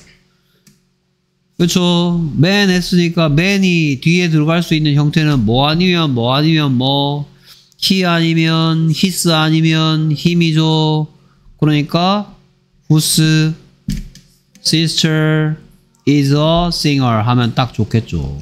그쵸. man 했으니까 man이 뒤에 들어갈 수 있는 형태는 뭐 아니면 뭐 아니면 뭐 he 아니면 his 아니면 him이죠. 그러니까 whose sister is a singer 하면 딱 좋겠죠.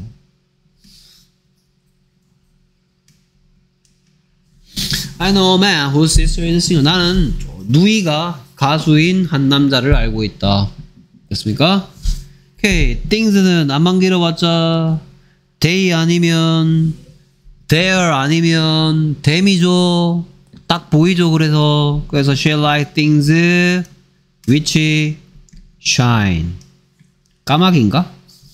I know a man whose sister is a singer. 나는 누이가 가수인 한 남자를 알고 있다. 됐습니까? 오케이. things는 안만 길어봤자 they 아니면 their 아니면 them이죠. 딱 보이죠. 그래서 그래서 she like things which shine. 까마귀인가?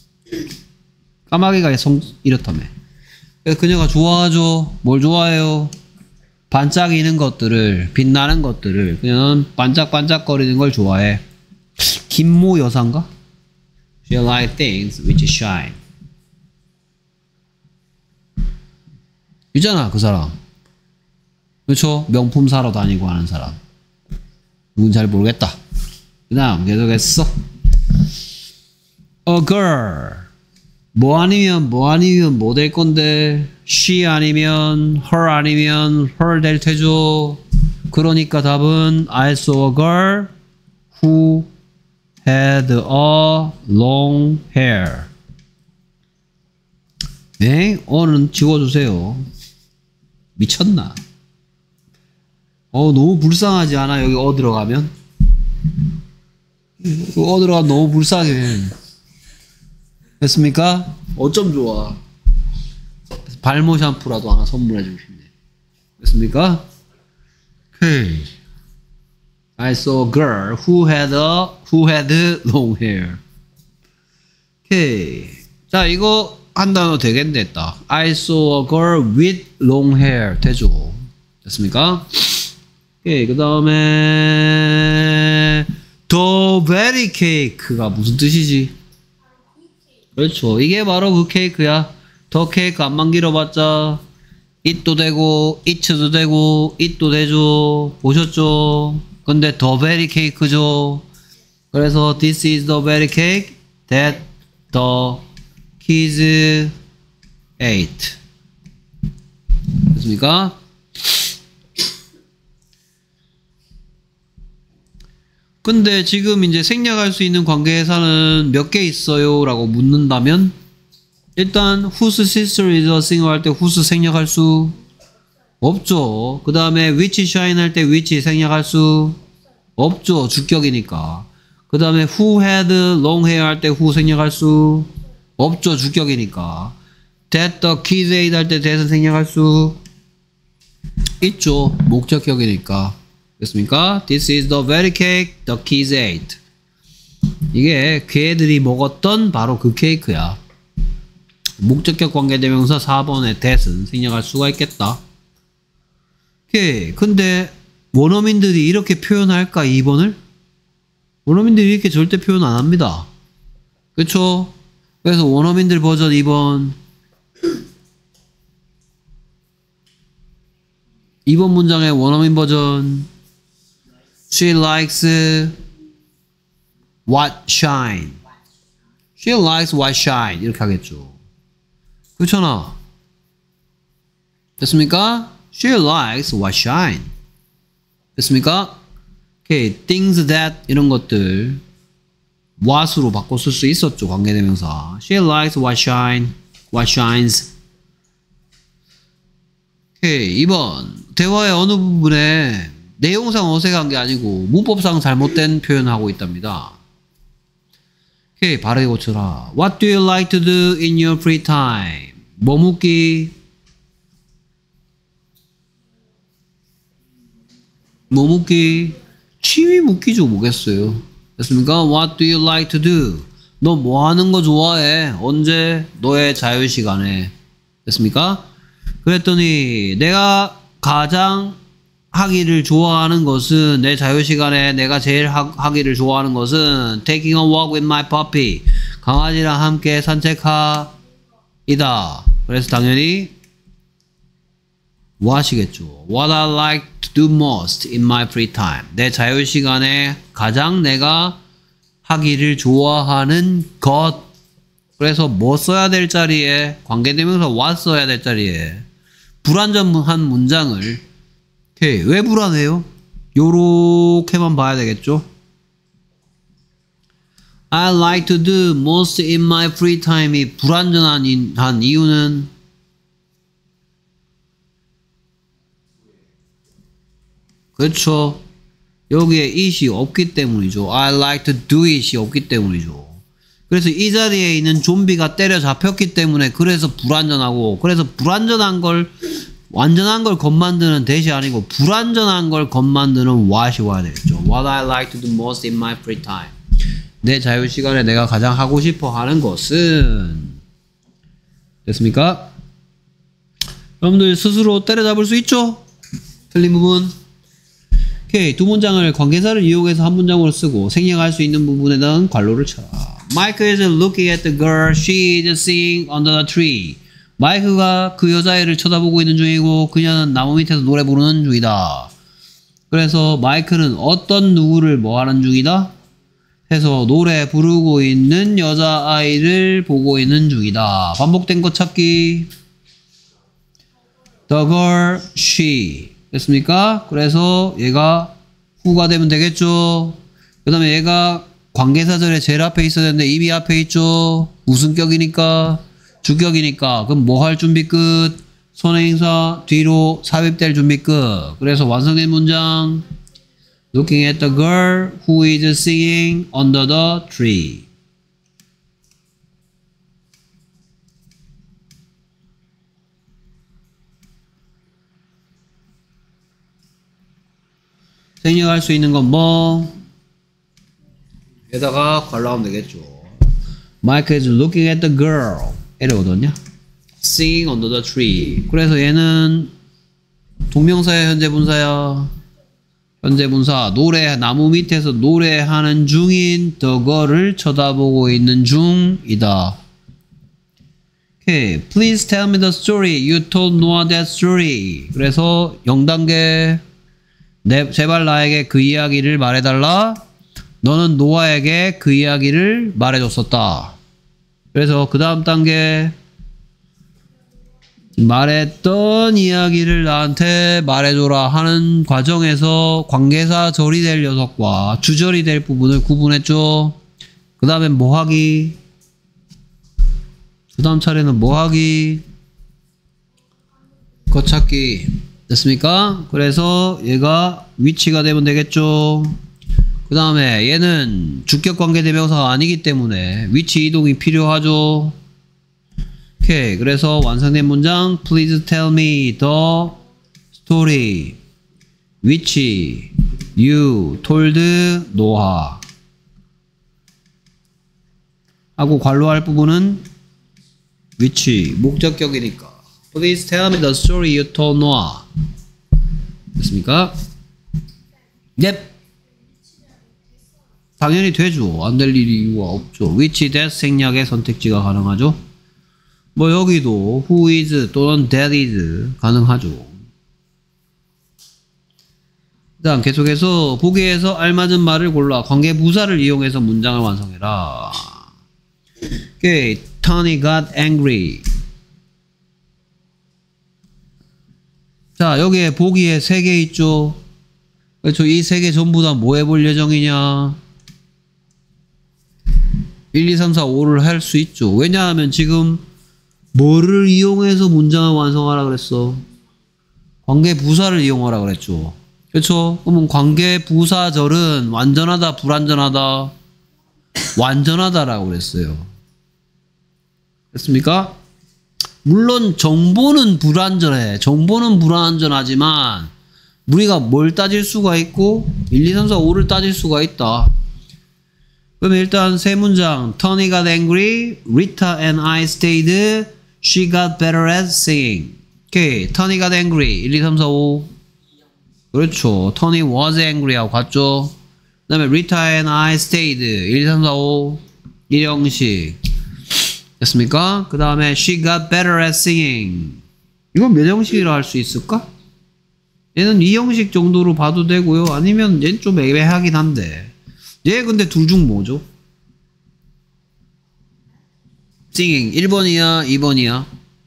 까마귀가 성 이렇다며. 그래서 그녀가 좋아하죠. 뭘 좋아해요? 반짝이는 것들을, 빛나는 것들을. 그녀는 반짝반짝거리는 걸 좋아해. 김모 여사인가? She like things which shine. 있잖아, 그 사람. 그렇죠? 명품 사러 다니고 하는 사람. 누군 잘 모르겠다. 그 다음 계속했어. A girl. 뭐 아니면 뭐 아니면 뭐 될 건데 she 아니면 her 아니면 her 될 테죠. 그러니까 답은 I saw a girl who had a long hair. 네, 어는 지워주세요. 미쳤나? 어 너무 불쌍하지 않아? 여기 어 들어가면? 어 들어가면 너무 불쌍해. 됐습니까? 어쩜 좋아. 발모 샴푸라도 하나 선물해 주고 싶네. 됐습니까? 오케이. I saw a girl who had a who had long hair. 오케이. 자, 이거 한 단어 되겠네, 딱. I saw a girl with long hair. 되죠. 됐습니까? 오케이. 그 다음에 the very cake가 무슨 뜻이지? 그렇죠. 이게 바로 그 케이크야. 더 케이크 안만 길어봤자 it도 되고 it도 되고 it도 되죠. 보셨죠? 근데 the very cake죠. 그래서 this is the very cake that the kids ate. 됐습니까? 근데 지금 이제 생략할 수 있는 관계대사는 몇 개 있어요? 라고 묻는다면 일단 whose sister is a singer 할 때 whose 생략할 수 없죠. 그 다음에 which shine 할 때 which 생략할 수 없죠. 주격이니까. 그 다음에 who had long hair 할 때 who 생략할 수 없죠. 주격이니까. that the kids ate 할 때 that은 생략할 수 있죠. 목적격이니까. 됐습니까? This is the very cake the kids ate. 이게 그 애들이 먹었던 바로 그 케이크야. 목적격 관계대명사 사 번의 that은 생략할 수가 있겠다. 오케이. 근데 원어민들이 이렇게 표현할까? 이 번을? 원어민들이 이렇게 절대 표현 안 합니다. 그쵸? 그래서 원어민들 버전 이 번 이 번 문장의 원어민 버전 She likes what shine. She likes what shine. 이렇게 하겠죠. 그렇잖아. 됐습니까? She likes what shine. 됐습니까? 오케이. Things that 이런 것들 what으로 바꿔 쓸 수 있었죠. 관계대명사. She likes what shine. What shines. 오케이. 이 번. 대화의 어느 부분에 내용상 어색한 게 아니고 문법상 잘못된 표현하고 있답니다. 오케이. 바르게 고쳐라. What do you like to do in your free time? 뭐 묻기? 뭐 묻기? 취미 묻기죠. 뭐겠어요. 됐습니까? What do you like to do? 너 뭐 하는 거 좋아해? 언제? 너의 자유시간에. 됐습니까? 그랬더니 내가 가장 하기를 좋아하는 것은 내 자유시간에 내가 제일 하, 하기를 좋아하는 것은 taking a walk with my puppy. 강아지랑 함께 산책하이다. 그래서 당연히 what이겠죠. What I like to do most in my free time. 내 자유시간에 가장 내가 하기를 좋아하는 것. 그래서 뭐 써야 될 자리에 관계대명사 what 써야 될 자리에 불완전한 문장을 오케이. 왜 불안해요? 요렇게만 봐야 되겠죠? I like to do most in my free time이 불완전한 한 이유는 그렇죠. 여기에 it이 없기 때문이죠. I like to do it이 없기 때문이죠. 그래서 이 자리에 있는 좀비가 때려잡혔기 때문에 그래서 불완전하고 그래서 불완전한 걸 완전한 걸 겉만드는 대시 아니고 불완전한 걸 겉만드는 what이 와야 되겠죠. What I like to do most in my free time. 내 자유시간에 내가 가장 하고 싶어 하는 것은 됐습니까? 여러분들 스스로 때려잡을 수 있죠? 틀린 부분. 오케이. 두 문장을 관계사를 이용해서 한 문장으로 쓰고 생략할 수 있는 부분에는 괄호를 쳐라. Mike is looking at the girl she is singing under the tree. 마이크가 그 여자애를 쳐다보고 있는 중이고 그녀는 나무 밑에서 노래 부르는 중이다. 그래서 마이크는 어떤 누구를 뭐 하는 중이다? 해서 노래 부르고 있는 여자아이를 보고 있는 중이다. 반복된 것 찾기. The girl, she. 됐습니까? 그래서 얘가 who가 되면 되겠죠. 그 다음에 얘가 관계사절에 제일 앞에 있어야 되는데 이미 앞에 있죠. 무슨 격이니까? 주격이니까. 그럼 뭐 할 준비 끝? 선행사 뒤로 삽입될 준비 끝. 그래서 완성된 문장 Looking at the girl who is singing under the tree. 생략할 수 있는 건 뭐? 에다가 관람하면 되겠죠. Mike is looking at the girl. 애를 얻었냐? Singing under the tree. 그래서 얘는 동명사야, 현재 분사야? 현재 분사. 노래, 나무 밑에서 노래하는 중인 the girl을 쳐다보고 있는 중이다. Okay. Please tell me the story. You told Noah that story. 그래서 영 단계. 내, 제발 나에게 그 이야기를 말해달라. 너는 노아에게 그 이야기를 말해줬었다. 그래서 그 다음 단계. 말했던 이야기를 나한테 말해줘라 하는 과정에서 관계사 절이 될 녀석과 주절이 될 부분을 구분했죠. 그 다음에 뭐하기? 그 다음 차례는 뭐하기? 걷찾기. 됐습니까? 그래서 얘가 위치가 되면 되겠죠. 그 다음에 얘는 주격관계대명사가 아니기 때문에 위치 이동이 필요하죠. 오케이. 그래서 완성된 문장 Please tell me the story which you told Noah 하고 관로할 부분은 which 목적격이니까 Please tell me the story you told Noah. 됐습니까? 넵. 당연히 되죠. 안 될 일이 이유가 없죠. which that 생략의 선택지가 가능하죠. 뭐 여기도 who is 또는 that is 가능하죠. 그 다음 계속해서 보기에서 알맞은 말을 골라 관계 부사를 이용해서 문장을 완성해라. 오케이. Tony got angry. 자, 여기에 보기에 세 개 있죠. 그렇죠. 이 세 개 전부 다 뭐 해볼 예정이냐? 일, 이, 삼, 사, 오를 할 수 있죠. 왜냐하면 지금 뭐를 이용해서 문장을 완성하라 그랬어? 관계 부사를 이용하라 그랬죠. 그렇죠? 그러면 관계 부사절은 완전하다, 불완전하다? 완전하다라고 그랬어요. 됐습니까? 물론 정보는 불완전해. 정보는 불완전하지만 우리가 뭘 따질 수가 있고 일, 이, 삼, 사, 오를 따질 수가 있다. 그럼 일단 세 문장. Tony got angry. Rita and I stayed. She got better at singing. 오케이. Tony got angry. 일, 이, 삼, 사, 오. 그렇죠. Tony was angry 하고 갔죠. 그 다음에 Rita and I stayed. 일, 이, 삼, 사, 오. 일 형식. 됐습니까? 그 다음에 She got better at singing. 이건 몇 형식이라 할 수 있을까? 얘는 이 형식 정도로 봐도 되고요. 아니면 얘는 좀 애매하긴 한데. 얘 근데 둘 중 뭐죠? singing 일 번이야, 이 번이야?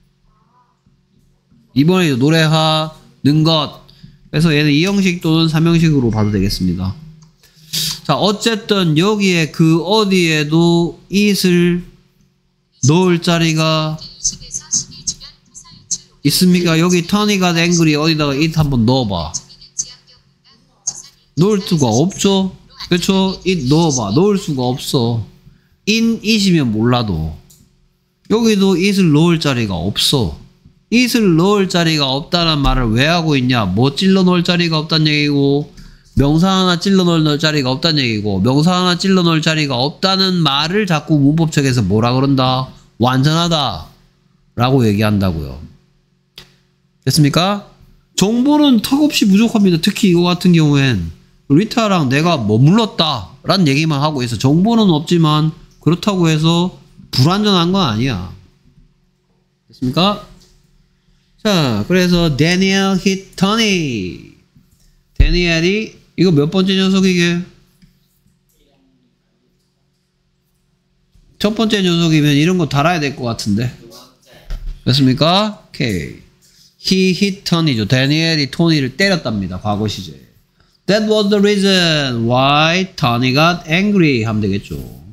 이 번이 노래하는 것. 그래서 얘는 이 형식 또는 삼 형식으로 봐도 되겠습니다. 자, 어쨌든 여기에 그 어디에도 it을 넣을 자리가 있습니까? 여기 Tony got angry 어디다가 it 한번 넣어봐. 넣을 수가 없죠? 그렇죠? it 넣어봐. 넣을 수가 없어. in it이면 몰라도 여기도 it을 넣을 자리가 없어. it을 넣을 자리가 없다는 말을 왜 하고 있냐? 뭐 찔러 넣을 자리가 없다는 얘기고 명사 하나 찔러 넣을 자리가 없다는 얘기고 명사 하나 찔러 넣을 자리가 없다는 말을 자꾸 문법책에서 뭐라 그런다? 완전하다 라고 얘기한다고요. 됐습니까? 정보는 턱없이 부족합니다. 특히 이거 같은 경우엔 리타랑 내가 머물렀다 라는 얘기만 하고 있어. 정보는 없지만 그렇다고 해서 불완전한 건 아니야. 됐습니까? 자, 그래서 Daniel hit Tony. 데니엘이 이거 몇 번째 녀석이게? 첫 번째 녀석이면 이런 거 달아야 될 것 같은데. 됐습니까? 오케이. He hit Tony죠. 데니엘이 토니를 때렸답니다. 과거 시제. That was the reason why Tony got angry 하면 되겠죠.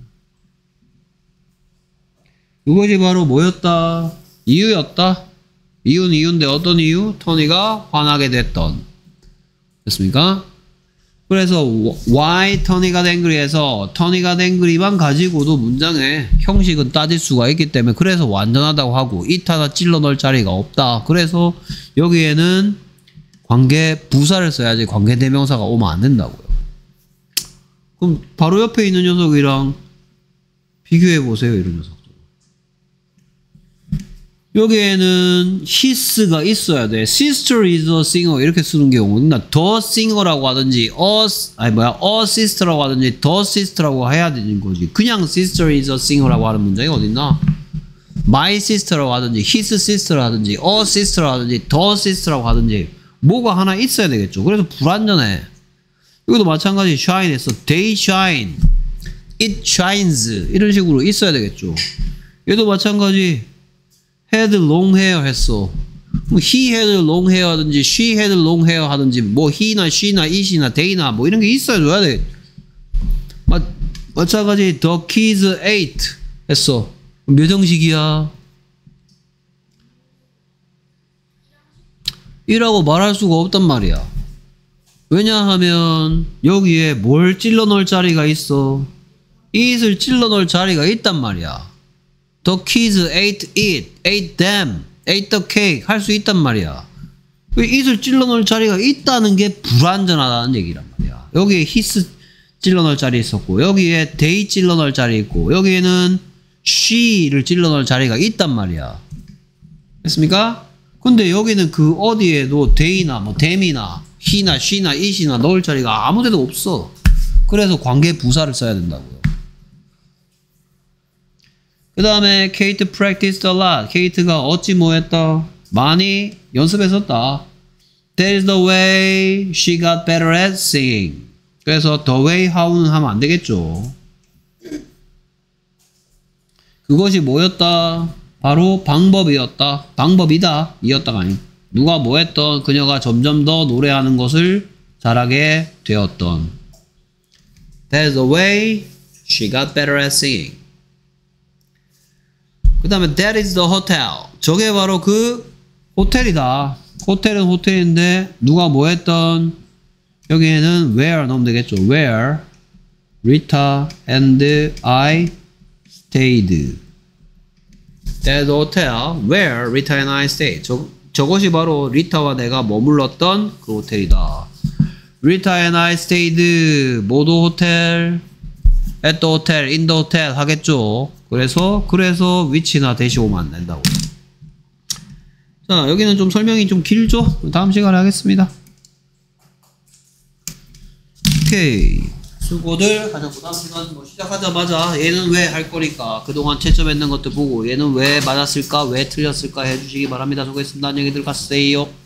이것이 바로 뭐였다? 이유였다. 이유는 이유인데 어떤 이유? 토니가 화나게 됐던. 됐습니까? 그래서 why Tony got angry에서 Tony got angry만 가지고도 문장의 형식은 따질 수가 있기 때문에 그래서 완전하다고 하고 it 하나 찔러 넣을 자리가 없다. 그래서 여기에는 관계 부사를 써야지 관계 대명사가 오면 안 된다고요. 그럼 바로 옆에 있는 녀석이랑 비교해 보세요. 이런 녀석. 여기에는 his가 있어야 돼. Sister is a singer 이렇게 쓰는 경우는 the singer라고 하든지 a, 아니 뭐야 a sister라고 하든지 the sister라고 해야 되는 거지. 그냥 sister is a singer라고 하는 문장이 어딨나? my sister라고 하든지 his sister라고 하든지 a sister라고 하든지 the sister라고 하든지 뭐가 하나 있어야 되겠죠. 그래서 불완전해. 이것도 마찬가지 shine에서 they shine, it shines 이런 식으로 있어야 되겠죠. 얘도 마찬가지 had long hair 했어. 뭐 he had long hair 하든지 she had long hair 하든지 뭐 he나 she나 it이나 they나 뭐 이런 게 있어줘야 돼. 마, 마찬가지 the kids ate 했어. 몇 형식이야? 이라고 말할 수가 없단 말이야. 왜냐하면 여기에 뭘 찔러 넣을 자리가 있어. it을 찔러 넣을 자리가 있단 말이야. The kids ate it, ate them, ate the cake 할 수 있단 말이야. it을 찔러 넣을 자리가 있다는 게 불완전하다는 얘기란 말이야. 여기에 his 찔러 넣을 자리 있었고 여기에 they 찔러 넣을 자리 있고 여기에는 she를 찔러 넣을 자리가 있단 말이야. 됐습니까? 근데 여기는 그 어디에도 they나 뭐 them이나 he나 she나 it이나 넣을 자리가 아무 데도 없어. 그래서 관계 부사를 써야 된다고요. 그 다음에 Kate practiced a lot. 케이트가 어찌 뭐했다? 많이 연습했었다. That is the way she got better at singing. 그래서 the way how는 하면 안 되겠죠. 그것이 뭐였다? 바로 방법이었다. 방법이다. 이었다가 아니. 누가 뭐했던 그녀가 점점 더 노래하는 것을 잘하게 되었던. That is the way she got better at singing. 그 다음에 that is the hotel. 저게 바로 그 호텔이다. 호텔은 호텔인데 누가 뭐 했던 여기에는 where 넣으면 되겠죠. Where Rita and I stayed. That is the hotel where Rita and I stayed. 저, 저것이 바로 리타와 내가 머물렀던 그 호텔이다. Rita and I stayed. 모두 호텔 at the hotel, in the hotel 하겠죠. 그래서 그래서 위치나 대시 오면 안 된다고. 자, 여기는 좀 설명이 좀 길죠? 다음 시간에 하겠습니다. 오케이. 수고들 하셨고 다음 시간 뭐 시작하자마자 얘는 왜 할 거니까 그동안 채점했는 것들 보고 얘는 왜 맞았을까 왜 틀렸을까 해주시기 바랍니다. 수고했습니다. 안녕히 들어가세요.